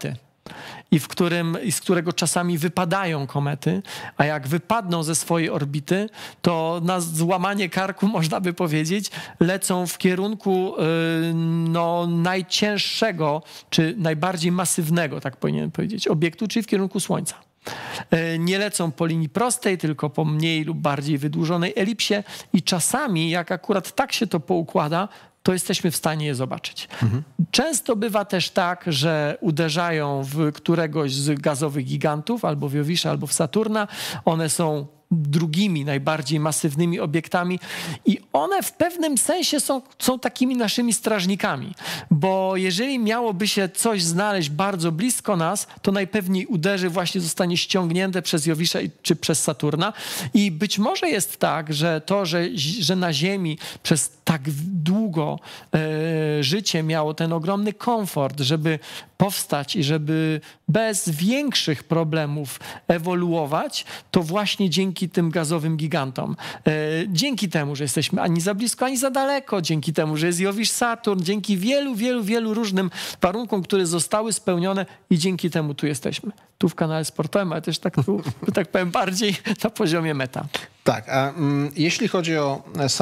i z którego czasami wypadają komety, a jak wypadną ze swojej orbity, to na złamanie karku, można by powiedzieć, lecą w kierunku najcięższego, czy najbardziej masywnego, tak powinienem powiedzieć, obiektu, czyli w kierunku Słońca. Nie lecą po linii prostej, tylko po mniej lub bardziej wydłużonej elipsie i czasami, jak akurat tak się to poukłada, to jesteśmy w stanie je zobaczyć. Często bywa też tak, że uderzają w któregoś z gazowych gigantów, albo w Jowisza, albo w Saturna. One są drugimi najbardziej masywnymi obiektami i one w pewnym sensie są takimi naszymi strażnikami, bo jeżeli miałoby się coś znaleźć bardzo blisko nas, to najpewniej uderzy, właśnie zostanie ściągnięte przez Jowisza czy przez Saturna i być może jest tak, że to, że na Ziemi przez tak długo życie miało ten ogromny komfort, żeby powstać i żeby bez większych problemów ewoluować, to właśnie dzięki tym gazowym gigantom. Dzięki temu, że jesteśmy ani za blisko, ani za daleko, dzięki temu, że jest Jowisz, Saturn, dzięki wielu różnym warunkom, które zostały spełnione i dzięki temu tu jesteśmy. Tu w kanale sportowym, ale też tak tu, tak powiem, bardziej na poziomie meta. Tak, a jeśli chodzi o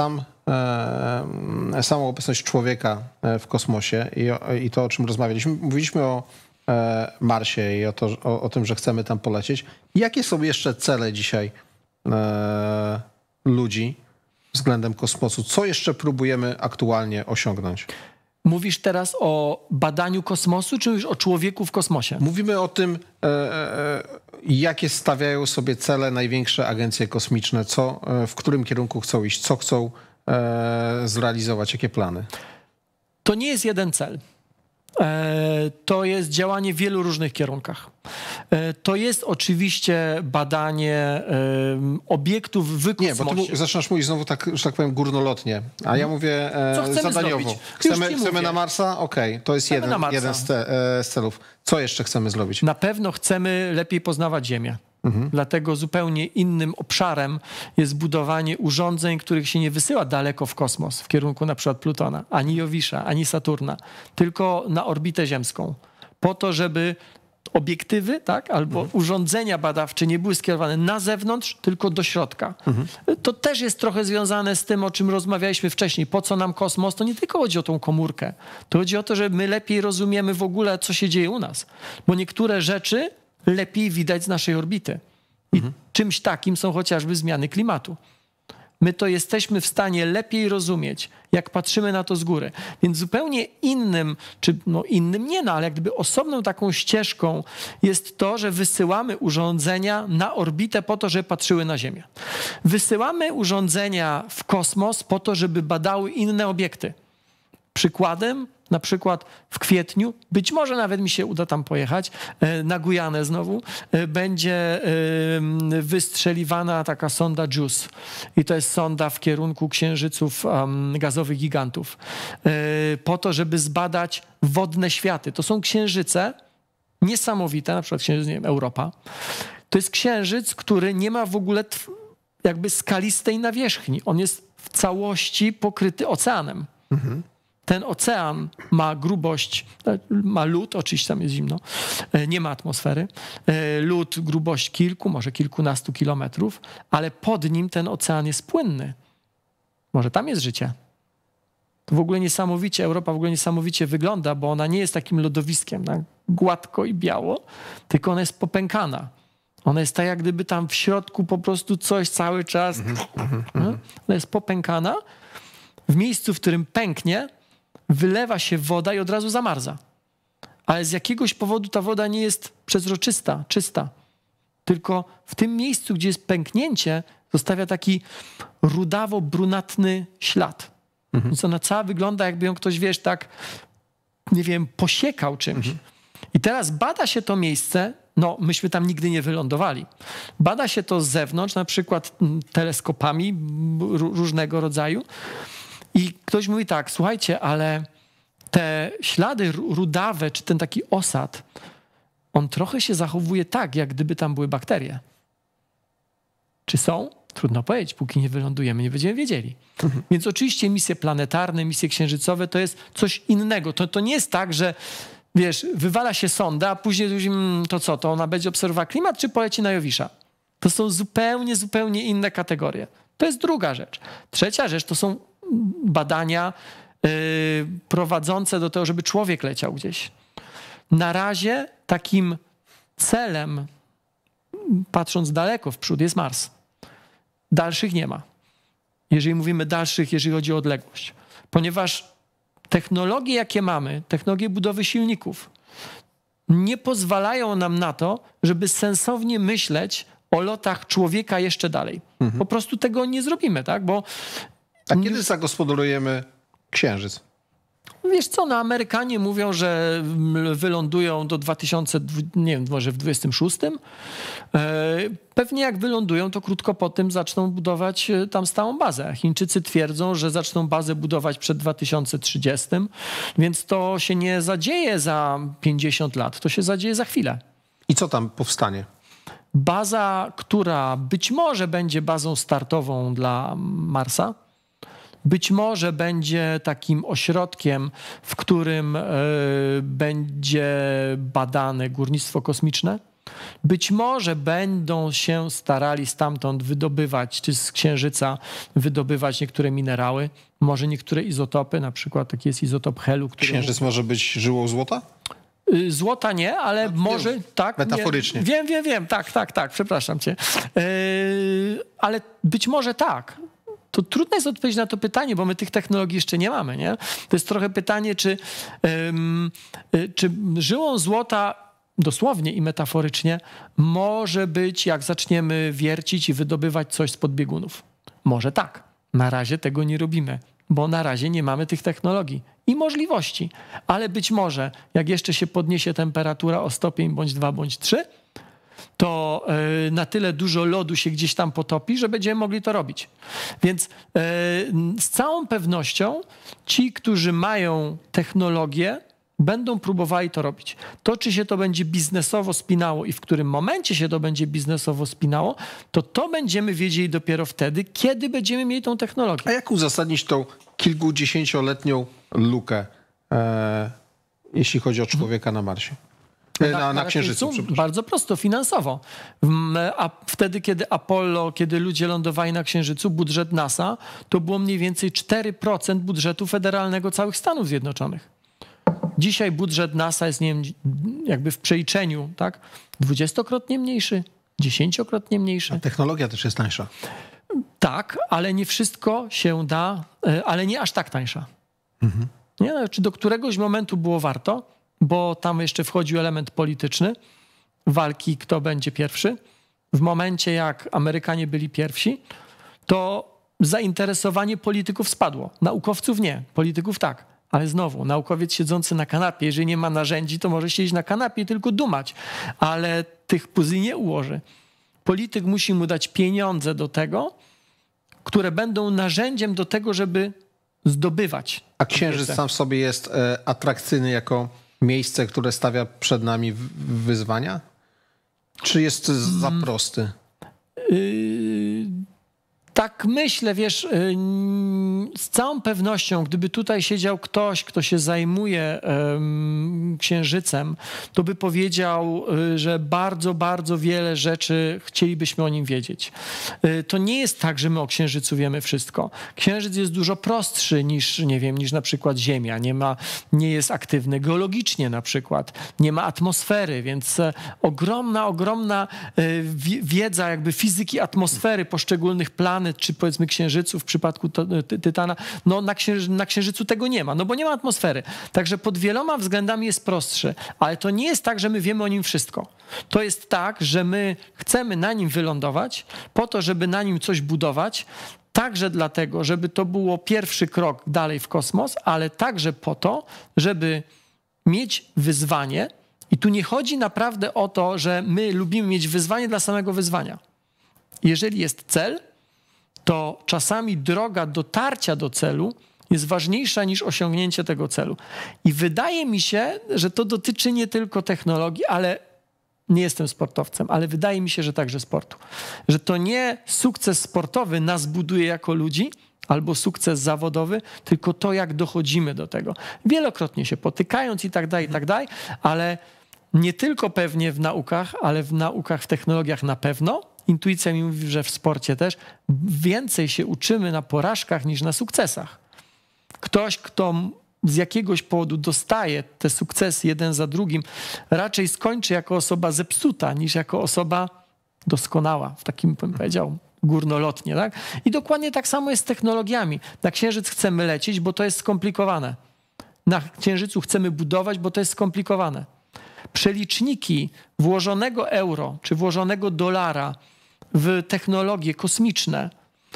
samą obecność człowieka w kosmosie i to, o czym rozmawialiśmy, mówiliśmy o Marsie i o tym, że chcemy tam polecieć. Jakie są jeszcze cele dzisiaj ludzi względem kosmosu? Co jeszcze próbujemy aktualnie osiągnąć? Mówisz teraz o badaniu kosmosu, czy już o człowieku w kosmosie? Mówimy o tym, jakie stawiają sobie cele największe agencje kosmiczne, w którym kierunku chcą iść, co chcą zrealizować, jakie plany? To nie jest jeden cel. To jest działanie w wielu różnych kierunkach. To jest oczywiście badanie obiektów w kosmosie. Nie, bo ty zaczynasz mówić znowu tak, że tak powiem, górnolotnie, a ja mówię zadaniowo. Chcemy na Marsa? Okej, to jest jeden z celów. Co jeszcze chcemy zrobić? Na pewno chcemy lepiej poznawać Ziemię. Dlatego zupełnie innym obszarem jest budowanie urządzeń, których się nie wysyła daleko w kosmos, w kierunku na przykład Plutona, ani Jowisza, ani Saturna, tylko na orbitę ziemską. Po to, żeby obiektywy, tak, albo urządzenia badawcze nie były skierowane na zewnątrz, tylko do środka. To też jest trochę związane z tym, o czym rozmawialiśmy wcześniej. Po co nam kosmos? To nie tylko chodzi o tą komórkę. To chodzi o to, że my lepiej rozumiemy w ogóle, co się dzieje u nas. Bo niektóre rzeczy lepiej widać z naszej orbity. I czymś takim są chociażby zmiany klimatu. My to jesteśmy w stanie lepiej rozumieć, jak patrzymy na to z góry. Więc zupełnie innym, czy innym nie, ale jak gdyby osobną taką ścieżką jest to, że wysyłamy urządzenia na orbitę po to, żeby patrzyły na Ziemię. Wysyłamy urządzenia w kosmos po to, żeby badały inne obiekty. Przykładem, na przykład w kwietniu, być może nawet mi się uda tam pojechać, na Gujanę znowu, będzie wystrzeliwana taka sonda JUICE. I to jest sonda w kierunku księżyców gazowych gigantów. Po to, żeby zbadać wodne światy. To są księżyce niesamowite, na przykład księżyc, nie wiem, Europa. To jest księżyc, który nie ma w ogóle jakby skalistej nawierzchni. On jest w całości pokryty oceanem. Ten ocean ma grubość, ma lód, oczywiście tam jest zimno, nie ma atmosfery. Lód, grubość kilku, może kilkunastu kilometrów, ale pod nim ten ocean jest płynny. Może tam jest życie. To w ogóle niesamowicie, Europa w ogóle niesamowicie wygląda, bo ona nie jest takim lodowiskiem, tak? Gładko i biało, tylko ona jest popękana. Ona jest tak, jak gdyby tam w środku po prostu coś cały czas. Ona jest popękana. W miejscu, w którym pęknie, wylewa się woda i od razu zamarza. Ale z jakiegoś powodu ta woda nie jest przezroczysta, czysta. Tylko w tym miejscu, gdzie jest pęknięcie, zostawia taki rudawo-brunatny ślad. Więc ona cała wygląda, jakby ją ktoś, wiesz, tak, nie wiem, posiekał czymś. I teraz bada się to miejsce, myśmy tam nigdy nie wylądowali. Bada się to z zewnątrz, na przykład teleskopami różnego rodzaju. I ktoś mówi tak, słuchajcie, ale te ślady rudawe, czy ten taki osad, on trochę się zachowuje tak, jak gdyby tam były bakterie. Czy są? Trudno powiedzieć, póki nie wylądujemy, nie będziemy wiedzieli. Więc oczywiście misje planetarne, misje księżycowe to jest coś innego. To nie jest tak, że wiesz, wywala się sonda, a później to co, to ona będzie obserwowała klimat, czy poleci na Jowisza? To są zupełnie inne kategorie. To jest druga rzecz. Trzecia rzecz to są badania prowadzące do tego, żeby człowiek leciał gdzieś. Na razie takim celem, patrząc daleko w przód, jest Mars. Dalszych nie ma. Jeżeli mówimy dalszych, jeżeli chodzi o odległość. Ponieważ technologie, jakie mamy, technologie budowy silników, nie pozwalają nam na to, żeby sensownie myśleć o lotach człowieka jeszcze dalej. Po prostu tego nie zrobimy, tak? Bo A kiedy zagospodarujemy Księżyc? wiesz co, no Amerykanie mówią, że wylądują do 2020, nie wiem, może w 26. Pewnie jak wylądują, to krótko po tym zaczną budować tam stałą bazę. Chińczycy twierdzą, że zaczną bazę budować przed 2030, więc to się nie zadzieje za 50 lat, to się zadzieje za chwilę. I co tam powstanie? Baza, która być może będzie bazą startową dla Marsa, być może będzie takim ośrodkiem, w którym będzie badane górnictwo kosmiczne. Być może będą się starali stamtąd wydobywać, czy z Księżyca wydobywać niektóre minerały, może niektóre izotopy, na przykład taki jest izotop helu. Księżyc może być żyłą złota? Złota nie, ale może tak. Metaforycznie. Wiem, tak, przepraszam cię. Ale być może tak. To trudno jest odpowiedzieć na to pytanie, bo my tych technologii jeszcze nie mamy, nie? To jest trochę pytanie, czy żyłą złota dosłownie i metaforycznie może być, jak zaczniemy wiercić i wydobywać coś spod biegunów. Może tak. Na razie tego nie robimy, bo na razie nie mamy tych technologii i możliwości. Ale być może, jak jeszcze się podniesie temperatura o stopień bądź 2, bądź 3, to na tyle dużo lodu się gdzieś tam potopi, że będziemy mogli to robić. Więc z całą pewnością ci, którzy mają technologię, będą próbowali to robić. To, czy się to będzie biznesowo spinało i w którym momencie się to będzie biznesowo spinało, to będziemy wiedzieli dopiero wtedy, kiedy będziemy mieli tą technologię. A jak uzasadnić tą kilkudziesięcioletnią lukę, jeśli chodzi o człowieka na Marsie? Na Księżycu, przepraszam. Bardzo prosto, finansowo. A wtedy, kiedy ludzie lądowali na Księżycu, budżet NASA to było mniej więcej 4% budżetu federalnego całych Stanów Zjednoczonych. Dzisiaj budżet NASA jest, nie wiem, jakby w przeliczeniu, tak? 20-krotnie mniejszy, 10-krotnie mniejszy. A technologia też jest tańsza. Tak, ale nie wszystko się da, ale nie aż tak tańsza. Nie? Znaczy, do któregoś momentu było warto, bo tam jeszcze wchodził element polityczny, walki, kto będzie pierwszy. W momencie, jak Amerykanie byli pierwsi, to zainteresowanie polityków spadło. Naukowców nie, polityków tak. Ale znowu, naukowiec siedzący na kanapie, jeżeli nie ma narzędzi, to może siedzieć na kanapie i tylko dumać, ale tych puzli nie ułoży. Polityk musi mu dać pieniądze do tego, które będą narzędziem do tego, żeby zdobywać. A Księżyc sam w sobie jest atrakcyjny jako miejsce, które stawia przed nami wyzwania? Czy jest za prosty? Tak myślę, wiesz, z całą pewnością, gdyby tutaj siedział ktoś, kto się zajmuje Księżycem, to by powiedział, że bardzo, bardzo wiele rzeczy chcielibyśmy o nim wiedzieć. To nie jest tak, że my o Księżycu wiemy wszystko. Księżyc jest dużo prostszy niż, nie wiem, niż na przykład Ziemia. Nie jest aktywny geologicznie na przykład. Nie ma atmosfery, więc ogromna wiedza jakby fizyki atmosfery poszczególnych planet, czy powiedzmy Księżycu w przypadku Tytana, no na Księżycu tego nie ma, no bo nie ma atmosfery. Także pod wieloma względami jest prostszy, ale to nie jest tak, że my wiemy o nim wszystko. To jest tak, że my chcemy na nim wylądować po to, żeby na nim coś budować, także dlatego, żeby to było pierwszy krok dalej w kosmos, ale także po to, żeby mieć wyzwanie. I tu nie chodzi naprawdę o to, że my lubimy mieć wyzwanie dla samego wyzwania. Jeżeli jest cel, to czasami droga dotarcia do celu jest ważniejsza niż osiągnięcie tego celu. I wydaje mi się, że to dotyczy nie tylko technologii, ale nie jestem sportowcem, ale wydaje mi się, że także sportu. Że to nie sukces sportowy nas buduje jako ludzi, albo sukces zawodowy, tylko to, jak dochodzimy do tego. Wielokrotnie się potykając i tak dalej, ale nie tylko pewnie w naukach, ale w naukach, w technologiach na pewno. Intuicja mi mówi, że w sporcie też więcej się uczymy na porażkach niż na sukcesach. Ktoś, kto z jakiegoś powodu dostaje te sukcesy jeden za drugim, raczej skończy jako osoba zepsuta niż jako osoba doskonała, w takim, bym powiedział, górnolotnie. Tak? I dokładnie tak samo jest z technologiami. Na Księżyc chcemy lecieć, bo to jest skomplikowane. Na Księżycu chcemy budować, bo to jest skomplikowane. Przeliczniki włożonego euro czy włożonego dolara w technologie kosmiczne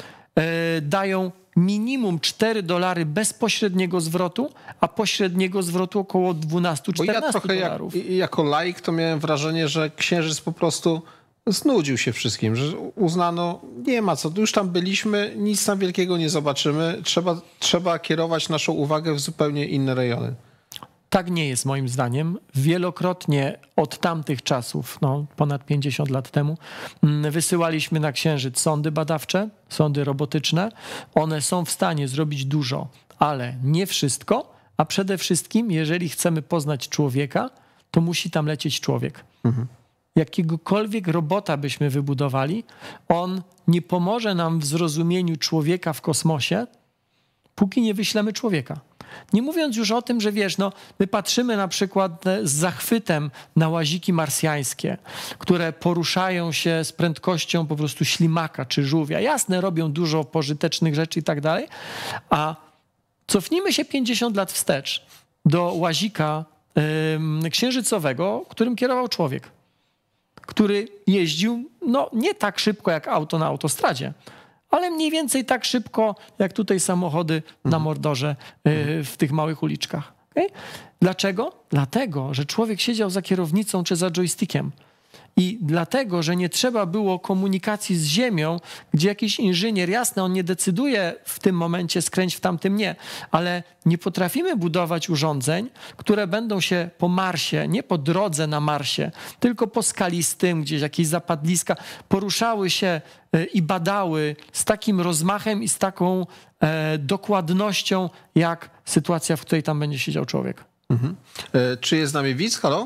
dają minimum $4 bezpośredniego zwrotu, a pośredniego zwrotu około 12-14 dolarów. Jako laik to miałem wrażenie, że Księżyc po prostu znudził się wszystkim, że uznano, nie ma co, już tam byliśmy, nic tam wielkiego nie zobaczymy, trzeba kierować naszą uwagę w zupełnie inne rejony. Tak nie jest moim zdaniem. Wielokrotnie od tamtych czasów, ponad 50 lat temu, wysyłaliśmy na Księżyc sondy badawcze, sondy robotyczne. One są w stanie zrobić dużo, ale nie wszystko, a przede wszystkim, jeżeli chcemy poznać człowieka, to musi tam lecieć człowiek. Jakiegokolwiek robota byśmy wybudowali, on nie pomoże nam w zrozumieniu człowieka w kosmosie, póki nie wyślemy człowieka. Nie mówiąc już o tym, że wiesz, my patrzymy na przykład z zachwytem na łaziki marsjańskie, które poruszają się z prędkością po prostu ślimaka czy żółwia. Jasne, robią dużo pożytecznych rzeczy i tak dalej, a cofnijmy się 50 lat wstecz do łazika księżycowego, którym kierował człowiek, który jeździł nie tak szybko jak auto na autostradzie, ale mniej więcej tak szybko, jak tutaj samochody na Mordorze w tych małych uliczkach. Okay? Dlaczego? Dlatego, że człowiek siedział za kierownicą czy za joystickiem. I dlatego, że nie trzeba było komunikacji z Ziemią, gdzie jakiś inżynier, jasne, on nie decyduje w tym momencie skręć, w tamtym nie, ale nie potrafimy budować urządzeń, które będą się po Marsie, nie po drodze na Marsie, tylko po skalistym, gdzieś jakieś zapadliska, poruszały się i badały z takim rozmachem i z taką dokładnością, jak sytuacja, w której tam będzie siedział człowiek. Czy jest z nami widz? Halo?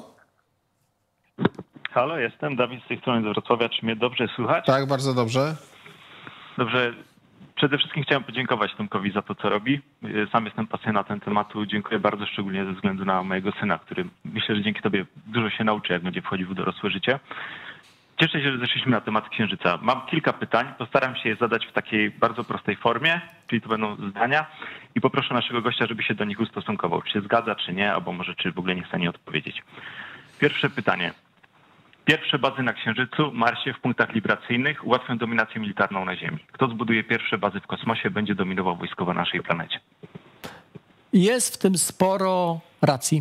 Halo, jestem Dawid z tej strony z Wrocławia. Czy mnie dobrze słychać? Tak, bardzo dobrze. Dobrze. Przede wszystkim chciałem podziękować Tomkowi za to, co robi. Sam jestem pasjonatem tematu. Dziękuję bardzo, szczególnie ze względu na mojego syna, który myślę, że dzięki tobie dużo się nauczy, jak będzie wchodził w dorosłe życie. Cieszę się, że zeszliśmy na temat Księżyca. Mam kilka pytań. Postaram się je zadać w takiej bardzo prostej formie, czyli to będą zdania. I poproszę naszego gościa, żeby się do nich ustosunkował. Czy się zgadza, czy nie, albo może czy w ogóle nie chce nie odpowiedzieć. Pierwsze pytanie. Pierwsze bazy na Księżycu, Marsie w punktach libracyjnych ułatwią dominację militarną na Ziemi. Kto zbuduje pierwsze bazy w kosmosie, będzie dominował wojskowo na naszej planecie. Jest w tym sporo racji.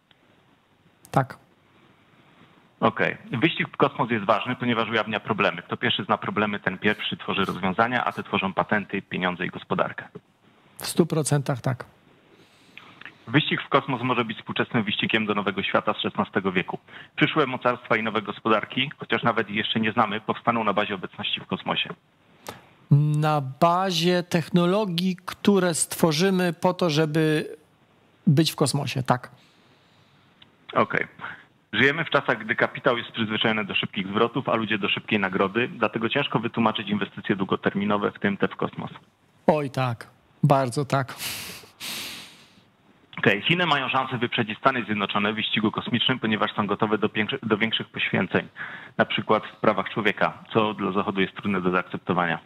Tak. Okej. Wyścig w kosmos jest ważny, ponieważ ujawnia problemy. Kto pierwszy zna problemy, ten pierwszy tworzy rozwiązania, a te tworzą patenty, pieniądze i gospodarkę. W 100% tak. Wyścig w kosmos może być współczesnym wyścigiem do nowego świata z XVI wieku. Przyszłe mocarstwa i nowe gospodarki, chociaż nawet jeszcze nie znamy, powstaną na bazie obecności w kosmosie. Na bazie technologii, które stworzymy po to, żeby być w kosmosie, tak. Okej. Żyjemy w czasach, gdy kapitał jest przyzwyczajony do szybkich zwrotów, a ludzie do szybkiej nagrody, dlatego ciężko wytłumaczyć inwestycje długoterminowe, w tym te w kosmos. Oj tak, bardzo tak. Chiny mają szansę wyprzedzić Stany Zjednoczone w wyścigu kosmicznym, ponieważ są gotowe do większych poświęceń, na przykład w prawach człowieka, co dla Zachodu jest trudne do zaakceptowania.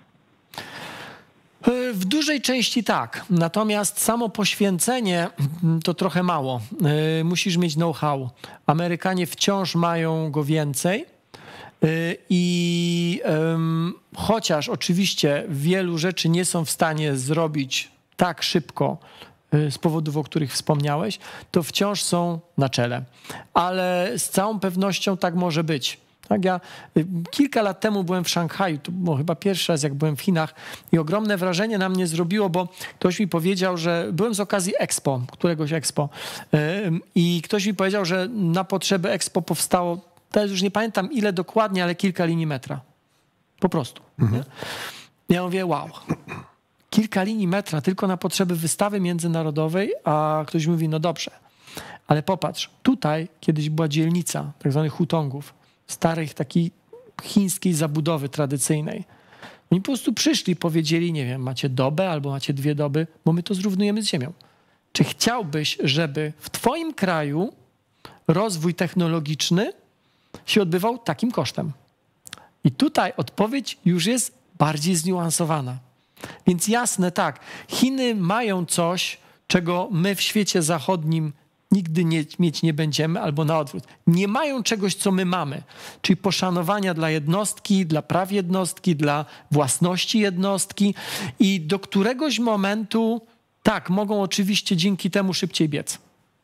W dużej części tak, natomiast samo poświęcenie to trochę mało. Musisz mieć know-how. Amerykanie wciąż mają go więcej i chociaż oczywiście wielu rzeczy nie są w stanie zrobić tak szybko, z powodów, o których wspomniałeś, to wciąż są na czele. Ale z całą pewnością tak może być. Tak, ja kilka lat temu byłem w Szanghaju, to było chyba pierwszy raz, jak byłem w Chinach i ogromne wrażenie na mnie zrobiło, bo ktoś mi powiedział, że byłem z okazji Expo, któregoś Expo i ktoś mi powiedział, że na potrzeby Expo powstało, teraz już nie pamiętam ile dokładnie, ale kilka linii metra. Po prostu. Ja mówię, wow. kilka linii metra tylko na potrzeby wystawy międzynarodowej, a ktoś mówi, no dobrze, ale popatrz, tutaj kiedyś była dzielnica tak zwanych hutongów, starych takiej chińskiej zabudowy tradycyjnej. Oni po prostu przyszli i powiedzieli, nie wiem, macie dobę albo macie 2 doby, bo my to zrównujemy z ziemią. Czy chciałbyś, żeby w twoim kraju rozwój technologiczny się odbywał takim kosztem? I tutaj odpowiedź już jest bardziej zniuansowana. Więc jasne, tak, Chiny mają coś, czego my w świecie zachodnim nigdy mieć nie będziemy, albo na odwrót. Nie mają czegoś, co my mamy, czyli poszanowania dla jednostki, dla praw jednostki, dla własności jednostki i do któregoś momentu, tak, mogą oczywiście dzięki temu szybciej biec.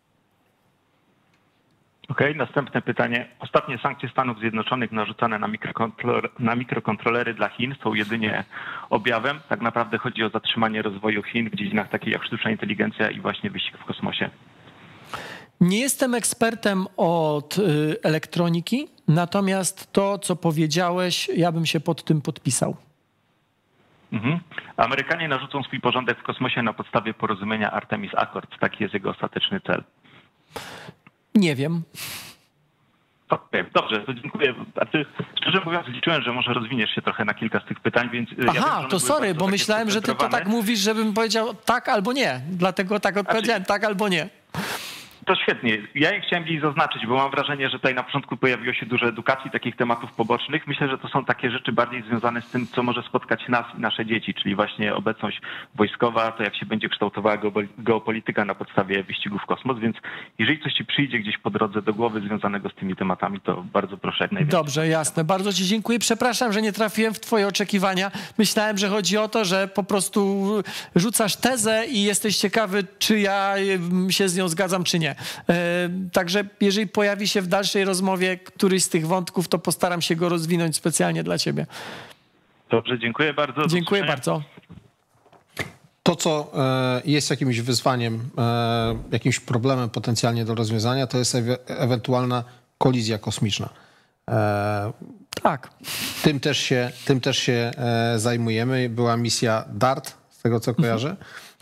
Okej, następne pytanie. Ostatnie sankcje Stanów Zjednoczonych narzucone na mikrokontrolery dla Chin są jedynie objawem. Tak naprawdę chodzi o zatrzymanie rozwoju Chin w dziedzinach takich jak sztuczna inteligencja i właśnie wyścig w kosmosie. Nie jestem ekspertem od elektroniki, natomiast to, co powiedziałeś, ja bym się pod tym podpisał. Amerykanie narzucą swój porządek w kosmosie na podstawie porozumienia Artemis Accord. Taki jest jego ostateczny cel. Nie wiem. Okej, dobrze, to dziękuję. Szczerze mówiąc, liczyłem, że może rozwiniesz się trochę na kilka z tych pytań, więc... Aha, ja to sorry, bo myślałem, że ty to tak mówisz, żebym powiedział tak albo nie. Dlatego tak odpowiedziałem, tak albo nie. To świetnie. Ja je chciałem gdzieś zaznaczyć, bo mam wrażenie, że tutaj na początku pojawiło się dużo edukacji, takich tematów pobocznych. Myślę, że to są takie rzeczy bardziej związane z tym, co może spotkać nas i nasze dzieci, czyli właśnie obecność wojskowa, to jak się będzie kształtowała geopolityka na podstawie wyścigów w kosmos, więc jeżeli coś ci przyjdzie gdzieś po drodze do głowy związanego z tymi tematami, to bardzo proszę jak najwięcej. Dobrze, jasne. Bardzo ci dziękuję. Przepraszam, że nie trafiłem w twoje oczekiwania. Myślałem, że chodzi o to, że po prostu rzucasz tezę i jesteś ciekawy, czy ja się z nią zgadzam, czy nie. Także jeżeli pojawi się w dalszej rozmowie któryś z tych wątków, to postaram się go rozwinąć specjalnie dla ciebie. Dobrze, dziękuję bardzo. Dziękuję bardzo. To, co jest jakimś wyzwaniem, jakimś problemem potencjalnie do rozwiązania, to jest ewentualna kolizja kosmiczna. Tak. Tym też się zajmujemy. Była misja DART, z tego co kojarzę.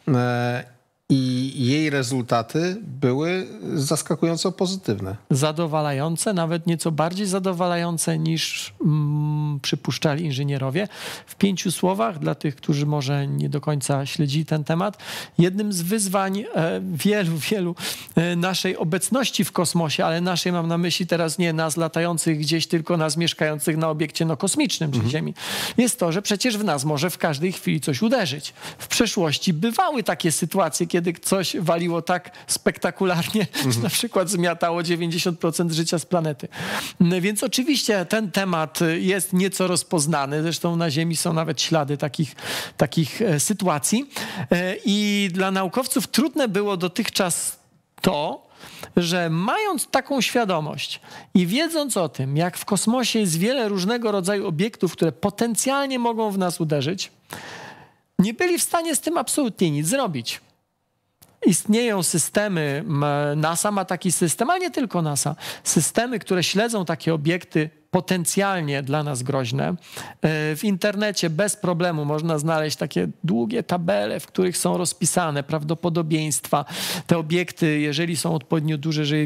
I jej rezultaty były zaskakująco pozytywne. Zadowalające, nawet nieco bardziej zadowalające niż przypuszczali inżynierowie. W 5 słowach, dla tych, którzy może nie do końca śledzili ten temat, jednym z wyzwań wielu naszej obecności w kosmosie, ale naszej mam na myśli teraz nie nas latających gdzieś, tylko nas mieszkających na obiekcie kosmicznym, czyli Ziemi, jest to, że przecież w nas może w każdej chwili coś uderzyć. W przeszłości bywały takie sytuacje, kiedy coś waliło tak spektakularnie, że na przykład zmiatało 90% życia z planety. Więc oczywiście ten temat jest nieco rozpoznany. Zresztą na Ziemi są nawet ślady takich sytuacji. I dla naukowców trudne było dotychczas to, że mając taką świadomość i wiedząc o tym, jak w kosmosie jest wiele różnego rodzaju obiektów, które potencjalnie mogą w nas uderzyć, nie byli w stanie z tym absolutnie nic zrobić. Istnieją systemy, NASA ma taki system, ale nie tylko NASA, systemy, które śledzą takie obiekty potencjalnie dla nas groźne. W internecie bez problemu można znaleźć takie długie tabele, w których są rozpisane prawdopodobieństwa. Te obiekty, jeżeli są odpowiednio duże, że je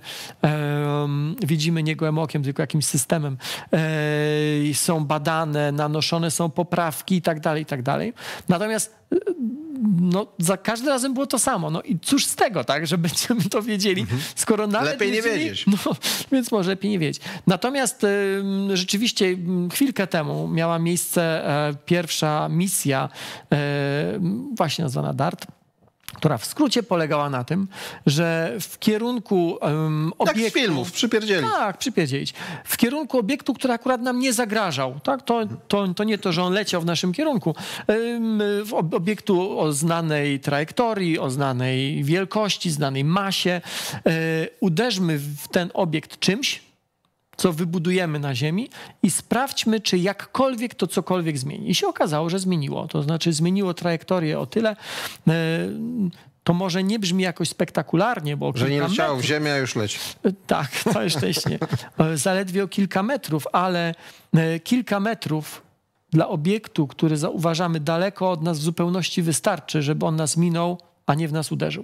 widzimy nie gołym okiem, tylko jakimś systemem, są badane, nanoszone są poprawki i tak dalej. Natomiast za każdym razem było to samo. No i cóż z tego, tak, że będziemy to wiedzieli, skoro nawet lepiej nie wiedzieć. Więc może lepiej nie wiedzieć. Natomiast rzeczywiście chwilkę temu miała miejsce pierwsza misja, właśnie nazwana DART, która w skrócie polegała na tym, że w kierunku obiektu... Jak z filmów, przypierdzielić. Tak, przypierdzielić. W kierunku obiektu, który akurat nam nie zagrażał. Tak? To nie to, że on leciał w naszym kierunku. W obiektu o znanej trajektorii, o znanej wielkości, znanej masie. Uderzmy w ten obiekt czymś, co wybudujemy na Ziemi i sprawdźmy, czy jakkolwiek to cokolwiek zmieni. I się okazało, że zmieniło. To znaczy zmieniło trajektorię o tyle, to może nie brzmi jakoś spektakularnie, bo że nie leciało w ziemię, a już leci. Tak, całe szczęście. Zaledwie o kilka metrów, ale kilka metrów dla obiektu, który uważamy daleko od nas, w zupełności wystarczy, żeby on nas minął, a nie w nas uderzył.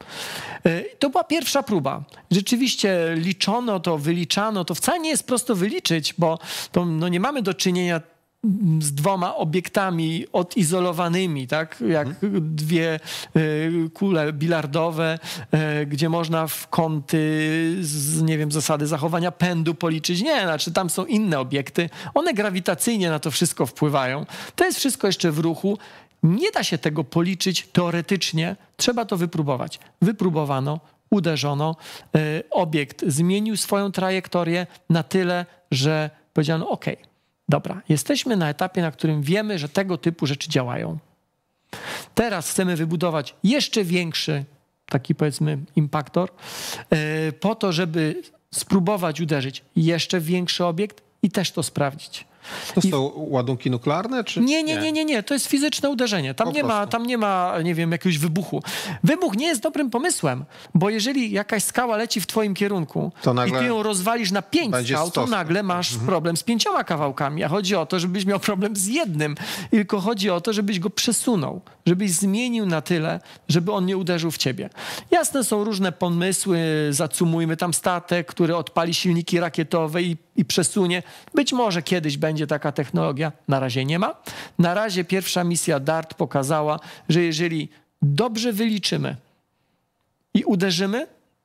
To była pierwsza próba. Rzeczywiście liczono to, wyliczano. To wcale nie jest prosto wyliczyć, bo to, nie mamy do czynienia z dwoma obiektami odizolowanymi, tak? Jak dwie kule bilardowe, gdzie można w kąty, nie wiem, zasady zachowania pędu policzyć. Nie, znaczy tam są inne obiekty. One grawitacyjnie na to wszystko wpływają. To jest wszystko jeszcze w ruchu. Nie da się tego policzyć teoretycznie, trzeba to wypróbować. Wypróbowano, uderzono, obiekt zmienił swoją trajektorię na tyle, że powiedziano: OK, dobra, jesteśmy na etapie, na którym wiemy, że tego typu rzeczy działają. Teraz chcemy wybudować jeszcze większy, taki powiedzmy impaktor, po to, żeby spróbować uderzyć jeszcze w większy obiekt i też to sprawdzić. To są ładunki nuklearne? Czy Nie. To jest fizyczne uderzenie. Tam nie ma, nie wiem, jakiegoś wybuchu. Wybuch nie jest dobrym pomysłem, bo jeżeli jakaś skała leci w twoim kierunku i ty ją rozwalisz na 5 skał, to nagle masz problem z 5 kawałkami. A chodzi o to, żebyś miał problem z jednym. Tylko chodzi o to, żebyś go przesunął, żebyś zmienił na tyle, żeby on nie uderzył w ciebie. Jasne, są różne pomysły. Zacumujmy tam statek, który odpali silniki rakietowe i przesunie. Być może kiedyś będzie taka technologia. Na razie nie ma. Na razie pierwsza misja DART pokazała, że jeżeli dobrze wyliczymy i uderzymy,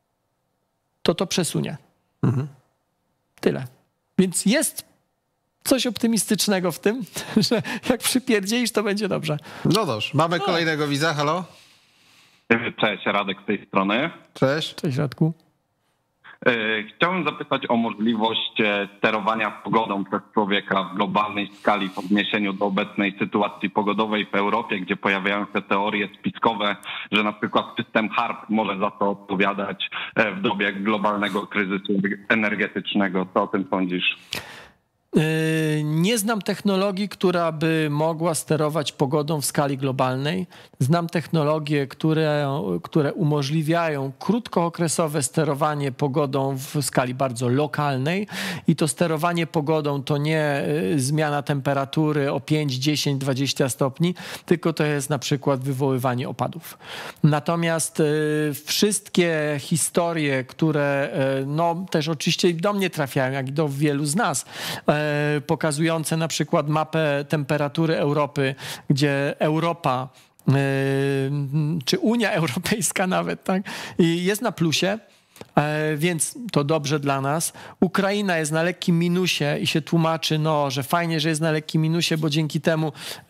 to przesunie. Tyle. Więc jest coś optymistycznego w tym, że jak przypierdzielisz, to będzie dobrze. No dobrze. Mamy kolejnego widza. Halo? Cześć, Radek z tej strony. Cześć. Cześć, Radku. Chciałbym zapytać o możliwość sterowania pogodą przez człowieka w globalnej skali w odniesieniu do obecnej sytuacji pogodowej w Europie, gdzie pojawiają się teorie spiskowe, że na przykład system HARP może za to odpowiadać w dobie globalnego kryzysu energetycznego. Co o tym sądzisz? Nie znam technologii, która by mogła sterować pogodą w skali globalnej. Znam technologie, które umożliwiają krótkookresowe sterowanie pogodą w skali bardzo lokalnej i to sterowanie pogodą to nie zmiana temperatury o 5, 10, 20 stopni, tylko to jest na przykład wywoływanie opadów. Natomiast wszystkie historie, które też oczywiście do mnie trafiają, jak i do wielu z nas, pokazujące na przykład mapę temperatury Europy, gdzie Europa, czy Unia Europejska nawet, tak, jest na plusie, więc to dobrze dla nas. Ukraina jest na lekkim minusie i się tłumaczy, że fajnie, że jest na lekkim minusie, bo dzięki temu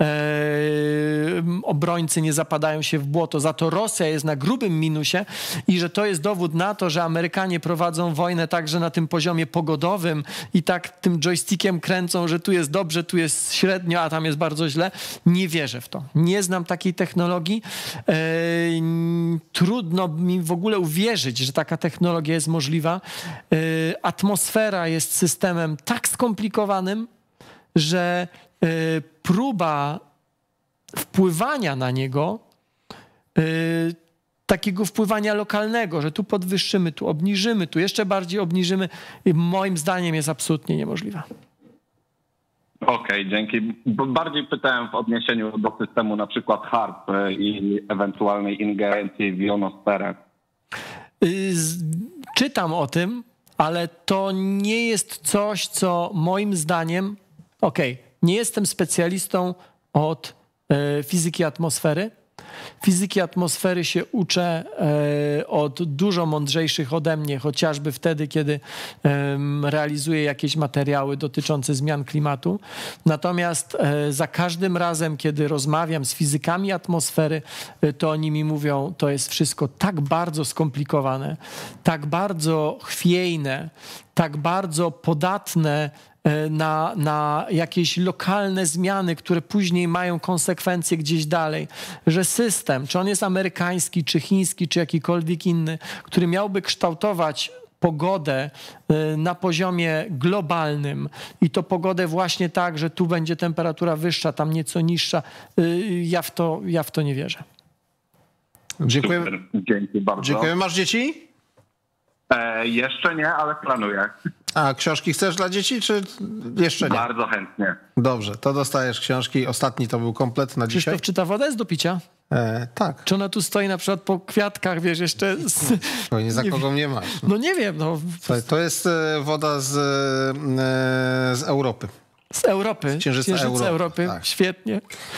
obrońcy nie zapadają się w błoto. Za to Rosja jest na grubym minusie i że to jest dowód na to, że Amerykanie prowadzą wojnę także na tym poziomie pogodowym i tak tym joystickiem kręcą, że tu jest dobrze, tu jest średnio, a tam jest bardzo źle. Nie wierzę w to. Nie znam takiej technologii. Trudno mi w ogóle uwierzyć, że taka technologia jest możliwa. Atmosfera jest systemem tak skomplikowanym, że próba wpływania na niego, takiego wpływania lokalnego, że tu podwyższymy, tu obniżymy, tu jeszcze bardziej obniżymy, moim zdaniem jest absolutnie niemożliwa. Okej, dzięki. Bardziej pytałem w odniesieniu do systemu na przykład HARP i ewentualnej ingerencji w jonosferę. Czytam o tym, ale to nie jest coś, co moim zdaniem... nie jestem specjalistą od fizyki atmosfery. Fizyki atmosfery się uczę od dużo mądrzejszych ode mnie, chociażby wtedy, kiedy realizuję jakieś materiały dotyczące zmian klimatu. Natomiast za każdym razem, kiedy rozmawiam z fizykami atmosfery, to oni mi mówią, to jest wszystko tak bardzo skomplikowane, tak bardzo chwiejne, tak bardzo podatne na jakieś lokalne zmiany, które później mają konsekwencje gdzieś dalej, że system, czy on jest amerykański, czy chiński, czy jakikolwiek inny, który miałby kształtować pogodę na poziomie globalnym i to pogodę właśnie tak, że tu będzie temperatura wyższa, tam nieco niższa, ja w to nie wierzę. Dziękujemy. Super. Dzięki bardzo. Dziękujemy. Masz dzieci? Jeszcze nie, ale planuję. A książki chcesz dla dzieci, czy jeszcze nie? Bardzo chętnie. Dobrze, to dostajesz książki. Ostatni to był komplet na dzisiaj. Krzysztof, czy ta woda jest do picia? Tak. Czy ona tu stoi na przykład po kwiatkach, wiesz, jeszcze... Nie za kogo mnie masz. No nie wiem, no. Słuchaj, to jest woda z Europy. Z Europy. Z Księżyca Europy. Tak. Świetnie.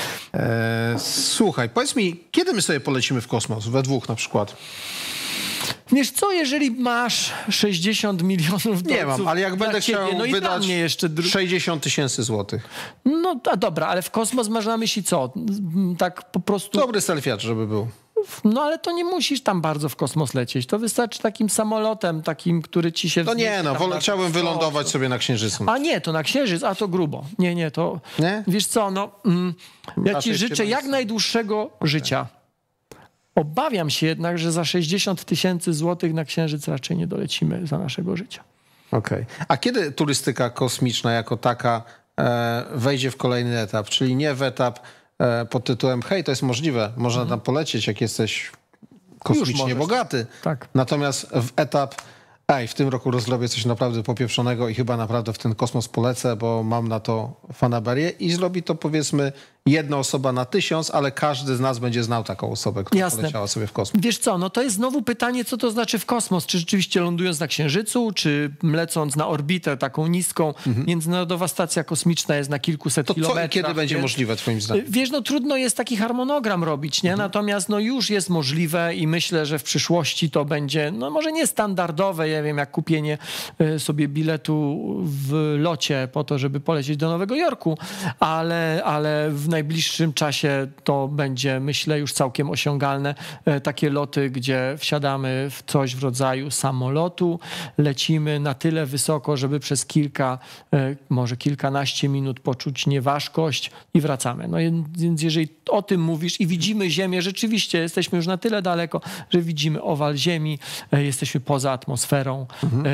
Słuchaj, powiedz mi, kiedy my sobie polecimy w kosmos? We dwóch na przykład. Wiesz co, jeżeli masz 60 milionów dolców... Nie mam, ale jak będę chciał no wydać jeszcze 60 000 złotych. No a dobra, ale w kosmos masz na myśli co? Tak po prostu... Dobry selfiacz, żeby był. No ale to nie musisz tam bardzo w kosmos lecieć. To wystarczy takim samolotem, takim, który ci się... No nie, chciałbym wylądować sobie na Księżycu. A nie, to na Księżyc, a to grubo. Nie, to... Nie? Wiesz co, no... Ja ci życzę jak najdłuższego życia. Obawiam się jednak, że za 60 000 złotych na Księżyc raczej nie dolecimy za naszego życia. Okej. A kiedy turystyka kosmiczna jako taka wejdzie w kolejny etap? Czyli nie w etap pod tytułem hej, to jest możliwe, można tam polecieć, jak jesteś kosmicznie bogaty. Tak. Natomiast w etap w tym roku rozrobię coś naprawdę popieprzonego i chyba naprawdę w ten kosmos polecę, bo mam na to fanaberię i zrobi to powiedzmy jedna osoba na 1000, ale każdy z nas będzie znał taką osobę, która poleciała sobie w kosmos. Wiesz co, no to jest znowu pytanie, co to znaczy w kosmos. Czy rzeczywiście lądując na Księżycu, czy lecąc na orbitę taką niską, Międzynarodowa Stacja Kosmiczna jest na kilkuset kilometrach. To co i kiedy będzie możliwe twoim zdaniem? Wiesz, no trudno jest taki harmonogram robić, nie? Natomiast no już jest możliwe i myślę, że w przyszłości to będzie, no może nie standardowe, ja wiem, jak kupienie sobie biletu w locie po to, żeby polecieć do Nowego Jorku, ale w najbliższym czasie to będzie, myślę, już całkiem osiągalne. Takie loty, gdzie wsiadamy w coś w rodzaju samolotu, lecimy na tyle wysoko, żeby przez może kilkanaście minut poczuć nieważkość i wracamy. No więc jeżeli o tym mówisz i widzimy Ziemię, rzeczywiście jesteśmy już na tyle daleko, że widzimy owal Ziemi, jesteśmy poza atmosferą.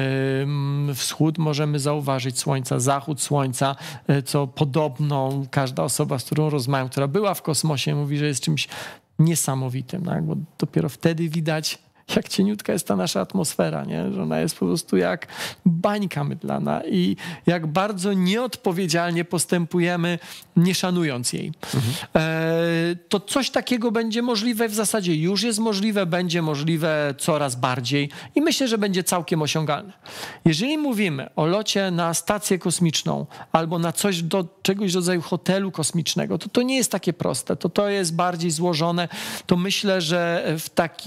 Wschód możemy zauważyć słońca, zachód słońca, co podobno każda osoba, z którą rozmawiam, która była w kosmosie, mówi, że jest czymś niesamowitym, tak? Bo dopiero wtedy widać, jak cieniutka jest ta nasza atmosfera, nie? Że ona jest po prostu jak bańka mydlana i jak bardzo nieodpowiedzialnie postępujemy, nie szanując jej. To coś takiego będzie możliwe, w zasadzie już jest możliwe, będzie możliwe coraz bardziej i myślę, że będzie całkiem osiągalne. Jeżeli mówimy o locie na stację kosmiczną albo na coś do czegoś rodzaju hotelu kosmicznego, to nie jest takie proste, to jest bardziej złożone. To myślę, że w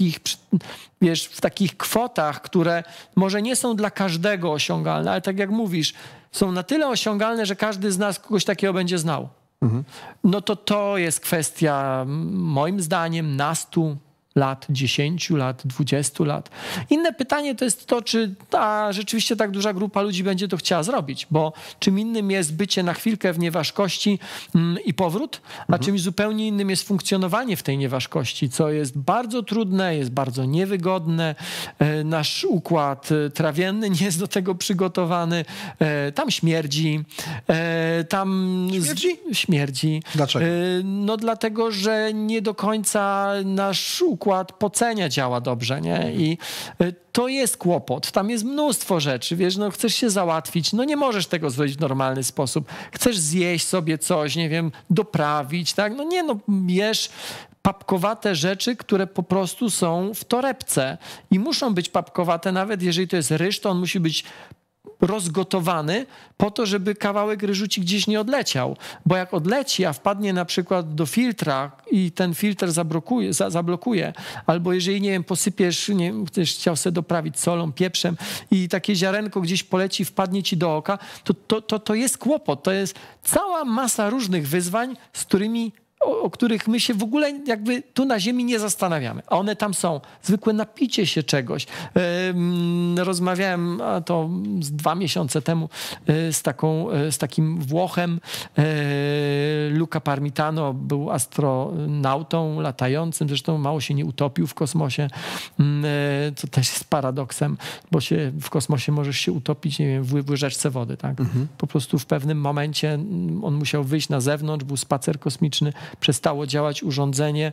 takich kwotach, które może nie są dla każdego osiągalne, ale tak jak mówisz, są na tyle osiągalne, że każdy z nas kogoś takiego będzie znał. No to jest kwestia, moim zdaniem, nastu lat, 10 lat, 20 lat. Inne pytanie to jest to, czy rzeczywiście tak duża grupa ludzi będzie to chciała zrobić, bo czym innym jest bycie na chwilkę w nieważkości i powrót, a czymś zupełnie innym jest funkcjonowanie w tej nieważkości, co jest bardzo trudne, jest bardzo niewygodne. Nasz układ trawienny nie jest do tego przygotowany. Tam śmierdzi. Śmierdzi. Dlaczego? No dlatego, że nie do końca nasz układ pocenia działa dobrze, nie? I to jest kłopot. Tam jest mnóstwo rzeczy, wiesz, no chcesz się załatwić, no nie możesz tego zrobić w normalny sposób. Chcesz zjeść sobie coś, nie wiem, doprawić, tak? No nie, no jesz papkowate rzeczy, które po prostu są w torebce i muszą być papkowate, nawet jeżeli to jest ryż, to on musi być rozgotowany po to, żeby kawałek ryżu ci gdzieś nie odleciał. Bo jak odleci, a wpadnie na przykład do filtra i ten filtr zablokuje, albo jeżeli, nie wiem, posypiesz, nie wiem, chcesz chciał sobie doprawić solą, pieprzem i takie ziarenko gdzieś poleci, wpadnie ci do oka, to jest kłopot. To jest cała masa różnych wyzwań, o których my się w ogóle jakby tu na ziemi nie zastanawiamy. A one tam są. Zwykłe napicie się czegoś. Rozmawiałem to z 2 miesiące temu z takim Włochem. Luca Parmitano był astronautą latającym. Zresztą mało się nie utopił w kosmosie. Co też jest paradoksem, bo w kosmosie możesz się utopić, nie wiem, w łyżeczce wody. Tak? Po prostu w pewnym momencie on musiał wyjść na zewnątrz, był spacer kosmiczny, przestało działać urządzenie,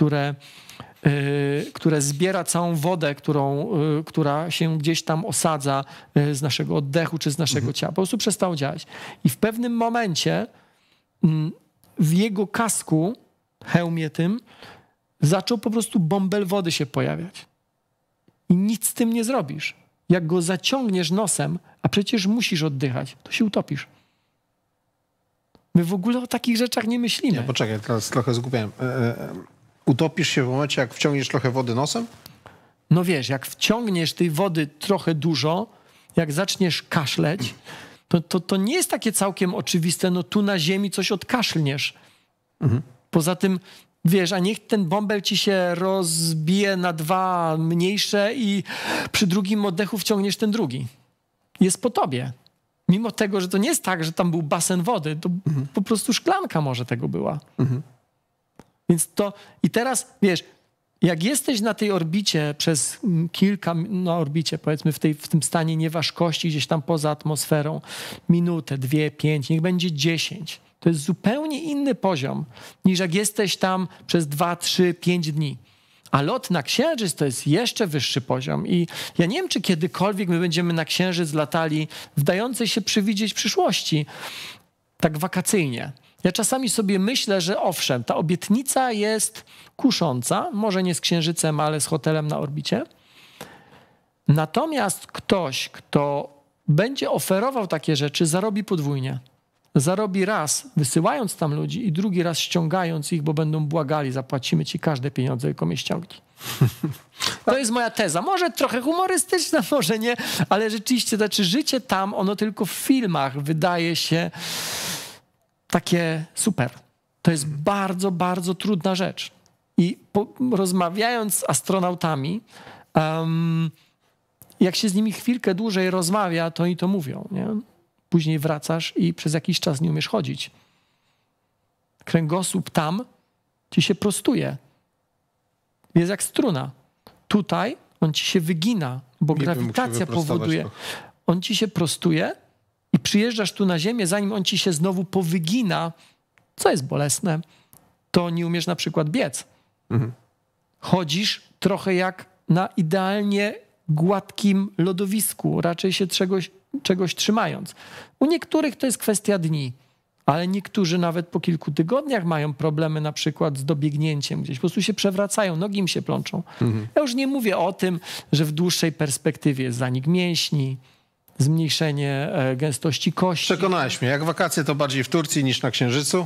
które zbiera całą wodę, która się gdzieś tam osadza z naszego oddechu czy z naszego ciała. Po prostu przestało działać. I w pewnym momencie w jego kasku, hełmie tym, zaczął po prostu bąbel wody się pojawiać. I nic z tym nie zrobisz. Jak go zaciągniesz nosem, a przecież musisz oddychać, to się utopisz. My w ogóle o takich rzeczach nie myślimy. Nie, poczekaj, teraz trochę zgubiłem. Utopisz się w momencie, jak wciągniesz trochę wody nosem? No wiesz, jak wciągniesz tej wody trochę dużo, jak zaczniesz kaszleć, to nie jest takie całkiem oczywiste, no tu na ziemi coś odkaszlniesz. Poza tym, wiesz, a niech ten bąbel ci się rozbije na 2 mniejsze i przy drugim oddechu wciągniesz ten drugi. Jest po tobie. Mimo tego, że to nie jest tak, że tam był basen wody, to po prostu szklanka może tego była. Więc to... I teraz, wiesz, jak jesteś na tej orbicie przez na orbicie, powiedzmy w tym stanie nieważkości, gdzieś tam poza atmosferą, minutę, 2, 5, niech będzie 10. To jest zupełnie inny poziom, niż jak jesteś tam przez 2, 3, 5 dni. A lot na Księżyc to jest jeszcze wyższy poziom. I ja nie wiem, czy kiedykolwiek my będziemy na Księżyc latali w dającej się przewidzieć przyszłości, tak wakacyjnie. Ja czasami sobie myślę, że owszem, ta obietnica jest kusząca, może nie z Księżycem, ale z hotelem na orbicie. Natomiast ktoś, kto będzie oferował takie rzeczy, zarobi podwójnie. Zarobi raz wysyłając tam ludzi i drugi raz ściągając ich, bo będą błagali, zapłacimy ci każde pieniądze, tylko mnie ściągnij. To jest moja teza. Może trochę humorystyczna, może nie, ale rzeczywiście, znaczy życie tam, ono tylko w filmach wydaje się takie super. To jest bardzo, bardzo trudna rzecz. I rozmawiając z astronautami, jak się z nimi chwilkę dłużej rozmawia, to oni to mówią, nie? Później wracasz i przez jakiś czas nie umiesz chodzić. Kręgosłup tam ci się prostuje. Jest jak struna. Tutaj on ci się wygina, bo grawitacja powoduje. On ci się prostuje i przyjeżdżasz tu na Ziemię, zanim on ci się znowu powygina, co jest bolesne, to nie umiesz na przykład biec. Chodzisz trochę jak na idealnie gładkim lodowisku, raczej się czegoś trzymając. U niektórych to jest kwestia dni, ale niektórzy nawet po kilku tygodniach mają problemy na przykład z dobiegnięciem gdzieś. Po prostu się przewracają, nogi im się plączą. Ja już nie mówię o tym, że w dłuższej perspektywie jest zanik mięśni, zmniejszenie gęstości kości. Przekonałeś mnie. Jak wakacje to bardziej w Turcji niż na Księżycu?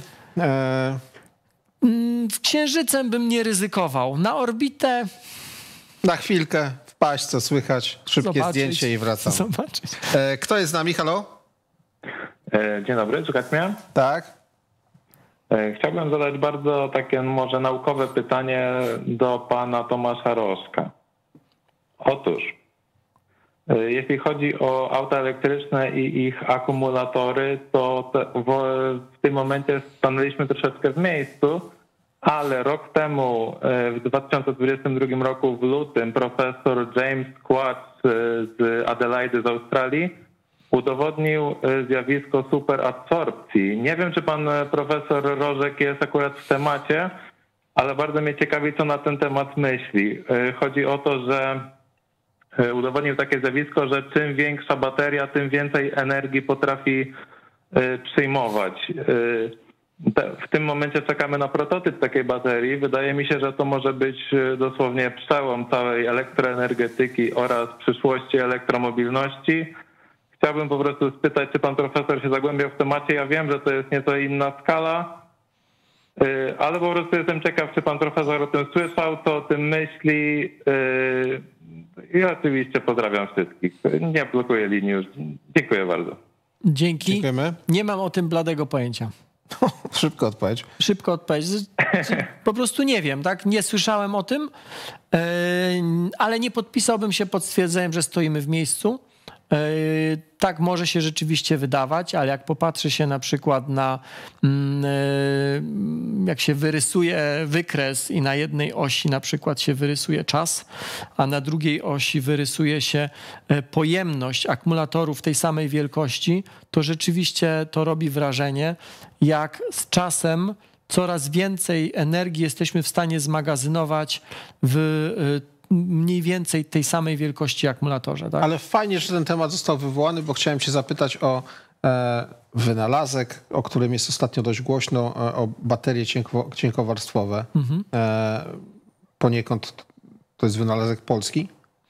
W Księżycem bym nie ryzykował. Na orbitę... Na chwilkę wpaść, co słychać, szybkie zdjęcie i wracam. Zobaczyć. Kto jest z nami? Halo? Dzień dobry, słychać mnie? Tak. Chciałbym zadać bardzo takie może naukowe pytanie do pana Tomasza Rożka. Otóż, jeśli chodzi o auta elektryczne i ich akumulatory, to w tym momencie stanęliśmy troszeczkę w miejscu, ale rok temu, w 2022 roku w lutym, profesor James Quats z Adelaide z Australii udowodnił zjawisko superabsorpcji. Nie wiem, czy pan profesor Rożek jest akurat w temacie, ale bardzo mnie ciekawi, co na ten temat myśli. Chodzi o to, że udowodnił takie zjawisko, że czym większa bateria, tym więcej energii potrafi przyjmować. W tym momencie czekamy na prototyp takiej baterii. Wydaje mi się, że to może być dosłownie przełom całej elektroenergetyki oraz przyszłości elektromobilności. Chciałbym po prostu spytać, czy pan profesor się zagłębiał w temacie. Ja wiem, że to jest nieco inna skala, ale po prostu jestem ciekaw, czy pan profesor o tym słyszał, co o tym myśli. I oczywiście pozdrawiam wszystkich. Nie blokuję linii już. Dziękuję bardzo. Dzięki. Dziękujemy. Nie mam o tym bladego pojęcia. Szybko odpowiedź. Szybko odpowiedź. Po prostu nie wiem, tak? Nie słyszałem o tym, ale nie podpisałbym się pod stwierdzeniem, że stoimy w miejscu. Tak może się rzeczywiście wydawać, ale jak popatrzy się na przykład na, jak się wyrysuje wykres i na jednej osi na przykład się wyrysuje czas, a na drugiej osi wyrysuje się pojemność akumulatorów tej samej wielkości, to rzeczywiście to robi wrażenie, jak z czasem coraz więcej energii jesteśmy w stanie zmagazynować w mniej więcej tej samej wielkości akumulatorze. Tak? Ale fajnie, że ten temat został wywołany, bo chciałem cię zapytać o wynalazek, o którym jest ostatnio dość głośno, o baterie cienkowarstwowe. Poniekąd to jest wynalazek polski.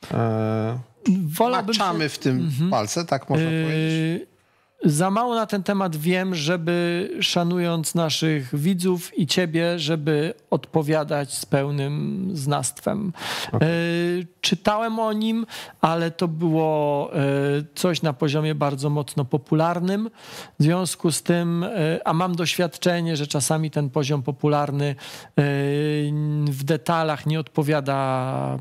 Maczamy w tym palce, tak można powiedzieć? Za mało na ten temat wiem, żeby szanując naszych widzów i ciebie, żeby odpowiadać z pełnym znawstwem. Czytałem o nim, ale to było coś na poziomie bardzo mocno popularnym. W związku z tym, a mam doświadczenie, że czasami ten poziom popularny w detalach nie odpowiada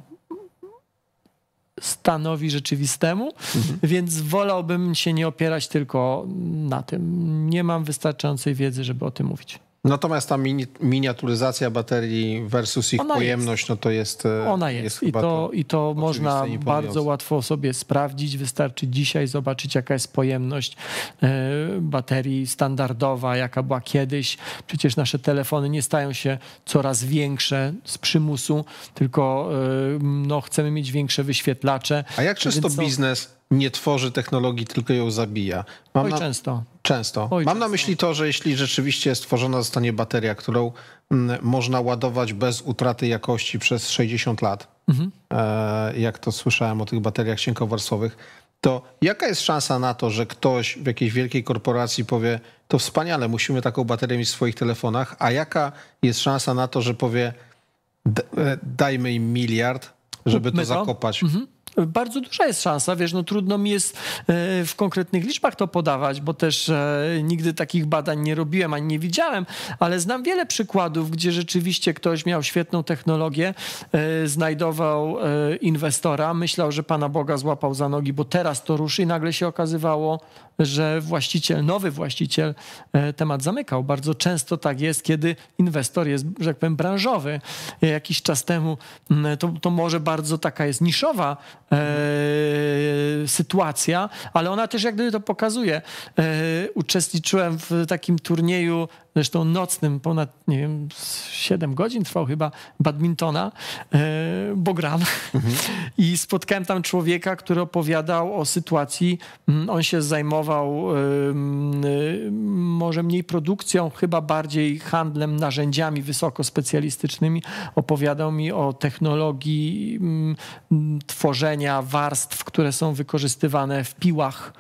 stanowi rzeczywistemu, więc wolałbym się nie opierać tylko na tym. Nie mam wystarczającej wiedzy, żeby o tym mówić. Natomiast ta miniaturyzacja baterii versus ich pojemność, no to jest... Ona jest. I to można bardzo łatwo sobie sprawdzić. Wystarczy dzisiaj zobaczyć, jaka jest pojemność baterii standardowa, jaka była kiedyś. Przecież nasze telefony nie stają się coraz większe z przymusu, tylko no, chcemy mieć większe wyświetlacze. A jak często biznes nie tworzy technologii, tylko ją zabija? Często. Mam na myśli to, że jeśli rzeczywiście stworzona zostanie bateria, którą można ładować bez utraty jakości przez 60 lat, jak to słyszałem o tych bateriach cienkowarstwowych, to jaka jest szansa na to, że ktoś w jakiejś wielkiej korporacji powie, to wspaniale, musimy taką baterię mieć w swoich telefonach, a jaka jest szansa na to, że powie, dajmy im miliard, żeby to zakopać? Bardzo duża jest szansa, wiesz, no trudno mi jest w konkretnych liczbach to podawać, bo też nigdy takich badań nie robiłem, ani nie widziałem, ale znam wiele przykładów, gdzie rzeczywiście ktoś miał świetną technologię, znajdował inwestora, myślał, że Pana Boga złapał za nogi, bo teraz to ruszy i nagle się okazywało, że nowy właściciel temat zamykał. Bardzo często tak jest, kiedy inwestor jest, że tak powiem, branżowy. Jakiś czas temu to może bardzo taka jest niszowa sytuacja, ale ona też jak gdyby to pokazuje. Uczestniczyłem w takim turnieju, zresztą nocnym, ponad, nie wiem, 7 godzin trwał chyba, badmintona, bo gram. I spotkałem tam człowieka, który opowiadał o sytuacji, on się zajmował może mniej produkcją, chyba bardziej handlem narzędziami wysokospecjalistycznymi. Opowiadał mi o technologii tworzenia warstw, które są wykorzystywane w piłach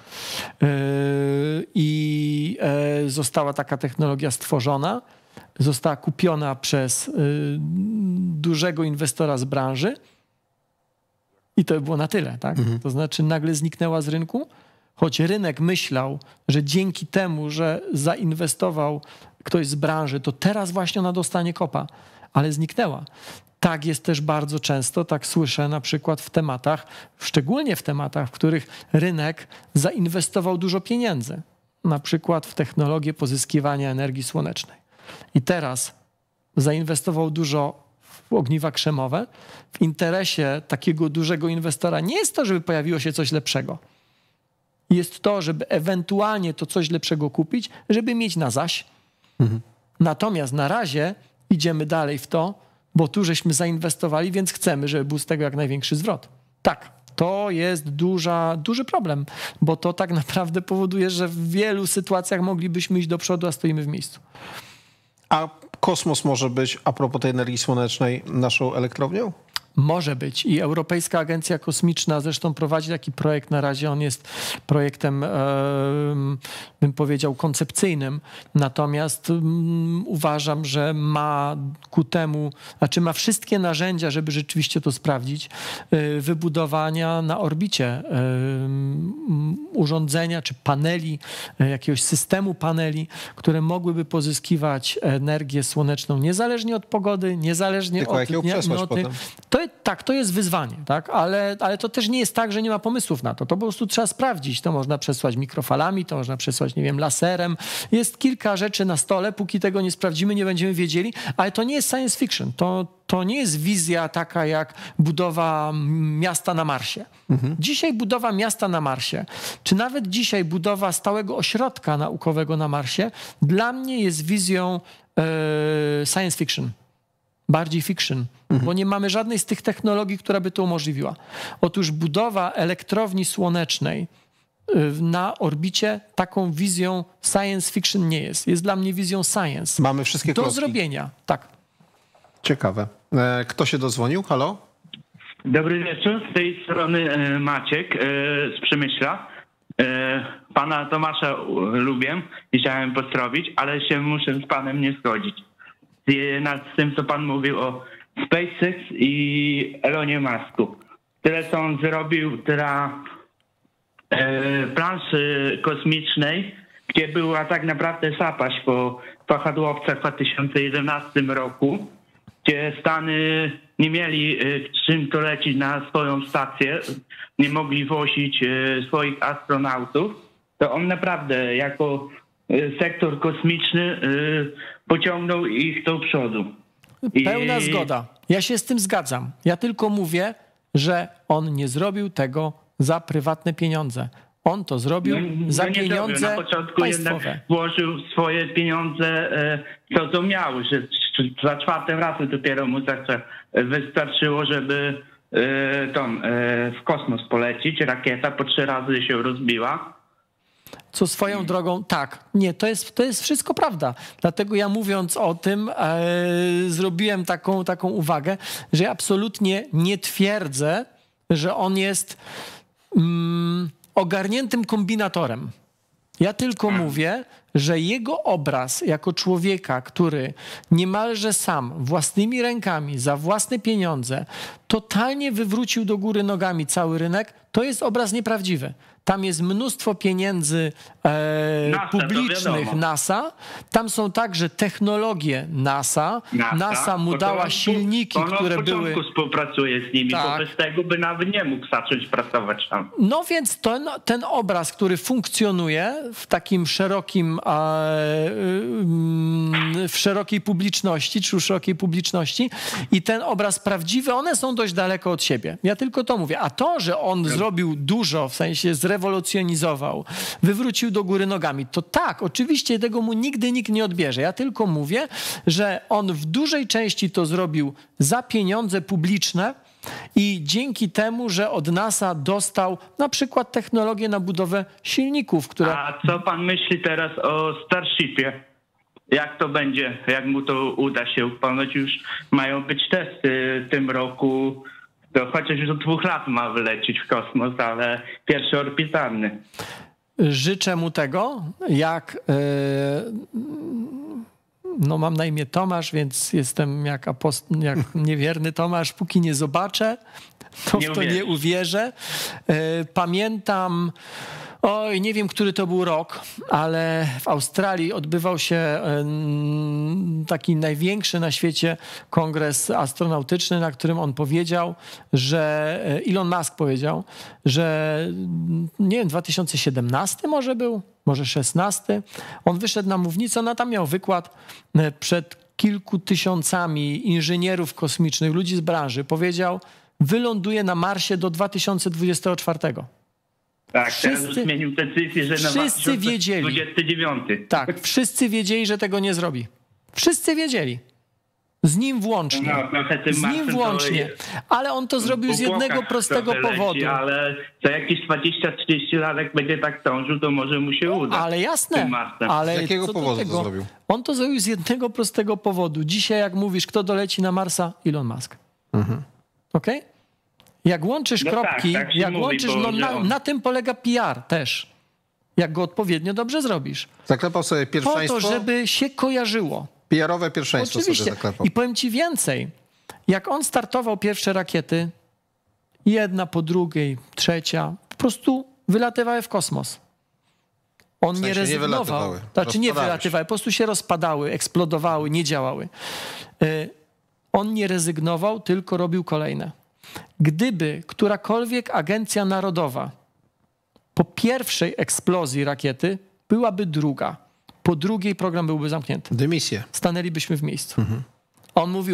i została taka technologia stworzona, została kupiona przez dużego inwestora z branży i to było na tyle, tak? To znaczy nagle zniknęła z rynku, choć rynek myślał, że dzięki temu, że zainwestował ktoś z branży, to teraz właśnie ona dostanie kopa, ale zniknęła. Tak jest też bardzo często, tak słyszę na przykład w tematach, szczególnie w tematach, w których rynek zainwestował dużo pieniędzy, na przykład w technologię pozyskiwania energii słonecznej. I teraz zainwestował dużo w ogniwa krzemowe. W interesie takiego dużego inwestora nie jest to, żeby pojawiło się coś lepszego. Jest to, żeby ewentualnie to coś lepszego kupić, żeby mieć na zaś. Natomiast na razie idziemy dalej w to, bo tu żeśmy zainwestowali, więc chcemy, żeby był z tego jak największy zwrot. Tak, to jest duży problem, bo to tak naprawdę powoduje, że w wielu sytuacjach moglibyśmy iść do przodu, a stoimy w miejscu. A kosmos może być, a propos tej energii słonecznej, naszą elektrownią? Może być i Europejska Agencja Kosmiczna zresztą prowadzi taki projekt, na razie on jest projektem, bym powiedział, koncepcyjnym, natomiast uważam, że ma ku temu, znaczy ma wszystkie narzędzia, żeby rzeczywiście to sprawdzić, wybudowania na orbicie urządzenia czy paneli, jakiegoś systemu paneli, które mogłyby pozyskiwać energię słoneczną niezależnie od pogody, niezależnie tylko od dnia. Tak, to jest wyzwanie, tak? Ale to też nie jest tak, że nie ma pomysłów na to. To po prostu trzeba sprawdzić. To można przesłać mikrofalami, to można przesłać, nie wiem, laserem. Jest kilka rzeczy na stole. Póki tego nie sprawdzimy, nie będziemy wiedzieli. Ale to nie jest science fiction. To nie jest wizja taka jak budowa miasta na Marsie. Dzisiaj budowa miasta na Marsie, czy nawet dzisiaj budowa stałego ośrodka naukowego na Marsie, dla mnie jest wizją science fiction. Bardziej fiction, bo nie mamy żadnej z tych technologii, która by to umożliwiła. Otóż budowa elektrowni słonecznej na orbicie taką wizją science fiction nie jest. Jest dla mnie wizją science. Mamy wszystkie do klocki. zrobienia. Tak. Ciekawe. Kto się dozwonił? Halo? Dobry wieczór, z tej strony Maciek z Przemyśla. Pana Tomasza lubię i chciałem pozdrowić, ale się muszę z panem nie zgodzić. Nad tym, co pan mówił o SpaceX i Elonie Musku. Tyle, co on zrobił dla planszy kosmicznej, gdzie była tak naprawdę zapaść po wahadłowcach w 2011 roku, gdzie Stany nie mieli czym to lecieć na swoją stację, nie mogli wozić swoich astronautów, to on naprawdę jako sektor kosmiczny pociągnął ich do przodu. Pełna zgoda. Ja się z tym zgadzam. Ja tylko mówię, że on nie zrobił tego za prywatne pieniądze. On to zrobił za pieniądze na początku państwowe. Jednak włożył swoje pieniądze, co miał, że za czwartym razem dopiero mu wystarczyło, żeby w kosmos polecić. Rakieta po 3 razy się rozbiła. Co swoją drogą, tak, nie, to jest wszystko prawda. Dlatego ja mówiąc o tym zrobiłem taką uwagę, że ja absolutnie nie twierdzę, że on jest ogarniętym kombinatorem. Ja tylko mówię, że jego obraz jako człowieka, który niemalże sam, własnymi rękami, za własne pieniądze, totalnie wywrócił do góry nogami cały rynek, to jest obraz nieprawdziwy. Tam jest mnóstwo pieniędzy publicznych NASA. Tam są także technologie NASA. NASA mu dała silniki, które były... On od początku współpracuje z nimi, bo bez tego by nawet nie mógł zacząć pracować tam. No więc ten obraz, który funkcjonuje w takim w szerokiej publiczności, czy u szerokiej publiczności i ten obraz prawdziwy, one są dość daleko od siebie. Ja tylko to mówię. A to, że on zrobił dużo, w sensie zrewolucjonizował, wywrócił do góry nogami, to tak, oczywiście tego mu nigdy nikt nie odbierze. Ja tylko mówię, że on w dużej części to zrobił za pieniądze publiczne i dzięki temu, że od NASA dostał na przykład technologię na budowę silników, które... A co pan myśli teraz o Starshipie? Jak to będzie? Jak mu to uda się? Ponoć już mają być testy w tym roku. To chociaż już od 2 lat ma wylecieć w kosmos, ale pierwszy orbitalny. Życzę mu tego, no mam na imię Tomasz, więc jestem jak niewierny Tomasz. Póki nie zobaczę, to w to nie uwierzę. Pamiętam, nie wiem, który to był rok, ale w Australii odbywał się taki największy na świecie kongres astronautyczny, na którym on powiedział, że Elon Musk powiedział, że nie wiem, 2017 może był, może 16. On wyszedł na mównicę, on tam miał wykład przed kilku tysiącami inżynierów kosmicznych, ludzi z branży. Powiedział, wyląduje na Marsie do 2024. Tak, teraz już zmienił decyzję, że na 2029. Tak, wszyscy wiedzieli, że tego nie zrobi. Wszyscy wiedzieli. Z nim włącznie. Z nim włącznie. Ale on to zrobił z jednego prostego powodu. Ale za jakieś 20-30 lat, jak będzie tak dążył, to może mu się uda. Ale jasne. Ale z jakiego powodu to zrobił? On to zrobił z jednego prostego powodu. Dzisiaj, jak mówisz, kto doleci na Marsa? Elon Musk. Okej? Jak łączysz kropki, tak jak łączysz, na tym polega PR też. Jak go odpowiednio dobrze zrobisz. Zaklepał sobie pierwszeństwo. Po to, żeby się kojarzyło. PR-owe pierwszeństwo oczywiście sobie zaklepał. I powiem ci więcej. Jak on startował pierwsze rakiety, jedna po drugiej, trzecia, po prostu wylatywały w kosmos. On nie rezygnował. Znaczy nie wylatywały, po prostu się rozpadały, eksplodowały, nie działały. On nie rezygnował, tylko robił kolejne. Gdyby którakolwiek agencja narodowa po pierwszej eksplozji rakiety byłaby druga, po drugiej program byłby zamknięty. Dymisję. Stanęlibyśmy w miejscu. On mówił,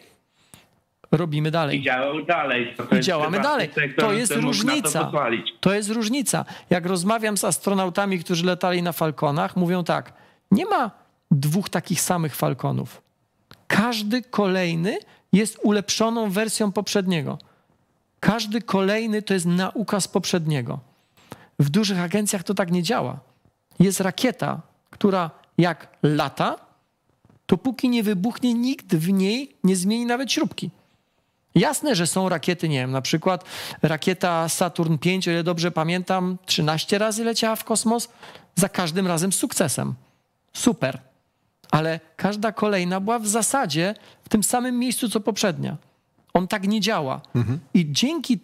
robimy dalej. I działał dalej. I działamy dalej. To jest różnica. To jest różnica. Jak rozmawiam z astronautami, którzy latali na Falconach, mówią tak, nie ma 2 takich samych Falconów. Każdy kolejny jest ulepszoną wersją poprzedniego. Każdy kolejny to jest nauka z poprzedniego. W dużych agencjach to tak nie działa. Jest rakieta, która jak lata, to póki nie wybuchnie, nikt w niej nie zmieni nawet śrubki. Jasne, że są rakiety, nie wiem, na przykład rakieta Saturn V, o ile dobrze pamiętam, 13 razy leciała w kosmos, za każdym razem z sukcesem. Super. Ale każda kolejna była w zasadzie w tym samym miejscu, co poprzednia. On tak nie działa. I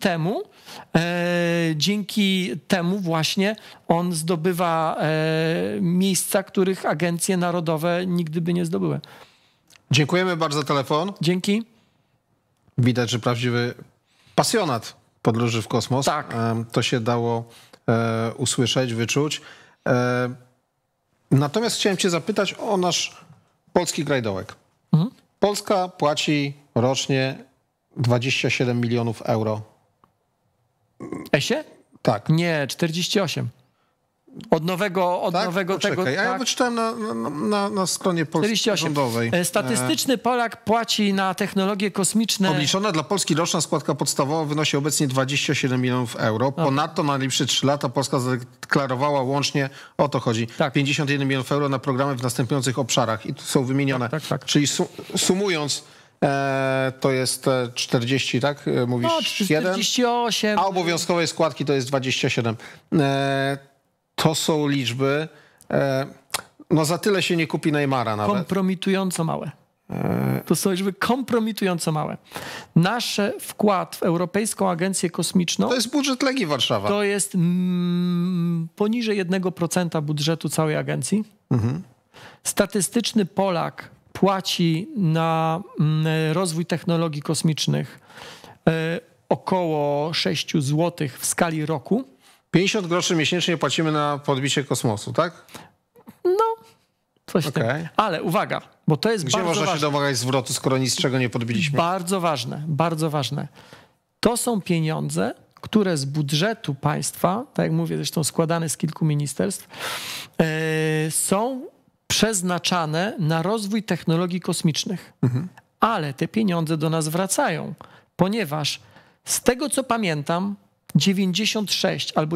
dzięki temu właśnie on zdobywa miejsca, których agencje narodowe nigdy by nie zdobyły. Dziękujemy bardzo za telefon. Dzięki. Widać, że prawdziwy pasjonat podróży w kosmos. Tak. To się dało usłyszeć, wyczuć. Natomiast chciałem cię zapytać o nasz polski grajdołek. Polska płaci rocznie 27 milionów euro. ESie? Tak. Nie, 48. Od nowego tego. A ja wyczytałem na stronie polskiej rządowej. Statystyczny Polak płaci na technologie kosmiczne. Obliczona dla Polski roczna składka podstawowa wynosi obecnie 27 milionów euro. Ponadto na najbliższe 3 lata Polska zadeklarowała łącznie, o to chodzi, 51 milionów euro na programy w następujących obszarach. I tu są wymienione. Czyli sumując to jest 40, tak? Mówisz 48. 1, a obowiązkowej składki to jest 27. To są liczby, no za tyle się nie kupi Neymara nawet. Kompromitująco małe. To są liczby kompromitująco małe. Nasz wkład w Europejską Agencję Kosmiczną... To jest budżet Legii Warszawa. To jest poniżej 1% budżetu całej agencji. Statystyczny Polak płaci na rozwój technologii kosmicznych około 6 zł w skali roku. 50 groszy miesięcznie płacimy na podbicie kosmosu, tak? No, coś takiego. Ale uwaga, bo to jest bardzo ważne. Gdzie można się domagać zwrotu, skoro nic z czego nie podbiliśmy? Bardzo ważne, bardzo ważne. To są pieniądze, które z budżetu państwa, tak jak mówię, zresztą składane z kilku ministerstw, są przeznaczane na rozwój technologii kosmicznych. Ale te pieniądze do nas wracają, ponieważ z tego, co pamiętam, 96 albo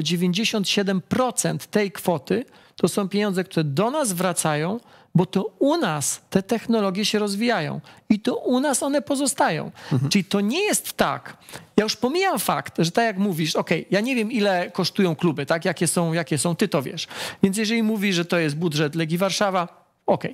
97% tej kwoty to są pieniądze, które do nas wracają, bo to u nas te technologie się rozwijają i to u nas one pozostają. Czyli to nie jest tak. Ja już pomijam fakt, że tak jak mówisz, ja nie wiem, ile kosztują kluby, tak? Jakie są, ty to wiesz. Więc jeżeli mówisz, że to jest budżet Legii Warszawa,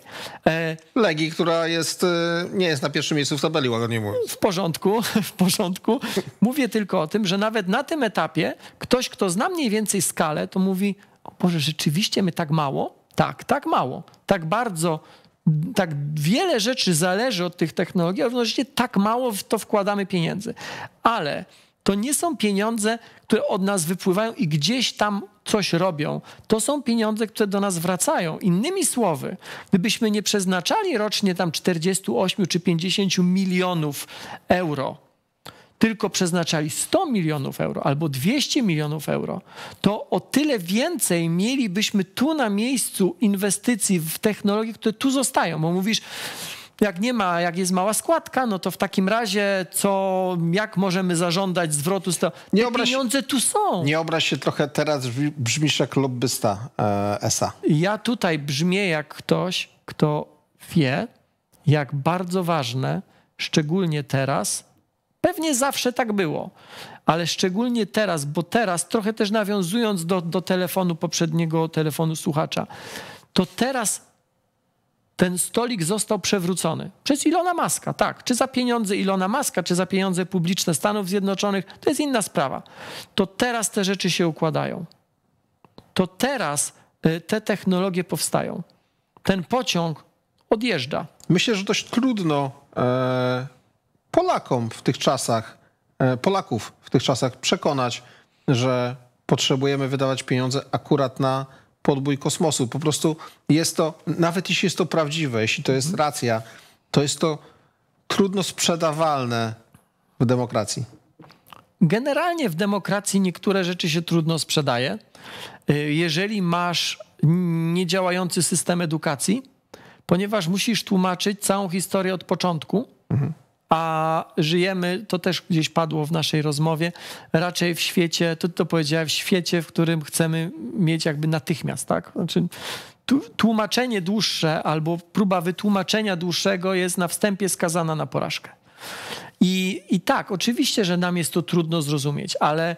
Legii, która nie jest na pierwszym miejscu w tabeli, łagodnie mówiąc. W porządku. Mówię tylko o tym, że nawet na tym etapie ktoś, kto zna mniej więcej skalę, to mówi, o Boże, rzeczywiście my tak mało? Tak mało. Tak bardzo, tak wiele rzeczy zależy od tych technologii, a równocześnie tak mało w to wkładamy pieniędzy. Ale to nie są pieniądze, które od nas wypływają i gdzieś tam coś robią. To są pieniądze, które do nas wracają. Innymi słowy, gdybyśmy nie przeznaczali rocznie tam 48 czy 50 milionów euro, tylko przeznaczali 100 milionów euro albo 200 milionów euro, to o tyle więcej mielibyśmy tu na miejscu inwestycji w technologie, które tu zostają. Bo mówisz, jak jest mała składka, no to w takim razie jak możemy zażądać zwrotu z tego? Pieniądze tu są. Nie obraź się trochę, teraz brzmisz jak lobbysta ESA. Ja tutaj brzmię jak ktoś, kto wie, jak bardzo ważne, szczególnie teraz, pewnie zawsze tak było, ale szczególnie teraz, bo teraz, trochę też nawiązując do poprzedniego telefonu słuchacza, to teraz ten stolik został przewrócony przez Ilona Muska, tak. Czy za pieniądze Ilona Muska, czy za pieniądze publiczne Stanów Zjednoczonych, to jest inna sprawa. To teraz te rzeczy się układają. To teraz te technologie powstają. Ten pociąg odjeżdża. Myślę, że dość trudno Polaków w tych czasach przekonać, że potrzebujemy wydawać pieniądze akurat na podbój kosmosu. Po prostu jest to, nawet jeśli jest to prawdziwe, jeśli to jest racja, to jest to trudno sprzedawalne w demokracji. Generalnie w demokracji niektóre rzeczy się trudno sprzedaje. Jeżeli masz niedziałający system edukacji, ponieważ musisz tłumaczyć całą historię od początku, a żyjemy, to też gdzieś padło w naszej rozmowie, raczej w świecie, to powiedziałem, w świecie, w którym chcemy mieć jakby natychmiast, tak? Znaczy, tłumaczenie dłuższe albo próba wytłumaczenia dłuższego jest na wstępie skazana na porażkę. I tak, oczywiście, że nam jest to trudno zrozumieć, ale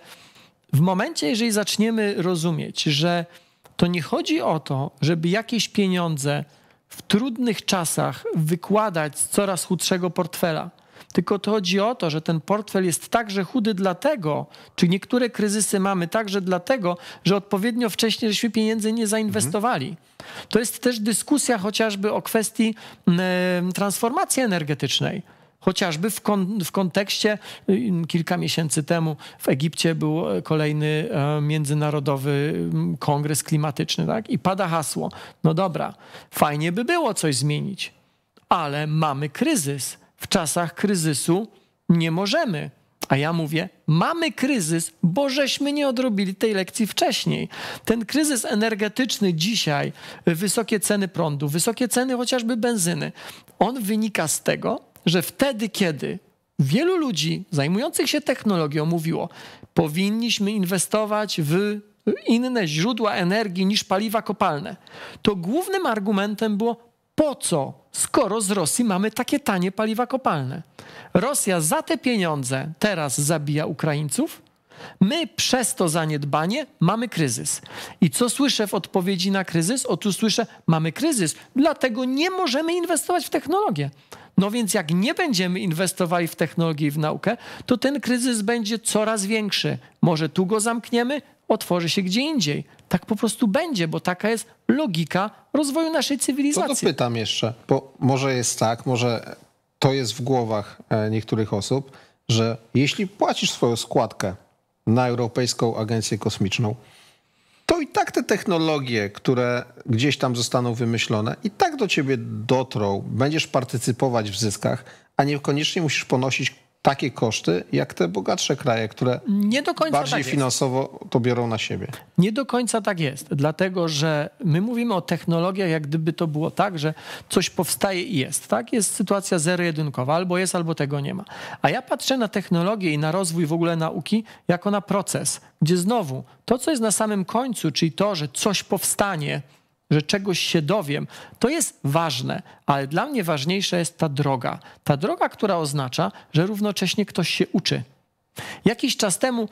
w momencie, jeżeli zaczniemy rozumieć, że to nie chodzi o to, żeby jakieś pieniądze w trudnych czasach wykładać z coraz chudszego portfela, tylko to chodzi o to, że ten portfel jest także chudy dlatego, czy niektóre kryzysy mamy także dlatego, że odpowiednio wcześnie żeśmy pieniędzy nie zainwestowali. To jest też dyskusja chociażby o kwestii transformacji energetycznej. Chociażby w kontekście, kilka miesięcy temu w Egipcie był kolejny międzynarodowy kongres klimatyczny, tak? I pada hasło, no dobra, fajnie by było coś zmienić, ale mamy kryzys. W czasach kryzysu nie możemy. A ja mówię, mamy kryzys, bo żeśmy nie odrobili tej lekcji wcześniej. Ten kryzys energetyczny dzisiaj, wysokie ceny prądu, wysokie ceny chociażby benzyny, on wynika z tego, że wtedy, kiedy wielu ludzi zajmujących się technologią mówiło, powinniśmy inwestować w inne źródła energii niż paliwa kopalne, to głównym argumentem było, po co, skoro z Rosji mamy takie tanie paliwa kopalne? Rosja za te pieniądze teraz zabija Ukraińców, my przez to zaniedbanie mamy kryzys. I co słyszę w odpowiedzi na kryzys? Otóż słyszę, mamy kryzys, dlatego nie możemy inwestować w technologię. No więc jak nie będziemy inwestowali w technologię i w naukę, to ten kryzys będzie coraz większy. Może tu go zamkniemy, otworzy się gdzie indziej. Tak po prostu będzie, bo taka jest logika rozwoju naszej cywilizacji. To pytam jeszcze, bo może jest tak, może to jest w głowach niektórych osób, że jeśli płacisz swoją składkę na Europejską Agencję Kosmiczną, to i tak te technologie, które gdzieś tam zostaną wymyślone, i tak do ciebie dotrą, będziesz partycypować w zyskach, a niekoniecznie musisz ponosić takie koszty, jak te bogatsze kraje, które nie do końca bardziej tak finansowo to biorą na siebie. Nie do końca tak jest, dlatego że my mówimy o technologiach, jak gdyby to było tak, że coś powstaje i jest. Tak? Jest sytuacja zero-jedynkowa, albo jest, albo tego nie ma. A ja patrzę na technologię i na rozwój w ogóle nauki jako na proces, gdzie znowu to, co jest na samym końcu, czyli to, że coś powstanie, że czegoś się dowiem, to jest ważne, ale dla mnie ważniejsza jest ta droga. Ta droga, która oznacza, że równocześnie ktoś się uczy. Jakiś czas temu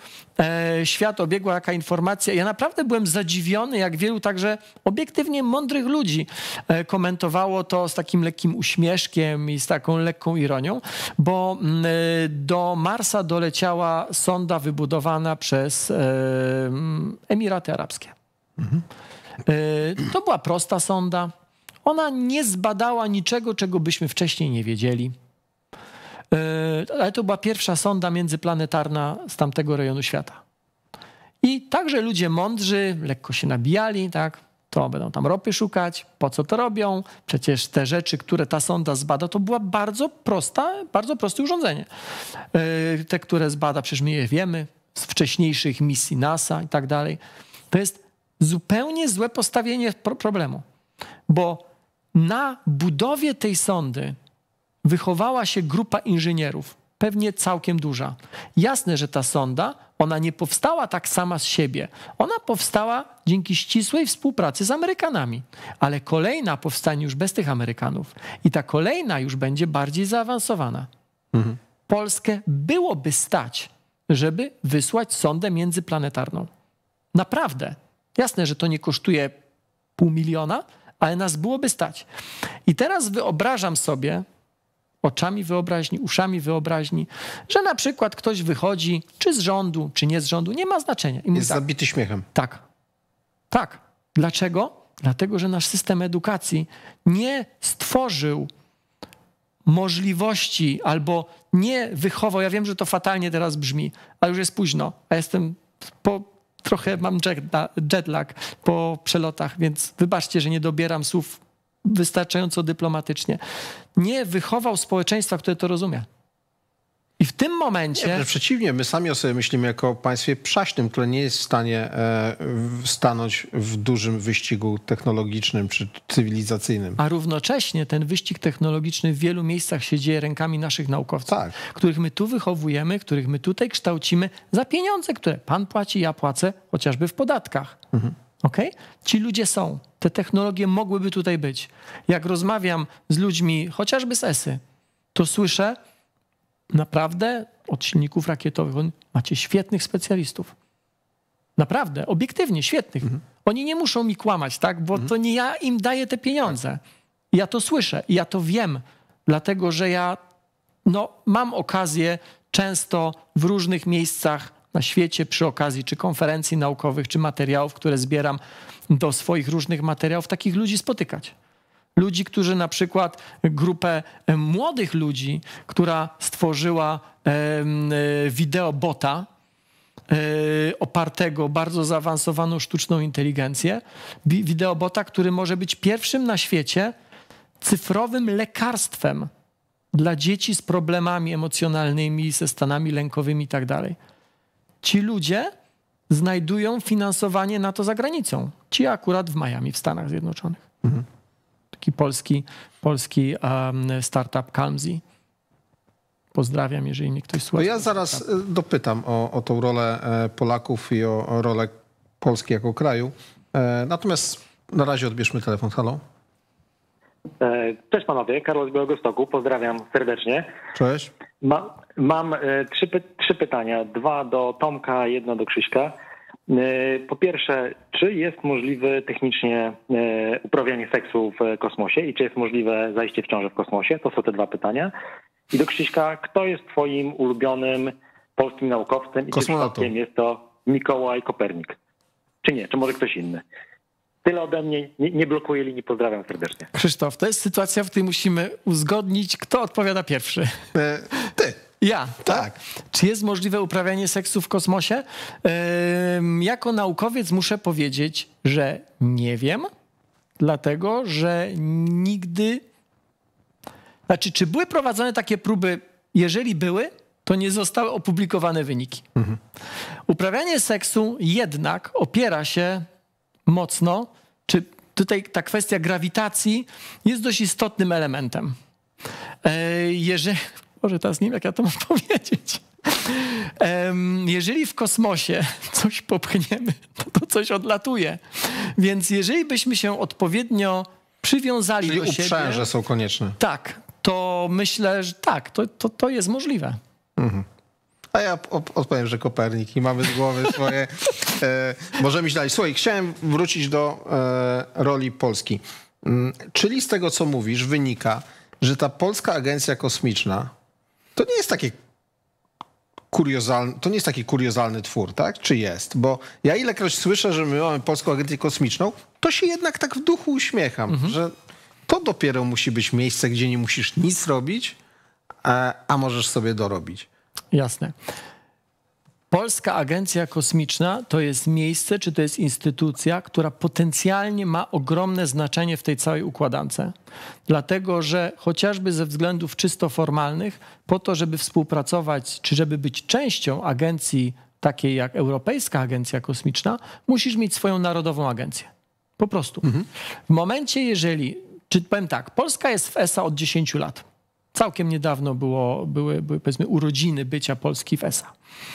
świat obiegła taka informacja, ja naprawdę byłem zadziwiony, jak wielu także obiektywnie mądrych ludzi komentowało to z takim lekkim uśmieszkiem i z taką lekką ironią, bo do Marsa doleciała sonda wybudowana przez Emiraty Arabskie. To była prosta sonda. Ona nie zbadała niczego, czego byśmy wcześniej nie wiedzieli. Ale to była pierwsza sonda międzyplanetarna z tamtego rejonu świata. I także ludzie mądrzy lekko się nabijali, tak? To będą tam ropy szukać, po co to robią? Przecież te rzeczy, które ta sonda zbada, to była bardzo proste urządzenie. Te, które zbada, przecież my je wiemy, z wcześniejszych misji NASA i tak dalej. To jest zupełnie złe postawienie problemu, bo na budowie tej sondy wychowała się grupa inżynierów, pewnie całkiem duża. Jasne, że ta sonda, ona nie powstała tak sama z siebie. Ona powstała dzięki ścisłej współpracy z Amerykanami, ale kolejna powstanie już bez tych Amerykanów i ta kolejna już będzie bardziej zaawansowana. Polskę byłoby stać, żeby wysłać sondę międzyplanetarną. Naprawdę. Jasne, że to nie kosztuje $500 000, ale nas byłoby stać. I teraz wyobrażam sobie, oczami wyobraźni, uszami wyobraźni, że na przykład ktoś wychodzi, czy z rządu, czy nie z rządu, nie ma znaczenia. I mówi jest zabity śmiechem. Tak. Tak. Dlaczego? Dlatego, że nasz system edukacji nie stworzył możliwości albo nie wychował, ja wiem, że to fatalnie teraz brzmi, ale już jest późno, a jestem trochę mam jetlag po przelotach, więc wybaczcie, że nie dobieram słów wystarczająco dyplomatycznie. Nie wychował społeczeństwa, które to rozumie. I w tym momencie... Nie, przeciwnie, my sami o sobie myślimy jako o państwie przaśnym, które nie jest w stanie stanąć w dużym wyścigu technologicznym czy cywilizacyjnym. A równocześnie ten wyścig technologiczny w wielu miejscach się dzieje rękami naszych naukowców, których my tu wychowujemy, których my tutaj kształcimy za pieniądze, które pan płaci, ja płacę, chociażby w podatkach. Okay? Ci ludzie są. Te technologie mogłyby tutaj być. Jak rozmawiam z ludźmi, chociażby z ESY, to słyszę, naprawdę od silników rakietowych macie świetnych specjalistów. Naprawdę, obiektywnie świetnych. Oni nie muszą mi kłamać, tak? Bo to nie ja im daję te pieniądze. Ja to słyszę i ja to wiem, dlatego że ja mam okazję często w różnych miejscach na świecie przy okazji czy konferencji naukowych, czy materiałów, które zbieram do swoich różnych materiałów, takich ludzi spotykać. Ludzi, którzy na przykład grupę młodych ludzi, która stworzyła wideobota opartego o bardzo zaawansowaną sztuczną inteligencję. Wideobota, który może być pierwszym na świecie cyfrowym lekarstwem dla dzieci z problemami emocjonalnymi, ze stanami lękowymi i tak dalej. Ci ludzie znajdują finansowanie na to za granicą. Ci akurat w Miami, w Stanach Zjednoczonych. Taki polski startup Calmzy. Pozdrawiam, jeżeli mnie ktoś słucha. Ja zaraz dopytam o tą rolę Polaków i o rolę Polski jako kraju. Natomiast na razie odbierzmy telefon. Halo? Cześć panowie, Karol z Białegostoku, pozdrawiam serdecznie. Cześć. Mam trzy pytania, 2 do Tomka, 1 do Krzyśka. Po pierwsze, czy jest możliwe technicznie uprawianie seksu w kosmosie i czy jest możliwe zajście w ciążę w kosmosie? To są te 2 pytania. I do Krzyśka, kto jest twoim ulubionym polskim naukowcem i czy przypadkiem jest to Mikołaj Kopernik? Czy nie? Czy może ktoś inny? Tyle ode mnie, nie blokuję linii, pozdrawiam serdecznie. Krzysztof, to jest sytuacja, w której musimy uzgodnić, kto odpowiada pierwszy. Ty. Ja, tak? Czy jest możliwe uprawianie seksu w kosmosie? Jako naukowiec muszę powiedzieć, że nie wiem, dlatego że nigdy... Znaczy, czy były prowadzone takie próby? Jeżeli były, to nie zostały opublikowane wyniki. Uprawianie seksu jednak opiera się mocno, czy tutaj ta kwestia grawitacji jest dość istotnym elementem. Może teraz nie wiem, jak ja to mam powiedzieć. Jeżeli w kosmosie coś popchniemy, to coś odlatuje. Więc jeżeli byśmy się odpowiednio przywiązali do siebie... Czyli uprzęże są konieczne. Tak, to myślę, że tak, to jest możliwe. A ja odpowiem, że Kopernik i mamy z głowy swoje... możemy iść dalej. Słuchaj, chciałem wrócić do roli Polski. Czyli z tego, co mówisz, wynika, że ta Polska Agencja Kosmiczna to nie jest taki kuriozalny twór, tak? Czy jest? Bo ja ilekroć słyszę, że my mamy Polską Agencję Kosmiczną, to się jednak tak w duchu uśmiecham, że to dopiero musi być miejsce, gdzie nie musisz nic robić, a możesz sobie dorobić. Jasne. Polska Agencja Kosmiczna to jest miejsce, czy to jest instytucja, która potencjalnie ma ogromne znaczenie w tej całej układance. Dlatego, że chociażby ze względów czysto formalnych, po to, żeby współpracować, czy żeby być częścią agencji takiej jak Europejska Agencja Kosmiczna, musisz mieć swoją narodową agencję. Po prostu. W momencie, jeżeli, czy powiem tak, Polska jest w ESA od 10 lat. Całkiem niedawno były powiedzmy urodziny bycia Polski w ESA.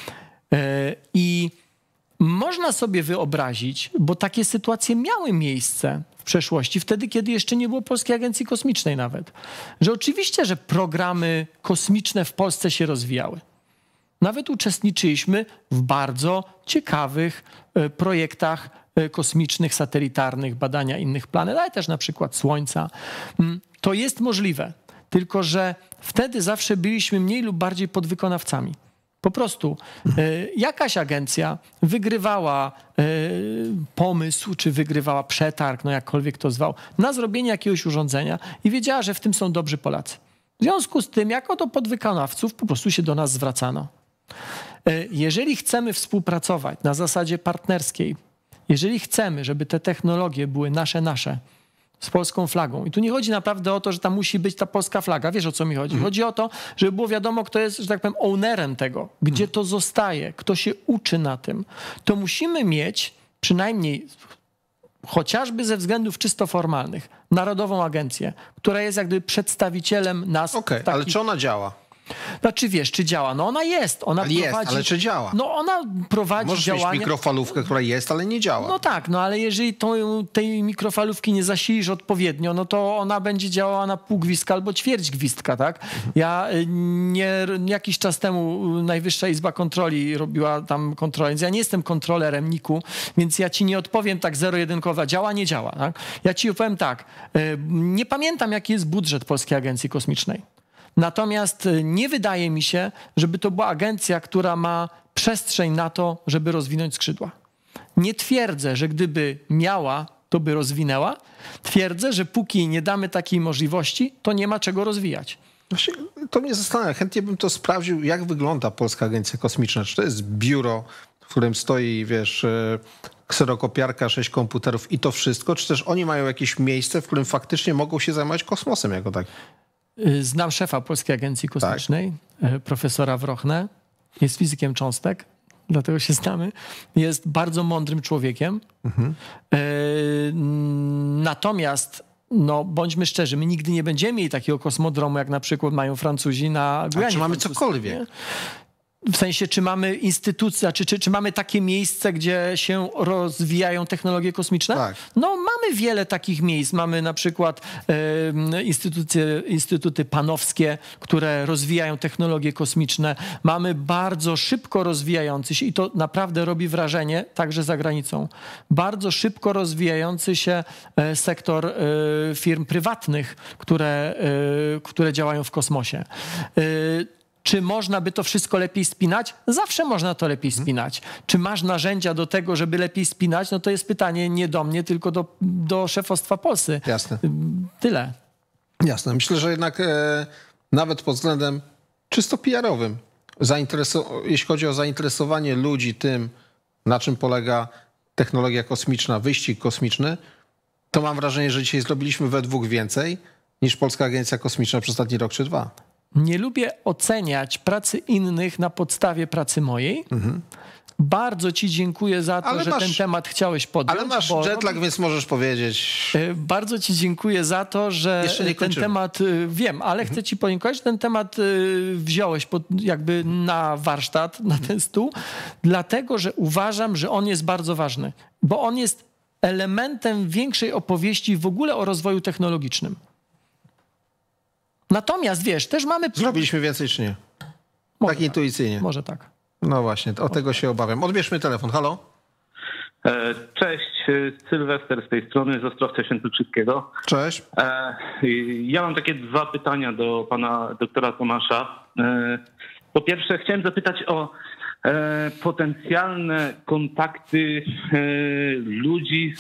I można sobie wyobrazić, bo takie sytuacje miały miejsce w przeszłości, wtedy, kiedy jeszcze nie było Polskiej Agencji Kosmicznej nawet, że oczywiście, że programy kosmiczne w Polsce się rozwijały. Nawet uczestniczyliśmy w bardzo ciekawych projektach kosmicznych, satelitarnych, badania innych planet, ale też na przykład Słońca. To jest możliwe, tylko że wtedy zawsze byliśmy mniej lub bardziej podwykonawcami. Po prostu jakaś agencja wygrywała pomysł, czy wygrywała przetarg, no jakkolwiek to zwał, na zrobienie jakiegoś urządzenia i wiedziała, że w tym są dobrzy Polacy. W związku z tym, jako to podwykonawców, po prostu się do nas zwracano. Jeżeli chcemy współpracować na zasadzie partnerskiej, jeżeli chcemy, żeby te technologie były nasze, z polską flagą. I tu nie chodzi naprawdę o to, że tam musi być ta polska flaga. Wiesz, o co mi chodzi? Chodzi o to, żeby było wiadomo, kto jest, że tak powiem, ownerem tego, gdzie to zostaje, kto się uczy na tym. To musimy mieć przynajmniej chociażby ze względów czysto formalnych Narodową Agencję, która jest jakby przedstawicielem nas. Okej, ale czy ona działa? Znaczy wiesz, czy działa? No ona jest. Ona jest, prowadzi, ale czy działa? No ona prowadzi Możesz działania. mieć mikrofalówkę, która jest, ale nie działa. No tak, no ale jeżeli tej mikrofalówki nie zasilisz odpowiednio, no to ona będzie działała na pół gwizdka albo ćwierć gwizdka, tak? Ja jakiś czas temu Najwyższa Izba Kontroli robiła tam kontrolę, więc ja nie jestem kontrolerem NIK-u, więc ja ci nie odpowiem tak zero-jedynkowa, działa, nie działa. Tak? Ja ci opowiem tak, nie pamiętam jaki jest budżet Polskiej Agencji Kosmicznej. Natomiast nie wydaje mi się, żeby to była agencja, która ma przestrzeń na to, żeby rozwinąć skrzydła. Nie twierdzę, że gdyby miała, to by rozwinęła. Twierdzę, że póki nie damy takiej możliwości, to nie ma czego rozwijać. Właśnie to mnie zastanawia. Chętnie bym to sprawdził, jak wygląda Polska Agencja Kosmiczna. Czy to jest biuro, w którym stoi, wiesz, kserokopiarka, 6 komputerów i to wszystko? Czy też oni mają jakieś miejsce, w którym faktycznie mogą się zajmować kosmosem jako tak? Znam szefa Polskiej Agencji Kosmicznej, profesora Wrochnę. Jest fizykiem cząstek, dlatego się znamy. Jest bardzo mądrym człowiekiem. Natomiast, no bądźmy szczerzy, my nigdy nie będziemy mieli takiego kosmodromu, jak na przykład mają Francuzi na Gujanie. A czy mamy cokolwiek? Nie? W sensie, czy mamy instytucje, czy mamy takie miejsce, gdzie się rozwijają technologie kosmiczne? Tak. No mamy wiele takich miejsc. Mamy na przykład instytuty panowskie, które rozwijają technologie kosmiczne. Mamy bardzo szybko rozwijający się, i to naprawdę robi wrażenie, także za granicą, bardzo szybko rozwijający się sektor firm prywatnych, które działają w kosmosie. Czy można by to wszystko lepiej spinać? Zawsze można to lepiej spinać. Czy masz narzędzia do tego, żeby lepiej spinać? No to jest pytanie nie do mnie, tylko do szefostwa Polsy. Jasne. Tyle. Jasne. Myślę, że jednak nawet pod względem czysto PR-owym, jeśli chodzi o zainteresowanie ludzi tym, na czym polega technologia kosmiczna, wyścig kosmiczny, to mam wrażenie, że dzisiaj zrobiliśmy we dwóch więcej niż Polska Agencja Kosmiczna przez ostatni rok czy dwa. Nie lubię oceniać pracy innych na podstawie pracy mojej. Bardzo ci dziękuję za to, że ten temat chciałeś podjąć. Ale masz jetlag, więc możesz powiedzieć. Bardzo ci dziękuję za to, że ten temat, wiem, ale chcę ci podziękować, że ten temat wziąłeś jakby na warsztat, na ten stół, dlatego, że uważam, że on jest bardzo ważny, bo on jest elementem większej opowieści w ogóle o rozwoju technologicznym. Natomiast wiesz, też mamy... Zrobiliśmy więcej czy nie? Tak intuicyjnie. Może tak. No właśnie, o tego się obawiam. Odbierzmy telefon. Halo? Cześć, Sylwester z tej strony, z Ostrowca Świętokrzyskiego. Cześć. Ja mam takie dwa pytania do pana doktora Tomasza. Po pierwsze, chciałem zapytać o potencjalne kontakty ludzi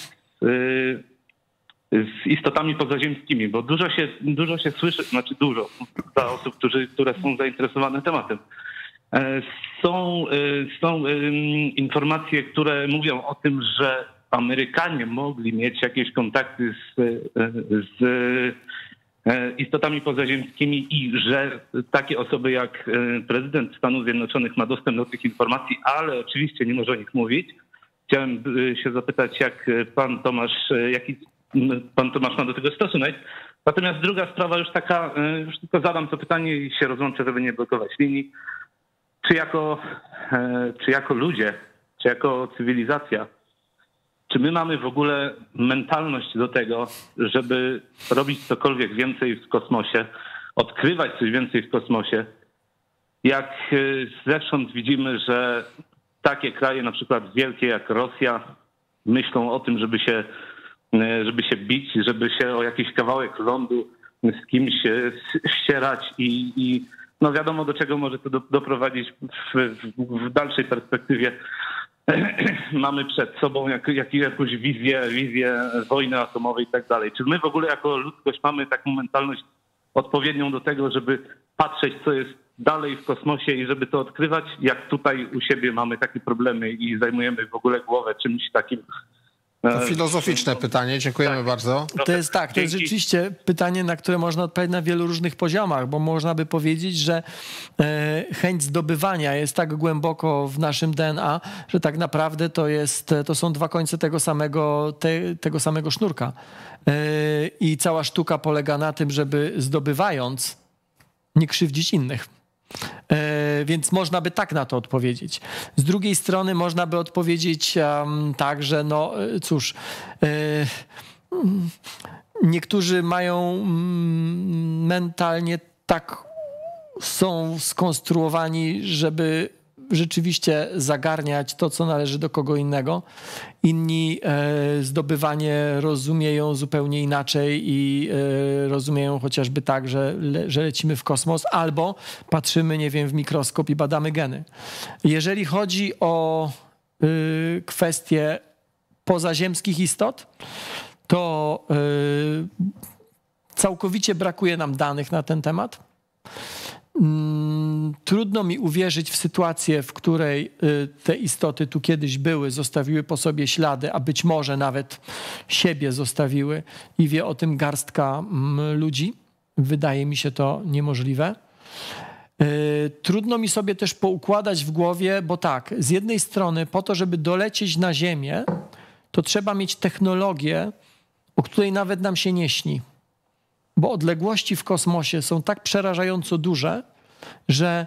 z istotami pozaziemskimi, bo dużo się słyszy, znaczy dużo dla osób, które są zainteresowane tematem. Są informacje, które mówią o tym, że Amerykanie mogli mieć jakieś kontakty z istotami pozaziemskimi i że takie osoby jak prezydent Stanów Zjednoczonych ma dostęp do tych informacji, ale oczywiście nie może o nich mówić. Chciałem się zapytać, jak jaki pan Tomasz ma do tego stosunek. Natomiast druga sprawa już taka, już tylko zadam to pytanie i się rozłączę, żeby nie blokować linii. Czy jako ludzie, czy jako cywilizacja, czy my mamy w ogóle mentalność do tego, żeby robić cokolwiek więcej w kosmosie, odkrywać coś więcej w kosmosie? Jak zewsząd widzimy, że takie kraje, na przykład wielkie jak Rosja, myślą o tym, żeby się bić, żeby się o jakiś kawałek lądu z kimś ścierać i no wiadomo, do czego może to doprowadzić w dalszej perspektywie. Mamy przed sobą jakąś wizję wojny atomowej i tak dalej. Czy my w ogóle jako ludzkość mamy taką mentalność odpowiednią do tego, żeby patrzeć, co jest dalej w kosmosie i żeby to odkrywać, jak tutaj u siebie mamy takie problemy i zajmujemy w ogóle głowę czymś takim To filozoficzne pytanie, dziękujemy bardzo. To jest tak, to jest rzeczywiście pytanie, na które można odpowiedzieć na wielu różnych poziomach, bo można by powiedzieć, że chęć zdobywania jest tak głęboko w naszym DNA, że tak naprawdę to są dwa końce tego samego sznurka. I cała sztuka polega na tym, żeby zdobywając nie krzywdzić innych. Więc można by tak na to odpowiedzieć. Z drugiej strony można by odpowiedzieć tak, że no cóż, niektórzy mają mentalnie tak są skonstruowani, żeby rzeczywiście zagarniać to, co należy do kogo innego. Inni zdobywanie rozumieją zupełnie inaczej i rozumieją chociażby tak, że lecimy w kosmos albo patrzymy, nie wiem, w mikroskop i badamy geny. Jeżeli chodzi o kwestie pozaziemskich istot, to całkowicie brakuje nam danych na ten temat. Trudno mi uwierzyć w sytuację, w której te istoty tu kiedyś były, zostawiły po sobie ślady, a być może nawet siebie zostawiły i wie o tym garstka ludzi. Wydaje mi się to niemożliwe. Trudno mi sobie też poukładać w głowie, bo tak, z jednej strony po to, żeby dolecieć na Ziemię, to trzeba mieć technologię, o której nawet nam się nie śni. Bo odległości w kosmosie są tak przerażająco duże, że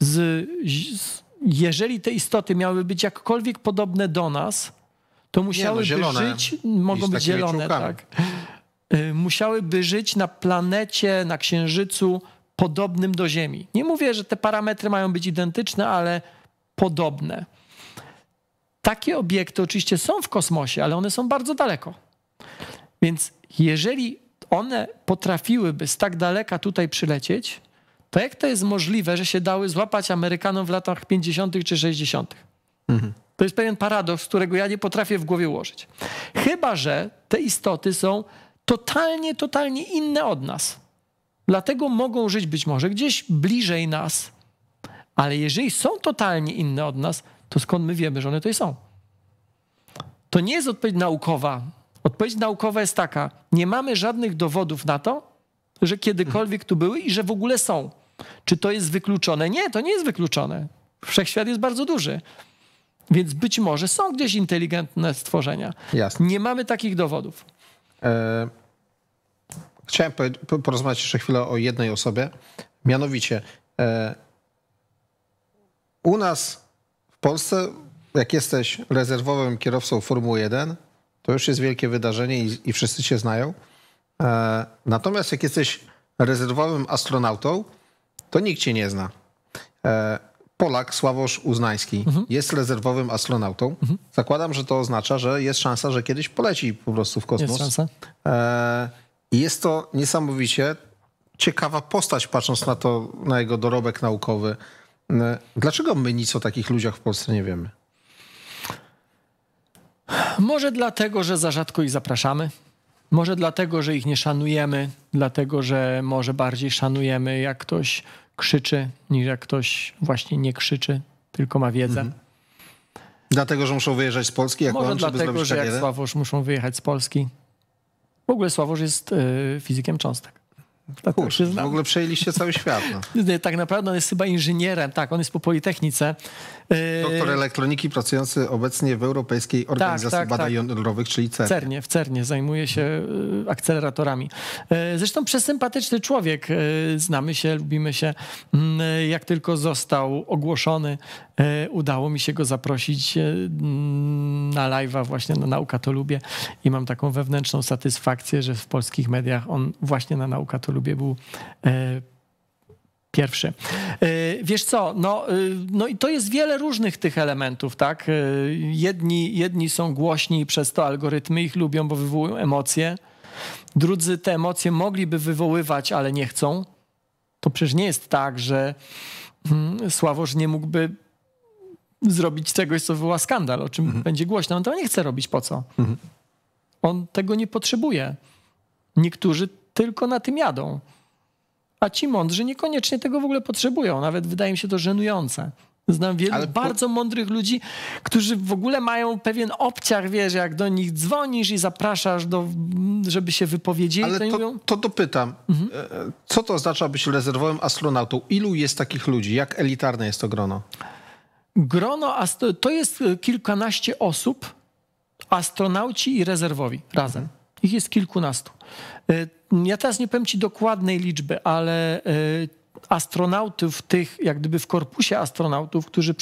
jeżeli te istoty miały być jakkolwiek podobne do nas, to musiałyby żyć, mogą być zielone, tak. Musiałyby żyć na planecie, na Księżycu podobnym do Ziemi. Nie mówię, że te parametry mają być identyczne, ale podobne. Takie obiekty oczywiście są w kosmosie, ale one są bardzo daleko. Więc jeżeli one potrafiłyby z tak daleka tutaj przylecieć, to jak to jest możliwe, że się dały złapać Amerykanom w latach 50. czy 60. To jest pewien paradoks, którego ja nie potrafię w głowie ułożyć. Chyba że te istoty są totalnie inne od nas. Dlatego mogą żyć być może gdzieś bliżej nas. Ale jeżeli są totalnie inne od nas, to skąd my wiemy, że one tutaj są? To nie jest odpowiedź naukowa. Odpowiedź naukowa jest taka: nie mamy żadnych dowodów na to, że kiedykolwiek tu były i że w ogóle są. Czy to jest wykluczone? Nie, to nie jest wykluczone. Wszechświat jest bardzo duży. Więc być może są gdzieś inteligentne stworzenia. Jasne. Nie mamy takich dowodów. Chciałem porozmawiać jeszcze chwilę o jednej osobie. Mianowicie u nas w Polsce, jak jesteś rezerwowym kierowcą Formuły 1, to już jest wielkie wydarzenie i wszyscy cię znają. Natomiast jak jesteś rezerwowym astronautą, to nikt cię nie zna. Polak Sławosz Uznański jest rezerwowym astronautą. Zakładam, że to oznacza, że jest szansa, że kiedyś poleci po prostu w kosmos. Jest szansa. I jest to niesamowicie ciekawa postać, patrząc na to, na jego dorobek naukowy. Dlaczego my nic o takich ludziach w Polsce nie wiemy? Może dlatego, że za rzadko ich zapraszamy. Może dlatego, że ich nie szanujemy. Dlatego, że może bardziej szanujemy, jak ktoś krzyczy, niż jak ktoś właśnie nie krzyczy, tylko ma wiedzę. Dlatego, że muszą wyjeżdżać z Polski? Jak może on, żeby dlatego, że jak Sławosz muszą wyjechać z Polski. W ogóle Sławosz jest fizykiem cząstek. Kurczę, w ogóle przejęliście cały świat. No. Tak naprawdę on jest chyba inżynierem. Tak, on jest po Politechnice. Doktor elektroniki pracujący obecnie w Europejskiej Organizacji Badań Jądrowych, czyli CERN. W CERNie zajmuje się akceleratorami. Zresztą przesympatyczny człowiek. Znamy się, lubimy się. Jak tylko został ogłoszony, udało mi się go zaprosić na live'a właśnie na Nauka to Lubię i mam taką wewnętrzną satysfakcję, że w polskich mediach on właśnie na Nauka to Lubię był pierwszy. Wiesz co, no i to jest wiele różnych tych elementów, tak? Jedni są głośni i przez to algorytmy ich lubią, bo wywołują emocje. Drudzy te emocje mogliby wywoływać, ale nie chcą. To przecież nie jest tak, że Sławosz nie mógłby zrobić czegoś, co wywoła skandal, o czym będzie głośno. On to nie chce robić. Po co? On tego nie potrzebuje. Niektórzy tylko na tym jadą. A ci mądrzy niekoniecznie tego w ogóle potrzebują. Nawet wydaje mi się to żenujące. Znam wielu bardzo mądrych ludzi, którzy w ogóle mają pewien obciach, wiesz, jak do nich dzwonisz i zapraszasz, żeby się wypowiedzieli. Ale to dopytam, co to oznacza być rezerwowym astronautą? Ilu jest takich ludzi? Jak elitarne jest to grono? Grono to jest kilkanaście osób, astronauci i rezerwowi razem. Ich jest kilkunastu. Ja teraz nie powiem ci dokładnej liczby, ale astronautów tych, jak gdyby w korpusie astronautów, którzy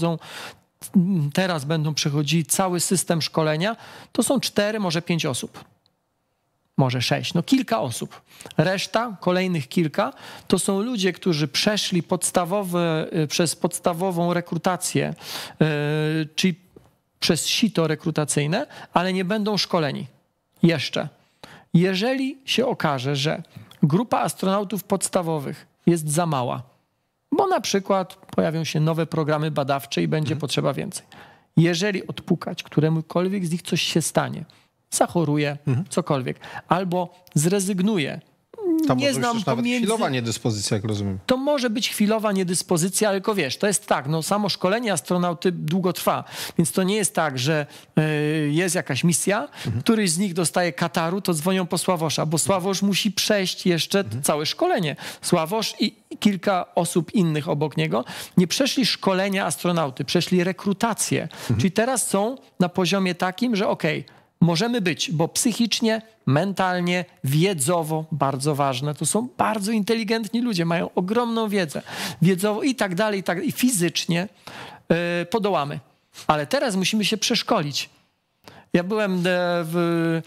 teraz będą przechodzili cały system szkolenia, to są 4, może 5 osób. Może 6, no kilka osób. Reszta, kolejnych kilka, to są ludzie, którzy przeszli przez podstawową rekrutację, czyli przez sito rekrutacyjne, ale nie będą szkoleni jeszcze. Jeżeli się okaże, że grupa astronautów podstawowych jest za mała, bo na przykład pojawią się nowe programy badawcze i będzie potrzeba więcej. Jeżeli odpukać, któremukolwiek z nich coś się stanie, zachoruje, cokolwiek, albo zrezygnuje. Tam nie znam nawet chwilowa niedyspozycja, jak rozumiem. To może być chwilowa niedyspozycja, ale tylko wiesz, to jest tak, no samo szkolenie astronauty długo trwa, więc to nie jest tak, że jest jakaś misja, któryś z nich dostaje kataru, to dzwonią po Sławosza, bo Sławosz musi przejść jeszcze całe szkolenie. Sławosz i kilka osób innych obok niego nie przeszli szkolenia astronauty, przeszli rekrutację. Czyli teraz są na poziomie takim, że możemy być, bo psychicznie, mentalnie, wiedzowo, bardzo ważne, to są bardzo inteligentni ludzie, mają ogromną wiedzę, wiedzowo i tak dalej, i fizycznie podołamy. Ale teraz musimy się przeszkolić. Ja byłem w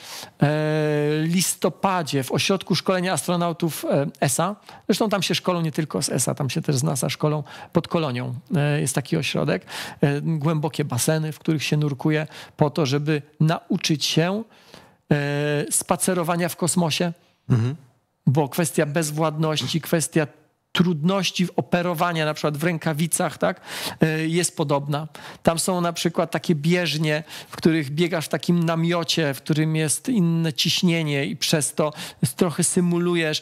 listopadzie w ośrodku szkolenia astronautów ESA. Zresztą tam się szkolą nie tylko z ESA, tam się też z NASA szkolą pod Kolonią. Jest taki ośrodek. Głębokie baseny, w których się nurkuje po to, żeby nauczyć się spacerowania w kosmosie. Bo kwestia bezwładności, kwestia trudności operowania na przykład w rękawicach, tak, jest podobna. Tam są na przykład takie bieżnie, w których biegasz w takim namiocie, w którym jest inne ciśnienie i przez to trochę symulujesz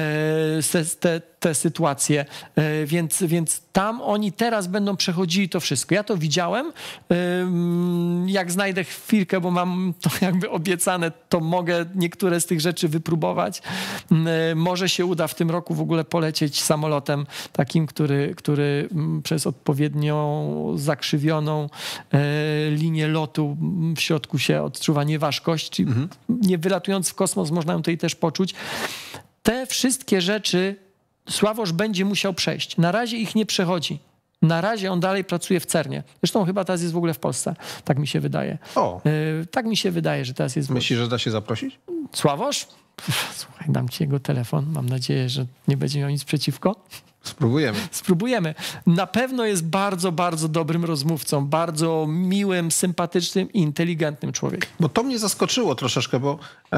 te sytuacje. Więc tam oni teraz będą przechodzili to wszystko. Ja to widziałem. Jak znajdę chwilkę, bo mam to jakby obiecane, to mogę niektóre z tych rzeczy wypróbować. Może się uda w tym roku w ogóle polecieć samolotem takim, który przez odpowiednio zakrzywioną linię lotu w środku się odczuwa nieważkość, czyli nie wylatując w kosmos można ją tutaj też poczuć. Te wszystkie rzeczy Sławosz będzie musiał przejść. Na razie ich nie przechodzi. Na razie on dalej pracuje w CERN-ie. Zresztą chyba teraz jest w ogóle w Polsce. Tak mi się wydaje. Tak mi się wydaje, że teraz jest... Myślisz, że da się zaprosić? Sławosz? Słuchaj, dam ci jego telefon. Mam nadzieję, że nie będzie miał nic przeciwko. Spróbujemy. Na pewno jest bardzo, bardzo dobrym rozmówcą. Bardzo miłym, sympatycznym i inteligentnym człowiekiem. Bo to mnie zaskoczyło troszeczkę, bo...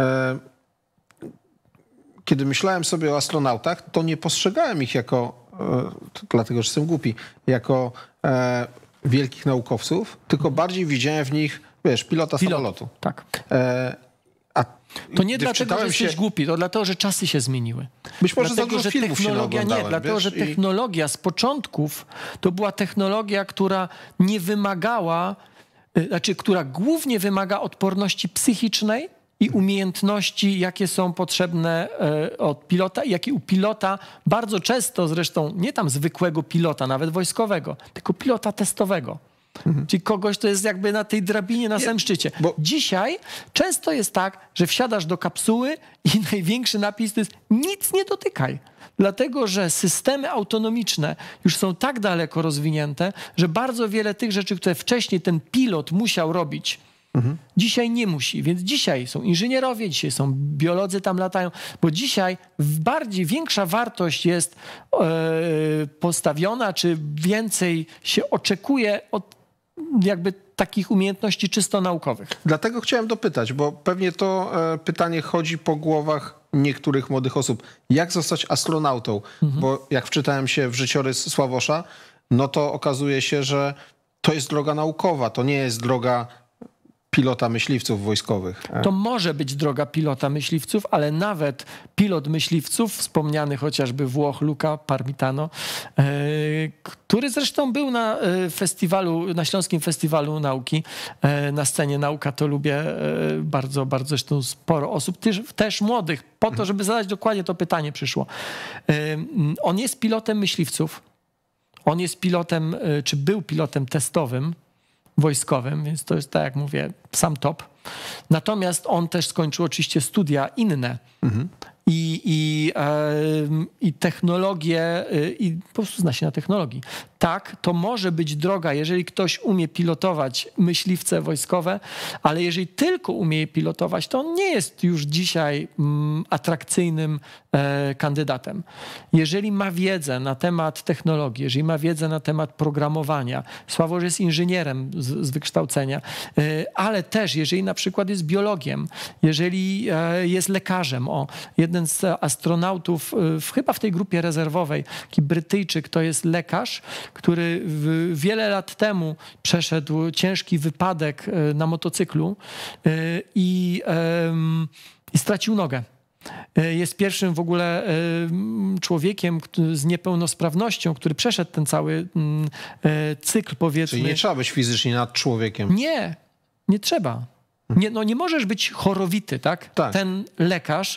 Kiedy myślałem sobie o astronautach, to nie postrzegałem ich jako, dlatego że jestem głupi, jako wielkich naukowców, tylko bardziej widziałem w nich, wiesz, pilota samolotu. Tak. To nie dlatego, że jesteś głupi, to dlatego, że czasy się zmieniły. Być może dlatego, że technologia nie, dlatego, że technologia z początków to była technologia, która nie wymagała, która głównie wymaga odporności psychicznej i umiejętności, jakie są potrzebne od pilota i jakie u pilota bardzo często, zresztą nie tam zwykłego pilota, nawet wojskowego, tylko pilota testowego. Czyli kogoś, kto jest jakby na tej drabinie na samym szczycie. Dzisiaj często jest tak, że wsiadasz do kapsuły i największy napis to jest nic nie dotykaj. Dlatego, że systemy autonomiczne już są tak daleko rozwinięte, że bardzo wiele tych rzeczy, które wcześniej ten pilot musiał robić, dzisiaj nie musi, więc dzisiaj są inżynierowie, dzisiaj są biolodzy tam latają, bo dzisiaj większa wartość jest postawiona, czy więcej się oczekuje od jakby takich umiejętności czysto naukowych. Dlatego chciałem dopytać, bo pewnie to pytanie chodzi po głowach niektórych młodych osób. Jak zostać astronautą? Bo jak wczytałem się w życiorys Sławosza, no to okazuje się, że to jest droga naukowa, to nie jest droga pilota myśliwców wojskowych. To może być droga pilota myśliwców, ale nawet pilot myśliwców, wspomniany chociażby Włoch Luca Parmitano, który zresztą był na festiwalu, na Śląskim Festiwalu Nauki, na scenie Nauka to lubię, bardzo, bardzo zresztą sporo osób, też młodych, po to, żeby zadać dokładnie to pytanie przyszło. On jest pilotem myśliwców, on jest pilotem, czy był pilotem testowym, wojskowym, więc to jest, tak jak mówię, sam top. Natomiast on też skończył oczywiście studia inne i technologię, i po prostu zna się na technologii. Tak, to może być droga, jeżeli ktoś umie pilotować myśliwce wojskowe, ale jeżeli tylko umie je pilotować, to on nie jest już dzisiaj atrakcyjnym kandydatem. Jeżeli ma wiedzę na temat technologii, jeżeli ma wiedzę na temat programowania, Sławomir jest inżynierem z wykształcenia, ale też jeżeli na przykład jest biologiem, jeżeli jest lekarzem, jeden z astronautów, chyba w tej grupie rezerwowej, taki Brytyjczyk, to jest lekarz, który wiele lat temu przeszedł ciężki wypadek na motocyklu i stracił nogę. Jest pierwszym w ogóle człowiekiem z niepełnosprawnością, który przeszedł ten cały cykl, powiedzmy. Czyli nie trzeba być fizycznie nad człowiekiem. Nie trzeba. Nie możesz być chorowity, tak? Ten lekarz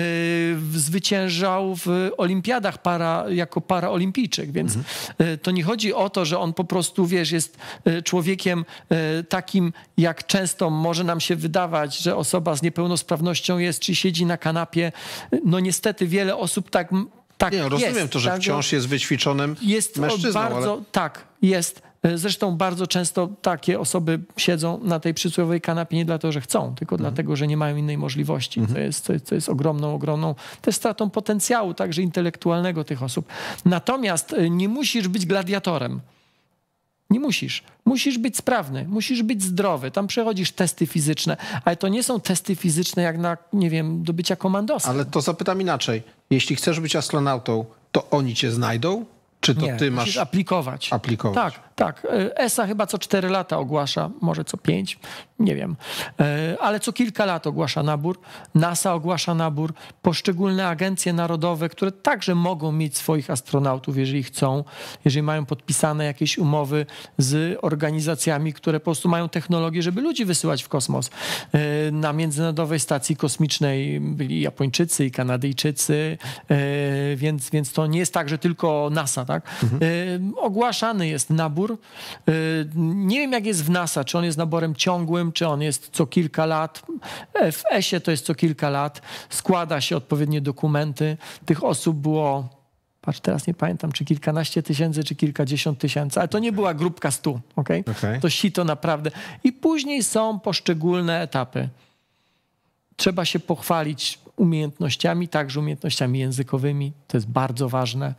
zwyciężał w olimpiadach jako paraolimpijczyk, więc to nie chodzi o to, że on po prostu, wiesz, jest człowiekiem takim, jak często może nam się wydawać, że osoba z niepełnosprawnością jest, czy siedzi na kanapie. No niestety wiele osób tak rozumiem jest, to, że tak? wciąż jest wyćwiczonym mężczyzną. Bardzo, ale... Tak, jest. Zresztą bardzo często takie osoby siedzą na tej przysłowiowej kanapie nie dlatego, że chcą, tylko dlatego, że nie mają innej możliwości. To jest ogromną też stratą potencjału, także intelektualnego tych osób. Natomiast nie musisz być gladiatorem. Nie musisz. Musisz być sprawny, musisz być zdrowy. Tam przechodzisz testy fizyczne, ale to nie są testy fizyczne jak na, nie wiem, do bycia komandosem. Ale to zapytam inaczej. Jeśli chcesz być astronautą, to oni cię znajdą? Czy to ty masz aplikować? Tak. ESA chyba co 4 lata ogłasza, może co 5, nie wiem. Ale co kilka lat ogłasza nabór. NASA ogłasza nabór. Poszczególne agencje narodowe, które także mogą mieć swoich astronautów, jeżeli chcą, jeżeli mają podpisane jakieś umowy z organizacjami, które po prostu mają technologię, żeby ludzi wysyłać w kosmos. Na Międzynarodowej Stacji Kosmicznej byli Japończycy i Kanadyjczycy, więc to nie jest tak, że tylko NASA, tak? Ogłaszany jest nabór. Nie wiem, jak jest w NASA, czy on jest naborem ciągłym, czy on jest co kilka lat. W ESie to jest co kilka lat. Składa się odpowiednie dokumenty. Tych osób było, teraz nie pamiętam, czy kilkanaście tysięcy, czy kilkadziesiąt tysięcy, ale to nie była grupka 100, okay? To sito naprawdę. I później są poszczególne etapy. Trzeba się pochwalić umiejętnościami, także umiejętnościami językowymi. To jest bardzo ważne.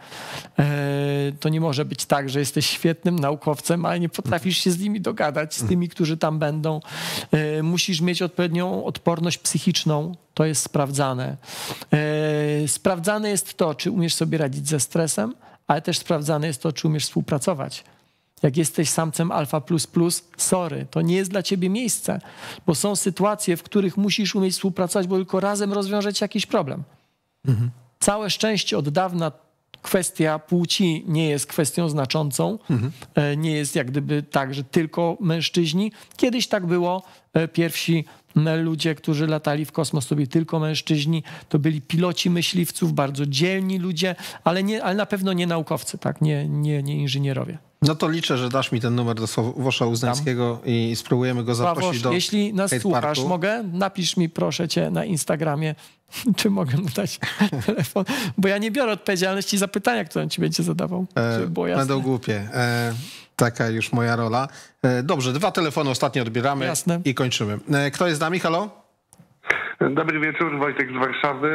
To nie może być tak, że jesteś świetnym naukowcem, ale nie potrafisz się z nimi dogadać, z tymi, którzy tam będą. Musisz mieć odpowiednią odporność psychiczną. To jest sprawdzane. Sprawdzane jest to, czy umiesz sobie radzić ze stresem, ale też sprawdzane jest to, czy umiesz współpracować. Jak jesteś samcem alfa++, sorry, to nie jest dla ciebie miejsce, bo są sytuacje, w których musisz umieć współpracować, bo tylko razem rozwiążecie jakiś problem. Całe szczęście od dawna kwestia płci nie jest kwestią znaczącą. Nie jest jak gdyby tak, że tylko mężczyźni. Kiedyś tak było. Pierwsi ludzie, którzy latali w kosmos, to byli tylko mężczyźni. To byli piloci myśliwców, bardzo dzielni ludzie, ale na pewno nie naukowcy, tak? Nie inżynierowie. No to liczę, że dasz mi ten numer do Sławosza Uznańskiego i spróbujemy go zaprosić Sławosz, do jeśli nas słuchasz, mogę? Napisz mi proszę cię na Instagramie, czy mogę mu dać telefon, bo ja nie biorę odpowiedzialności za pytania, które on ci będzie zadawał. Będą głupie. Taka już moja rola. Dobrze, 2 telefony ostatnio odbieramy i kończymy. Kto jest z nami? Halo? Dobry wieczór, Wojtek z Warszawy.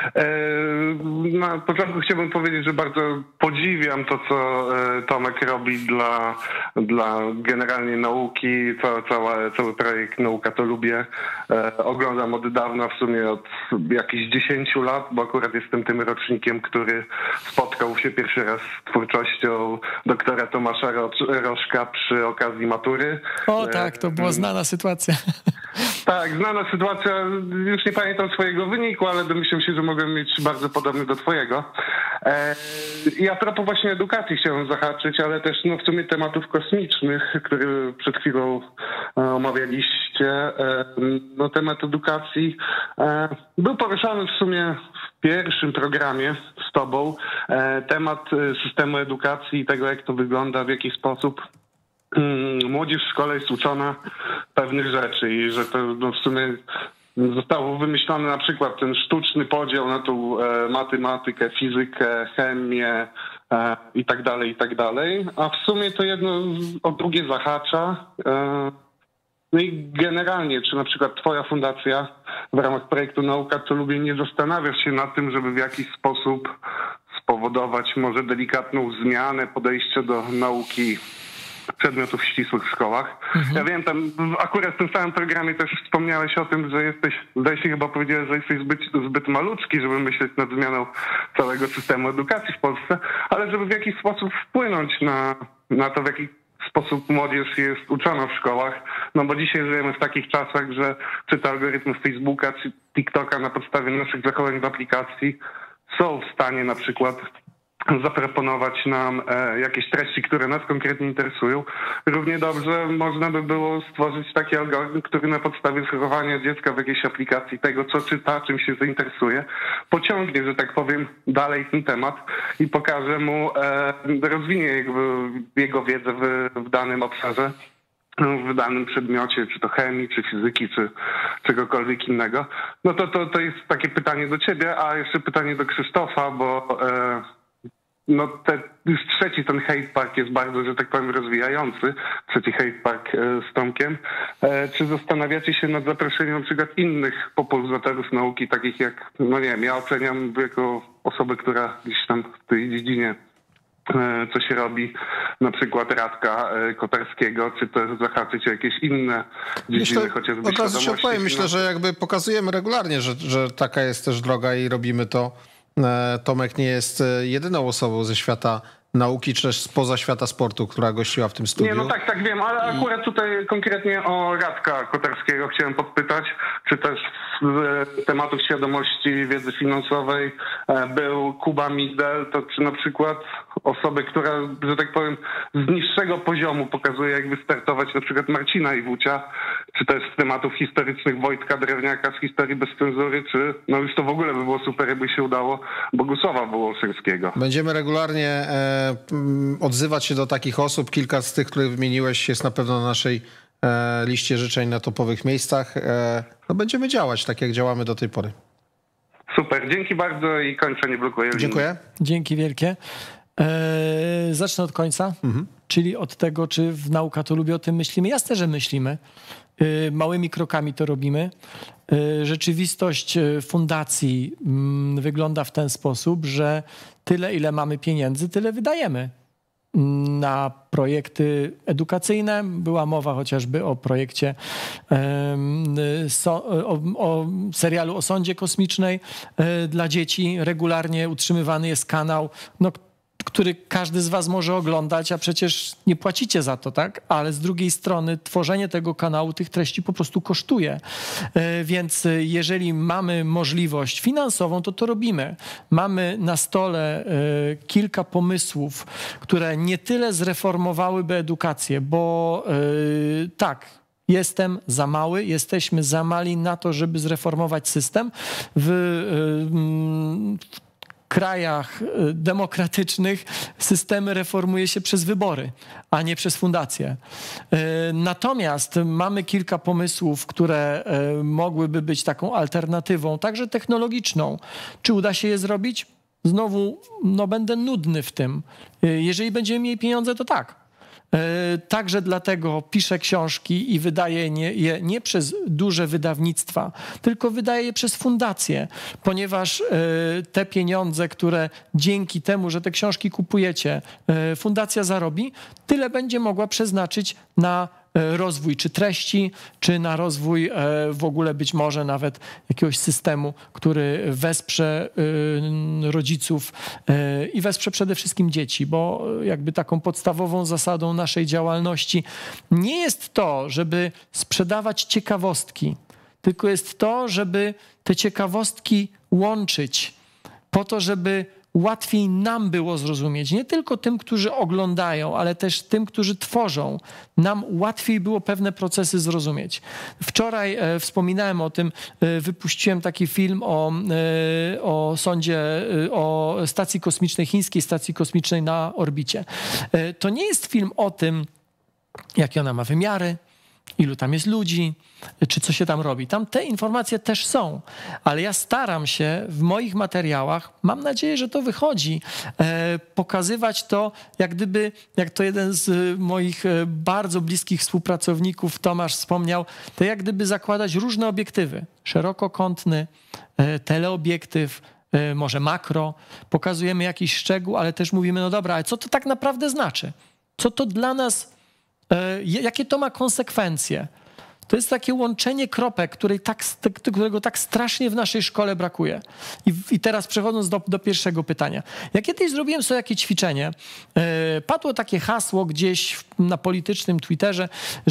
Na początku chciałbym powiedzieć, że bardzo podziwiam to, co Tomek robi dla generalnie nauki. Cały projekt Nauka to lubię. Oglądam od dawna, w sumie od jakichś 10 lat, bo akurat jestem tym rocznikiem, który spotkał się pierwszy raz z twórczością doktora Tomasza Rożka przy okazji matury. O tak, to była znana sytuacja. Tak, znana sytuacja. Już nie pamiętam swojego wyniku, ale domyślam się, że mogłem mieć bardzo podobny do twojego. I a propos właśnie edukacji chciałem zahaczyć, ale też no, w sumie tematów kosmicznych, które przed chwilą omawialiście. No, temat edukacji był poruszany w sumie w pierwszym programie z tobą. Temat systemu edukacji i tego, jak to wygląda, w jaki sposób młodzież w szkole jest uczona pewnych rzeczy i że to no, w sumie zostało wymyślony na przykład ten sztuczny podział na tą matematykę, fizykę, chemię i tak dalej, a w sumie to jedno o drugie zahacza. No i generalnie, czy na przykład twoja fundacja w ramach projektu Nauka to lubię nie zastanawiasz się nad tym, żeby w jakiś sposób spowodować może delikatną zmianę podejścia do nauki przedmiotów ścisłych w szkołach. Ja wiem, tam akurat w tym samym programie też wspomniałeś o tym, że jesteś, zdaje się chyba powiedziałeś, że jesteś zbyt malutki, żeby myśleć nad zmianą całego systemu edukacji w Polsce, ale żeby w jakiś sposób wpłynąć na to, w jaki sposób młodzież jest uczona w szkołach, no bo dzisiaj żyjemy w takich czasach, że czy to algorytmy Facebooka, czy TikToka na podstawie naszych zachowań w aplikacji są w stanie na przykład zaproponować nam jakieś treści, które nas konkretnie interesują. Równie dobrze można by było stworzyć taki algorytm, który na podstawie zachowania dziecka w jakiejś aplikacji, tego co czyta, czym się zainteresuje, pociągnie, że tak powiem, dalej ten temat i pokaże mu, rozwinie jego wiedzę w danym obszarze, w danym przedmiocie, czy to chemii, czy fizyki, czy czegokolwiek innego. No to jest takie pytanie do ciebie, a jeszcze pytanie do Krzysztofa, bo no już trzeci ten hate park jest bardzo, że tak powiem, rozwijający. Trzeci hate park z Tomkiem. Czy zastanawiacie się nad zaproszeniem na przykład innych popularyzatorów nauki, takich jak, no nie wiem, ja oceniam jako osobę, która gdzieś tam w tej dziedzinie coś robi, na przykład Radka Kotarskiego, czy też zahaczyć o jakieś inne dziedziny, chociażby od razu się odpowiem. Myślę, że jakby pokazujemy regularnie, że taka jest też droga i robimy to. Tomek nie jest jedyną osobą ze świata nauki, czy też spoza świata sportu, która gościła w tym studiu. Nie, no tak wiem, ale akurat tutaj konkretnie o Radka Kotarskiego chciałem podpytać, czy też z tematów świadomości, wiedzy finansowej był Kuba Migdal, to czy na przykład osobę, która, że tak powiem, z niższego poziomu pokazuje, jak wystartować na przykład Marcina Iwucia, czy też z tematów historycznych Wojtka Drewniaka z Historii bez cenzury, czy no już to w ogóle by było super, jakby się udało Bogusława Wołoszewskiego. Będziemy regularnie odzywać się do takich osób. Kilka z tych, które wymieniłeś, jest na pewno na naszej liście życzeń na topowych miejscach. No będziemy działać tak, jak działamy do tej pory. Super, dzięki bardzo i kończę, nie blokuję. Dziękuję. Dzięki wielkie. Zacznę od końca, czyli od tego, czy w Nauka to lubię, o tym myślimy. Jasne, że myślimy. Małymi krokami to robimy. Rzeczywistość fundacji wygląda w ten sposób, że tyle, ile mamy pieniędzy, tyle wydajemy na projekty edukacyjne. Była mowa chociażby o projekcie, o serialu o sondzie kosmicznej dla dzieci. Regularnie utrzymywany jest kanał, który każdy z was może oglądać, a przecież nie płacicie za to, tak? Ale z drugiej strony tworzenie tego kanału, tych treści po prostu kosztuje. Więc jeżeli mamy możliwość finansową, to robimy. Mamy na stole kilka pomysłów, które nie tyle zreformowałyby edukację, bo tak, jestem za mały, jesteśmy za mali na to, żeby zreformować system. W krajach demokratycznych systemy reformuje się przez wybory, a nie przez fundacje. Natomiast mamy kilka pomysłów, które mogłyby być taką alternatywą, także technologiczną. Czy uda się je zrobić? Znowu, będę nudny w tym. Jeżeli będziemy mieli pieniądze, to tak. Także dlatego piszę książki i wydaję je nie przez duże wydawnictwa, tylko wydaję je przez fundacje, ponieważ te pieniądze, które dzięki temu, że te książki kupujecie, fundacja zarobi, tyle będzie mogła przeznaczyć na rozwój czy treści, czy na rozwój w ogóle być może nawet jakiegoś systemu, który wesprze rodziców i wesprze przede wszystkim dzieci, bo jakby taką podstawową zasadą naszej działalności nie jest to, żeby sprzedawać ciekawostki, tylko jest to, żeby te ciekawostki łączyć po to, żeby łatwiej nam było zrozumieć, nie tylko tym, którzy oglądają, ale też tym, którzy tworzą. Nam łatwiej było pewne procesy zrozumieć. Wczoraj wspominałem o tym, wypuściłem taki film o sondzie, o stacji kosmicznej, chińskiej stacji kosmicznej na orbicie. To nie jest film o tym, jakie ona ma wymiary, ilu tam jest ludzi, czy co się tam robi. Tam te informacje też są, ale ja staram się w moich materiałach, mam nadzieję, że to wychodzi, pokazywać to, jak to jeden z moich bardzo bliskich współpracowników, Tomasz, wspomniał, to jak gdyby zakładać różne obiektywy. Szerokokątny, teleobiektyw, może makro, pokazujemy jakiś szczegół, ale też mówimy, no dobra, ale co to tak naprawdę znaczy? Co to dla nas, jakie to ma konsekwencje? To jest takie łączenie kropek, którego tak strasznie w naszej szkole brakuje. I teraz przechodząc do pierwszego pytania. Ja kiedyś zrobiłem sobie jakieś ćwiczenie. Padło takie hasło gdzieś na politycznym Twitterze,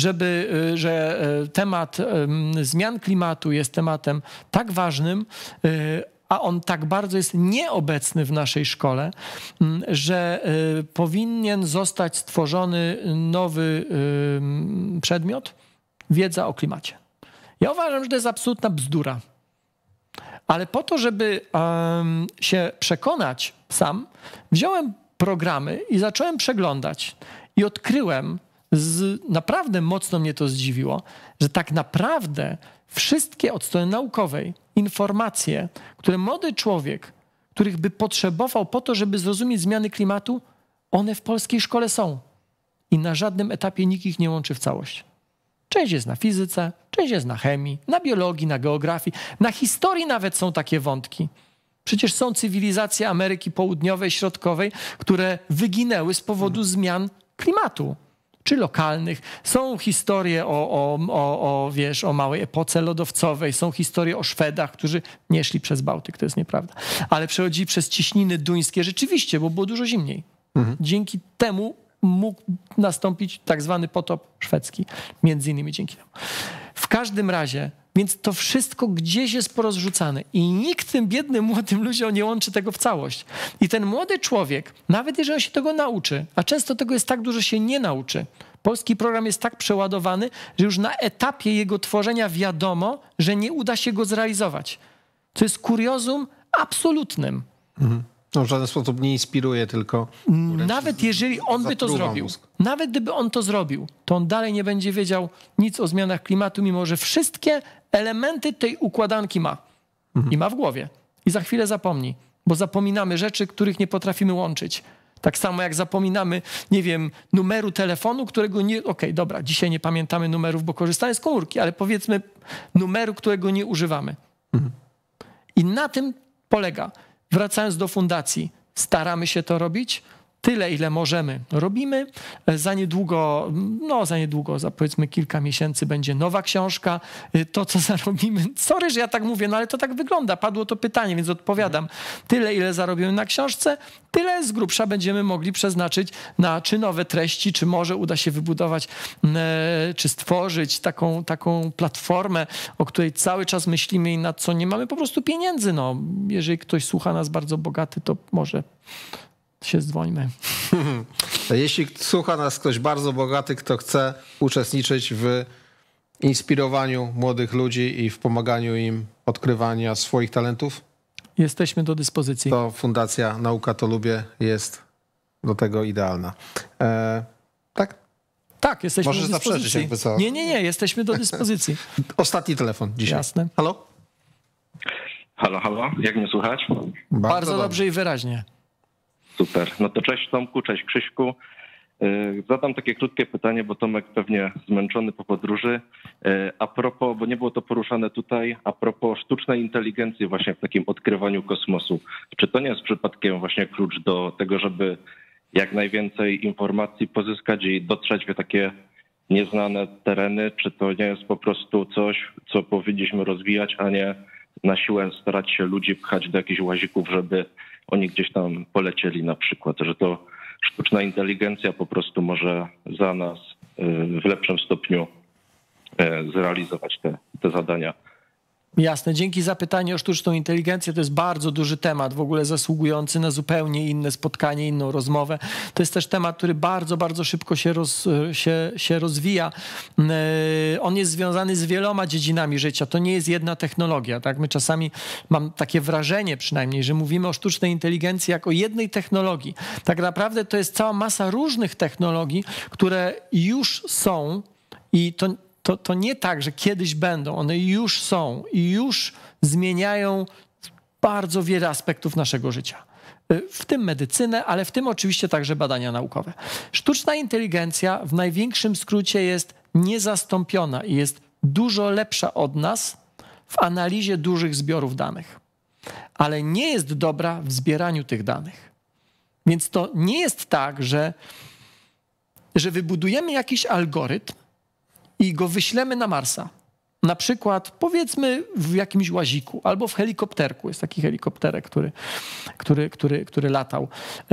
że temat zmian klimatu jest tematem tak ważnym, a on tak bardzo jest nieobecny w naszej szkole, że powinien zostać stworzony nowy przedmiot, wiedza o klimacie. Ja uważam, że to jest absolutna bzdura. Ale po to, żeby się przekonać sam, wziąłem programy i zacząłem przeglądać. I odkryłem, naprawdę mocno mnie to zdziwiło, że tak naprawdę wszystkie od strony naukowej informacje, które młody człowiek, których by potrzebował po to, żeby zrozumieć zmiany klimatu, one w polskiej szkole są. I na żadnym etapie nikt ich nie łączy w całość. Część jest na fizyce, część jest na chemii, na biologii, na geografii, na historii nawet są takie wątki. Przecież są cywilizacje Ameryki Południowej, Środkowej, które wyginęły z powodu zmian klimatu, czy lokalnych. Są historie o małej epoce lodowcowej, są historie o Szwedach, którzy nie szli przez Bałtyk, to jest nieprawda, ale przechodzili przez cieśniny duńskie rzeczywiście, bo było dużo zimniej. Dzięki temu mógł nastąpić tak zwany potop szwedzki, między innymi dzięki temu. W każdym razie, więc to wszystko gdzieś jest porozrzucane i nikt tym biednym młodym ludziom nie łączy tego w całość. I ten młody człowiek, nawet jeżeli on się tego nauczy, a często tego jest tak dużo, że się nie nauczy, polski program jest tak przeładowany, że już na etapie jego tworzenia wiadomo, że nie uda się go zrealizować. Co jest kuriozum absolutnym. No, w żaden sposób nie inspiruje, tylko... Nawet jeżeli on by to zrobił, nawet gdyby on to zrobił, to on dalej nie będzie wiedział nic o zmianach klimatu, mimo że wszystkie elementy tej układanki ma. I ma w głowie. I za chwilę zapomni, bo zapominamy rzeczy, których nie potrafimy łączyć. Tak samo jak zapominamy, nie wiem, numeru telefonu, którego nie... Okej, dobra, dzisiaj nie pamiętamy numerów, bo korzystamy z komórki, ale powiedzmy numeru, którego nie używamy. I na tym polega. Wracając do fundacji, staramy się to robić. Tyle, ile możemy, robimy. Za niedługo, za powiedzmy kilka miesięcy będzie nowa książka. To, co zarobimy, sorry, że ja tak mówię, no ale to tak wygląda. Padło to pytanie, więc odpowiadam. Tyle, ile zarobimy na książce, tyle z grubsza będziemy mogli przeznaczyć na czy nowe treści, czy może uda się wybudować, czy stworzyć taką platformę, o której cały czas myślimy i nad co nie mamy po prostu pieniędzy. No, jeżeli ktoś słucha nas bardzo bogaty, to może... się dzwońmy. Jeśli słucha nas ktoś bardzo bogaty, kto chce uczestniczyć w inspirowaniu młodych ludzi i w pomaganiu im odkrywania swoich talentów, jesteśmy do dyspozycji. To Fundacja Nauka to Lubię jest do tego idealna. Tak? Tak, jesteśmy Możesz do dyspozycji. zaprzeczyć, jakby co. Nie, jesteśmy do dyspozycji. Ostatni telefon dzisiaj. Jasne. Halo? Halo, jak mnie słychać? Bardzo dobrze i wyraźnie. Super. No to cześć Tomku, cześć Krzyśku. Zadam takie krótkie pytanie, bo Tomek pewnie zmęczony po podróży. A propos, bo nie było to poruszane tutaj, a propos sztucznej inteligencji właśnie w takim odkrywaniu kosmosu. Czy to nie jest przypadkiem właśnie klucz do tego, żeby jak najwięcej informacji pozyskać i dotrzeć w takie nieznane tereny? Czy to nie jest po prostu coś, co powinniśmy rozwijać, a nie na siłę starać się ludzi pchać do jakichś łazików, żeby oni gdzieś tam polecieli na przykład, że to sztuczna inteligencja po prostu może za nas w lepszym stopniu zrealizować te zadania. Jasne, dzięki za pytanie o sztuczną inteligencję. To jest bardzo duży temat, w ogóle zasługujący na zupełnie inne spotkanie, inną rozmowę. To jest też temat, który bardzo, bardzo szybko się rozwija. On jest związany z wieloma dziedzinami życia. To nie jest jedna technologia. Tak? My czasami, mam takie wrażenie przynajmniej, że mówimy o sztucznej inteligencji jako jednej technologii. Tak naprawdę to jest cała masa różnych technologii, które już są i to nie tak, że kiedyś będą, one już są i już zmieniają bardzo wiele aspektów naszego życia. W tym medycynę, ale w tym oczywiście także badania naukowe. Sztuczna inteligencja w największym skrócie jest niezastąpiona i jest dużo lepsza od nas w analizie dużych zbiorów danych, ale nie jest dobra w zbieraniu tych danych. Więc to nie jest tak, że wybudujemy jakiś algorytm i go wyślemy na Marsa. Na przykład powiedzmy w jakimś łaziku albo w helikopterku. Jest taki helikopterek, który latał.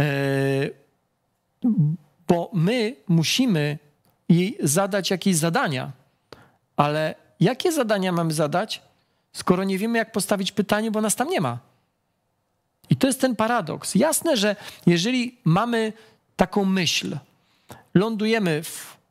Bo my musimy jej zadać jakieś zadania. Ale jakie zadania mamy zadać, skoro nie wiemy, jak postawić pytanie, bo nas tam nie ma? I to jest ten paradoks. Jasne, że jeżeli mamy taką myśl, lądujemy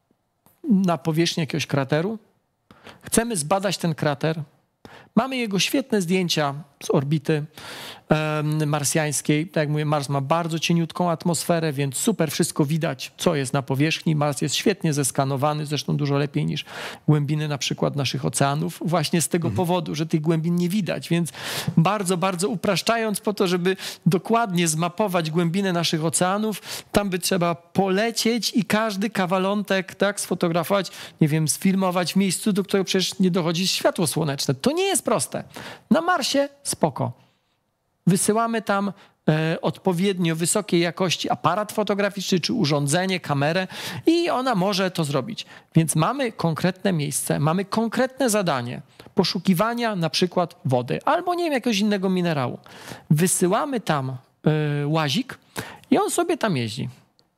na powierzchni jakiegoś krateru, chcemy zbadać ten krater, mamy jego świetne zdjęcia z orbity marsjańskiej. Tak jak mówię, Mars ma bardzo cieniutką atmosferę, więc super, wszystko widać, co jest na powierzchni. Mars jest świetnie zeskanowany, zresztą dużo lepiej niż głębiny na przykład naszych oceanów, właśnie z tego powodu, że tych głębin nie widać. Więc bardzo, bardzo upraszczając po to, żeby dokładnie zmapować głębinę naszych oceanów, tam by trzeba polecieć i każdy kawalątek tak sfotografować, nie wiem, sfilmować w miejscu, do którego przecież nie dochodzi światło słoneczne. To nie jest proste. Na Marsie spoko. Wysyłamy tam odpowiednio wysokiej jakości aparat fotograficzny czy urządzenie, kamerę i ona może to zrobić. Więc mamy konkretne miejsce, mamy konkretne zadanie poszukiwania na przykład wody albo nie wiem, jakiegoś innego minerału. Wysyłamy tam łazik i on sobie tam jeździ.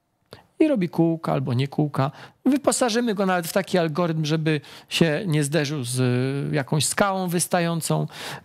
I robi kółka albo nie kółka. Wyposażymy go nawet w taki algorytm, żeby się nie zderzył z jakąś skałą wystającą.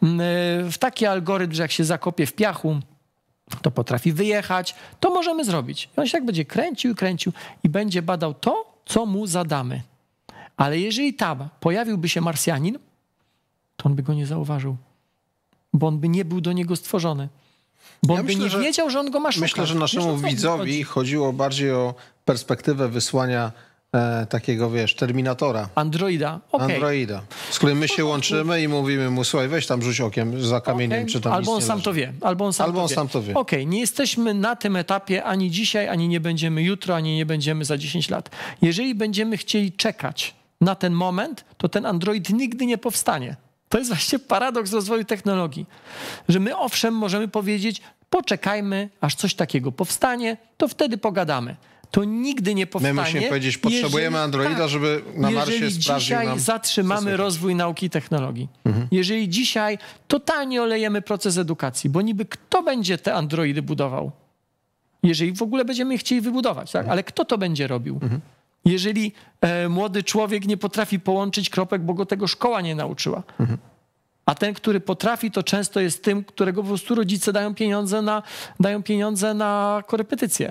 W taki algorytm, że jak się zakopie w piachu, to potrafi wyjechać. To możemy zrobić. I on się tak będzie kręcił i będzie badał to, co mu zadamy. Ale jeżeli tam pojawiłby się Marsjanin, to on by go nie zauważył, bo on by nie był do niego stworzony. Bo on by nie wiedział, że on go ma szukać. Myślę, że naszemu widzowi chodziło bardziej o perspektywę wysłania takiego, wiesz, terminatora. Androida. Okay. Androida, z którym my się łączymy i mówimy mu, słuchaj, weź tam rzuć okiem za kamieniem, czy tam albo on sam to wie. Albo on sam to wie. Okej, nie jesteśmy na tym etapie ani dzisiaj, ani nie będziemy jutro, ani nie będziemy za 10 lat. Jeżeli będziemy chcieli czekać na ten moment, to ten android nigdy nie powstanie. To jest właśnie paradoks rozwoju technologii, że my owszem możemy powiedzieć, poczekajmy, aż coś takiego powstanie, to wtedy pogadamy. To nigdy nie powstanie. My musimy powiedzieć, potrzebujemy androida, żeby na Marsie sprawdził nam... Jeżeli dzisiaj zatrzymamy rozwój nauki i technologii, jeżeli dzisiaj totalnie olejemy proces edukacji, bo niby kto będzie te androidy budował? Jeżeli w ogóle będziemy chcieli wybudować, tak? Ale kto to będzie robił? Jeżeli młody człowiek nie potrafi połączyć kropek, bo go tego szkoła nie nauczyła. A ten, który potrafi, to często jest tym, którego po prostu rodzice dają pieniądze na korepetycje.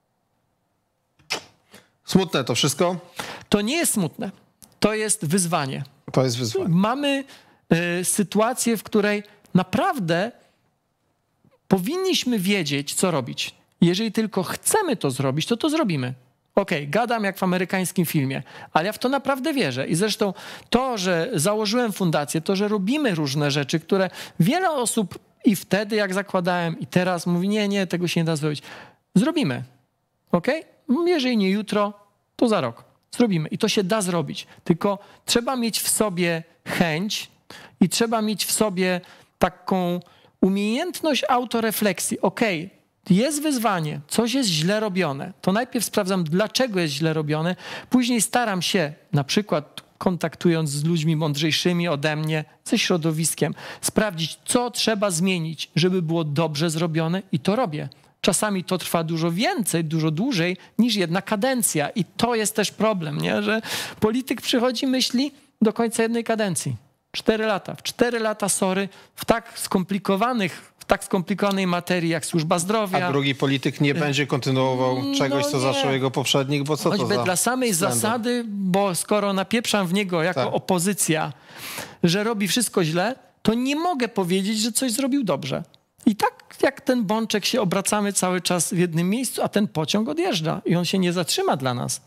Smutne to wszystko? To nie jest smutne. To jest wyzwanie. To jest wyzwanie. Mamy sytuację, w której naprawdę powinniśmy wiedzieć, co robić. Jeżeli tylko chcemy to zrobić, to zrobimy. Okej, gadam jak w amerykańskim filmie, ale ja w to naprawdę wierzę. I zresztą to, że założyłem fundację, to, że robimy różne rzeczy, które wiele osób i wtedy, jak zakładałem, i teraz mówi, nie, tego się nie da zrobić. Zrobimy. Okej? Jeżeli nie jutro, to za rok. Zrobimy. I to się da zrobić. Tylko trzeba mieć w sobie chęć i trzeba mieć w sobie taką umiejętność autorefleksji. Okej, jest wyzwanie, coś jest źle robione. To najpierw sprawdzam, dlaczego jest źle robione. Później staram się, na przykład kontaktując z ludźmi mądrzejszymi ode mnie, ze środowiskiem, sprawdzić, co trzeba zmienić, żeby było dobrze zrobione i to robię. Czasami to trwa dużo więcej, dużo dłużej niż jedna kadencja i to jest też problem, nie? Że polityk przychodzi, myśli do końca jednej kadencji. 4 lata. W 4 lata, w tak skomplikowanej materii jak służba zdrowia. A drugi polityk nie będzie kontynuował czegoś, co zaczął jego poprzednik, bo co to Choćby za dla samej zasady, bo skoro napieprzam w niego jako opozycja, że robi wszystko źle, to nie mogę powiedzieć, że coś zrobił dobrze. I tak jak ten bączek się obracamy cały czas w jednym miejscu, a ten pociąg odjeżdża i on się nie zatrzyma dla nas.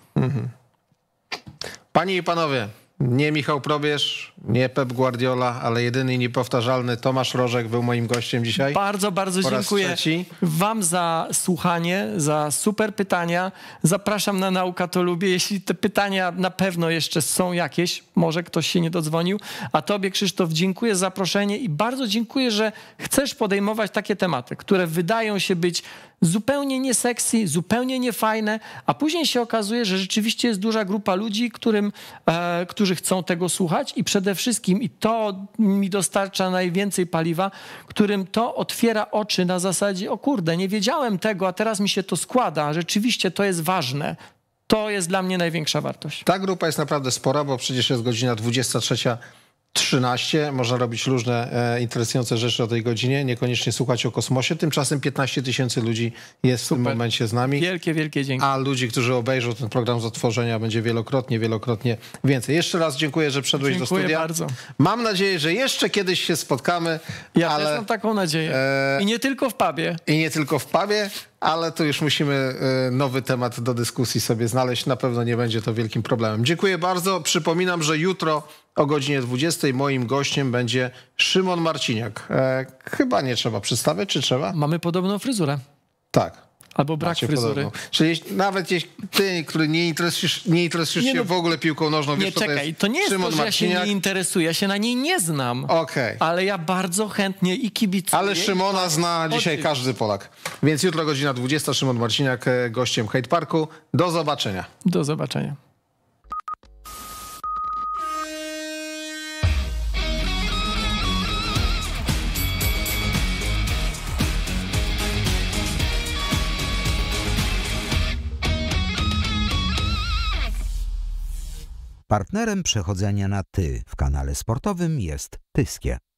Panie i panowie, nie Michał Probierz, nie Pep Guardiola, ale jedyny i niepowtarzalny Tomasz Rożek był moim gościem dzisiaj. Bardzo, bardzo dziękuję wam za słuchanie, za super pytania. Zapraszam na Nauka to Lubię. Jeśli te pytania na pewno jeszcze są jakieś, może ktoś się nie dodzwonił. A tobie, Krzysztof, dziękuję za zaproszenie i bardzo dziękuję, że chcesz podejmować takie tematy, które wydają się być zupełnie nie sexy, zupełnie nie fajne, a później się okazuje, że rzeczywiście jest duża grupa ludzi, którzy chcą tego słuchać i przede wszystkim, i to mi dostarcza najwięcej paliwa, którym to otwiera oczy na zasadzie, o kurde, nie wiedziałem tego, a teraz mi się to składa, rzeczywiście to jest ważne. To jest dla mnie największa wartość. Ta grupa jest naprawdę spora, bo przecież jest godzina 23:13. Można robić różne interesujące rzeczy o tej godzinie, niekoniecznie słuchać o kosmosie. Tymczasem 15 000 ludzi jest w tym momencie z nami. Wielkie, wielkie dzięki. A ludzi, którzy obejrzą ten program z odtworzenia, będzie wielokrotnie więcej. Jeszcze raz dziękuję, że wszedłeś do studia. Dziękuję bardzo. Mam nadzieję, że jeszcze kiedyś się spotkamy. Ja też mam taką nadzieję. I nie tylko w pubie. Ale to już musimy nowy temat do dyskusji sobie znaleźć. Na pewno nie będzie to wielkim problemem. Dziękuję bardzo. Przypominam, że jutro o godzinie 20 moim gościem będzie Szymon Marciniak. Chyba nie trzeba przedstawiać, czy trzeba? Mamy podobną fryzurę. Tak. Albo brak fryzury. Podobną. Czyli nawet jeśli ty, który nie interesujesz się w ogóle piłką nożną, wiesz, to nie jest Szymon to, że Marciniak. Ja się nie interesuję, ja się na niej nie znam. Ale ja bardzo chętnie i kibicuję. Ale Szymona zna dzisiaj każdy Polak. Więc jutro godzina 20, Szymon Marciniak gościem Hate Parku. Do zobaczenia. Do zobaczenia. Partnerem przechodzenia na ty w kanale sportowym jest Tyskie.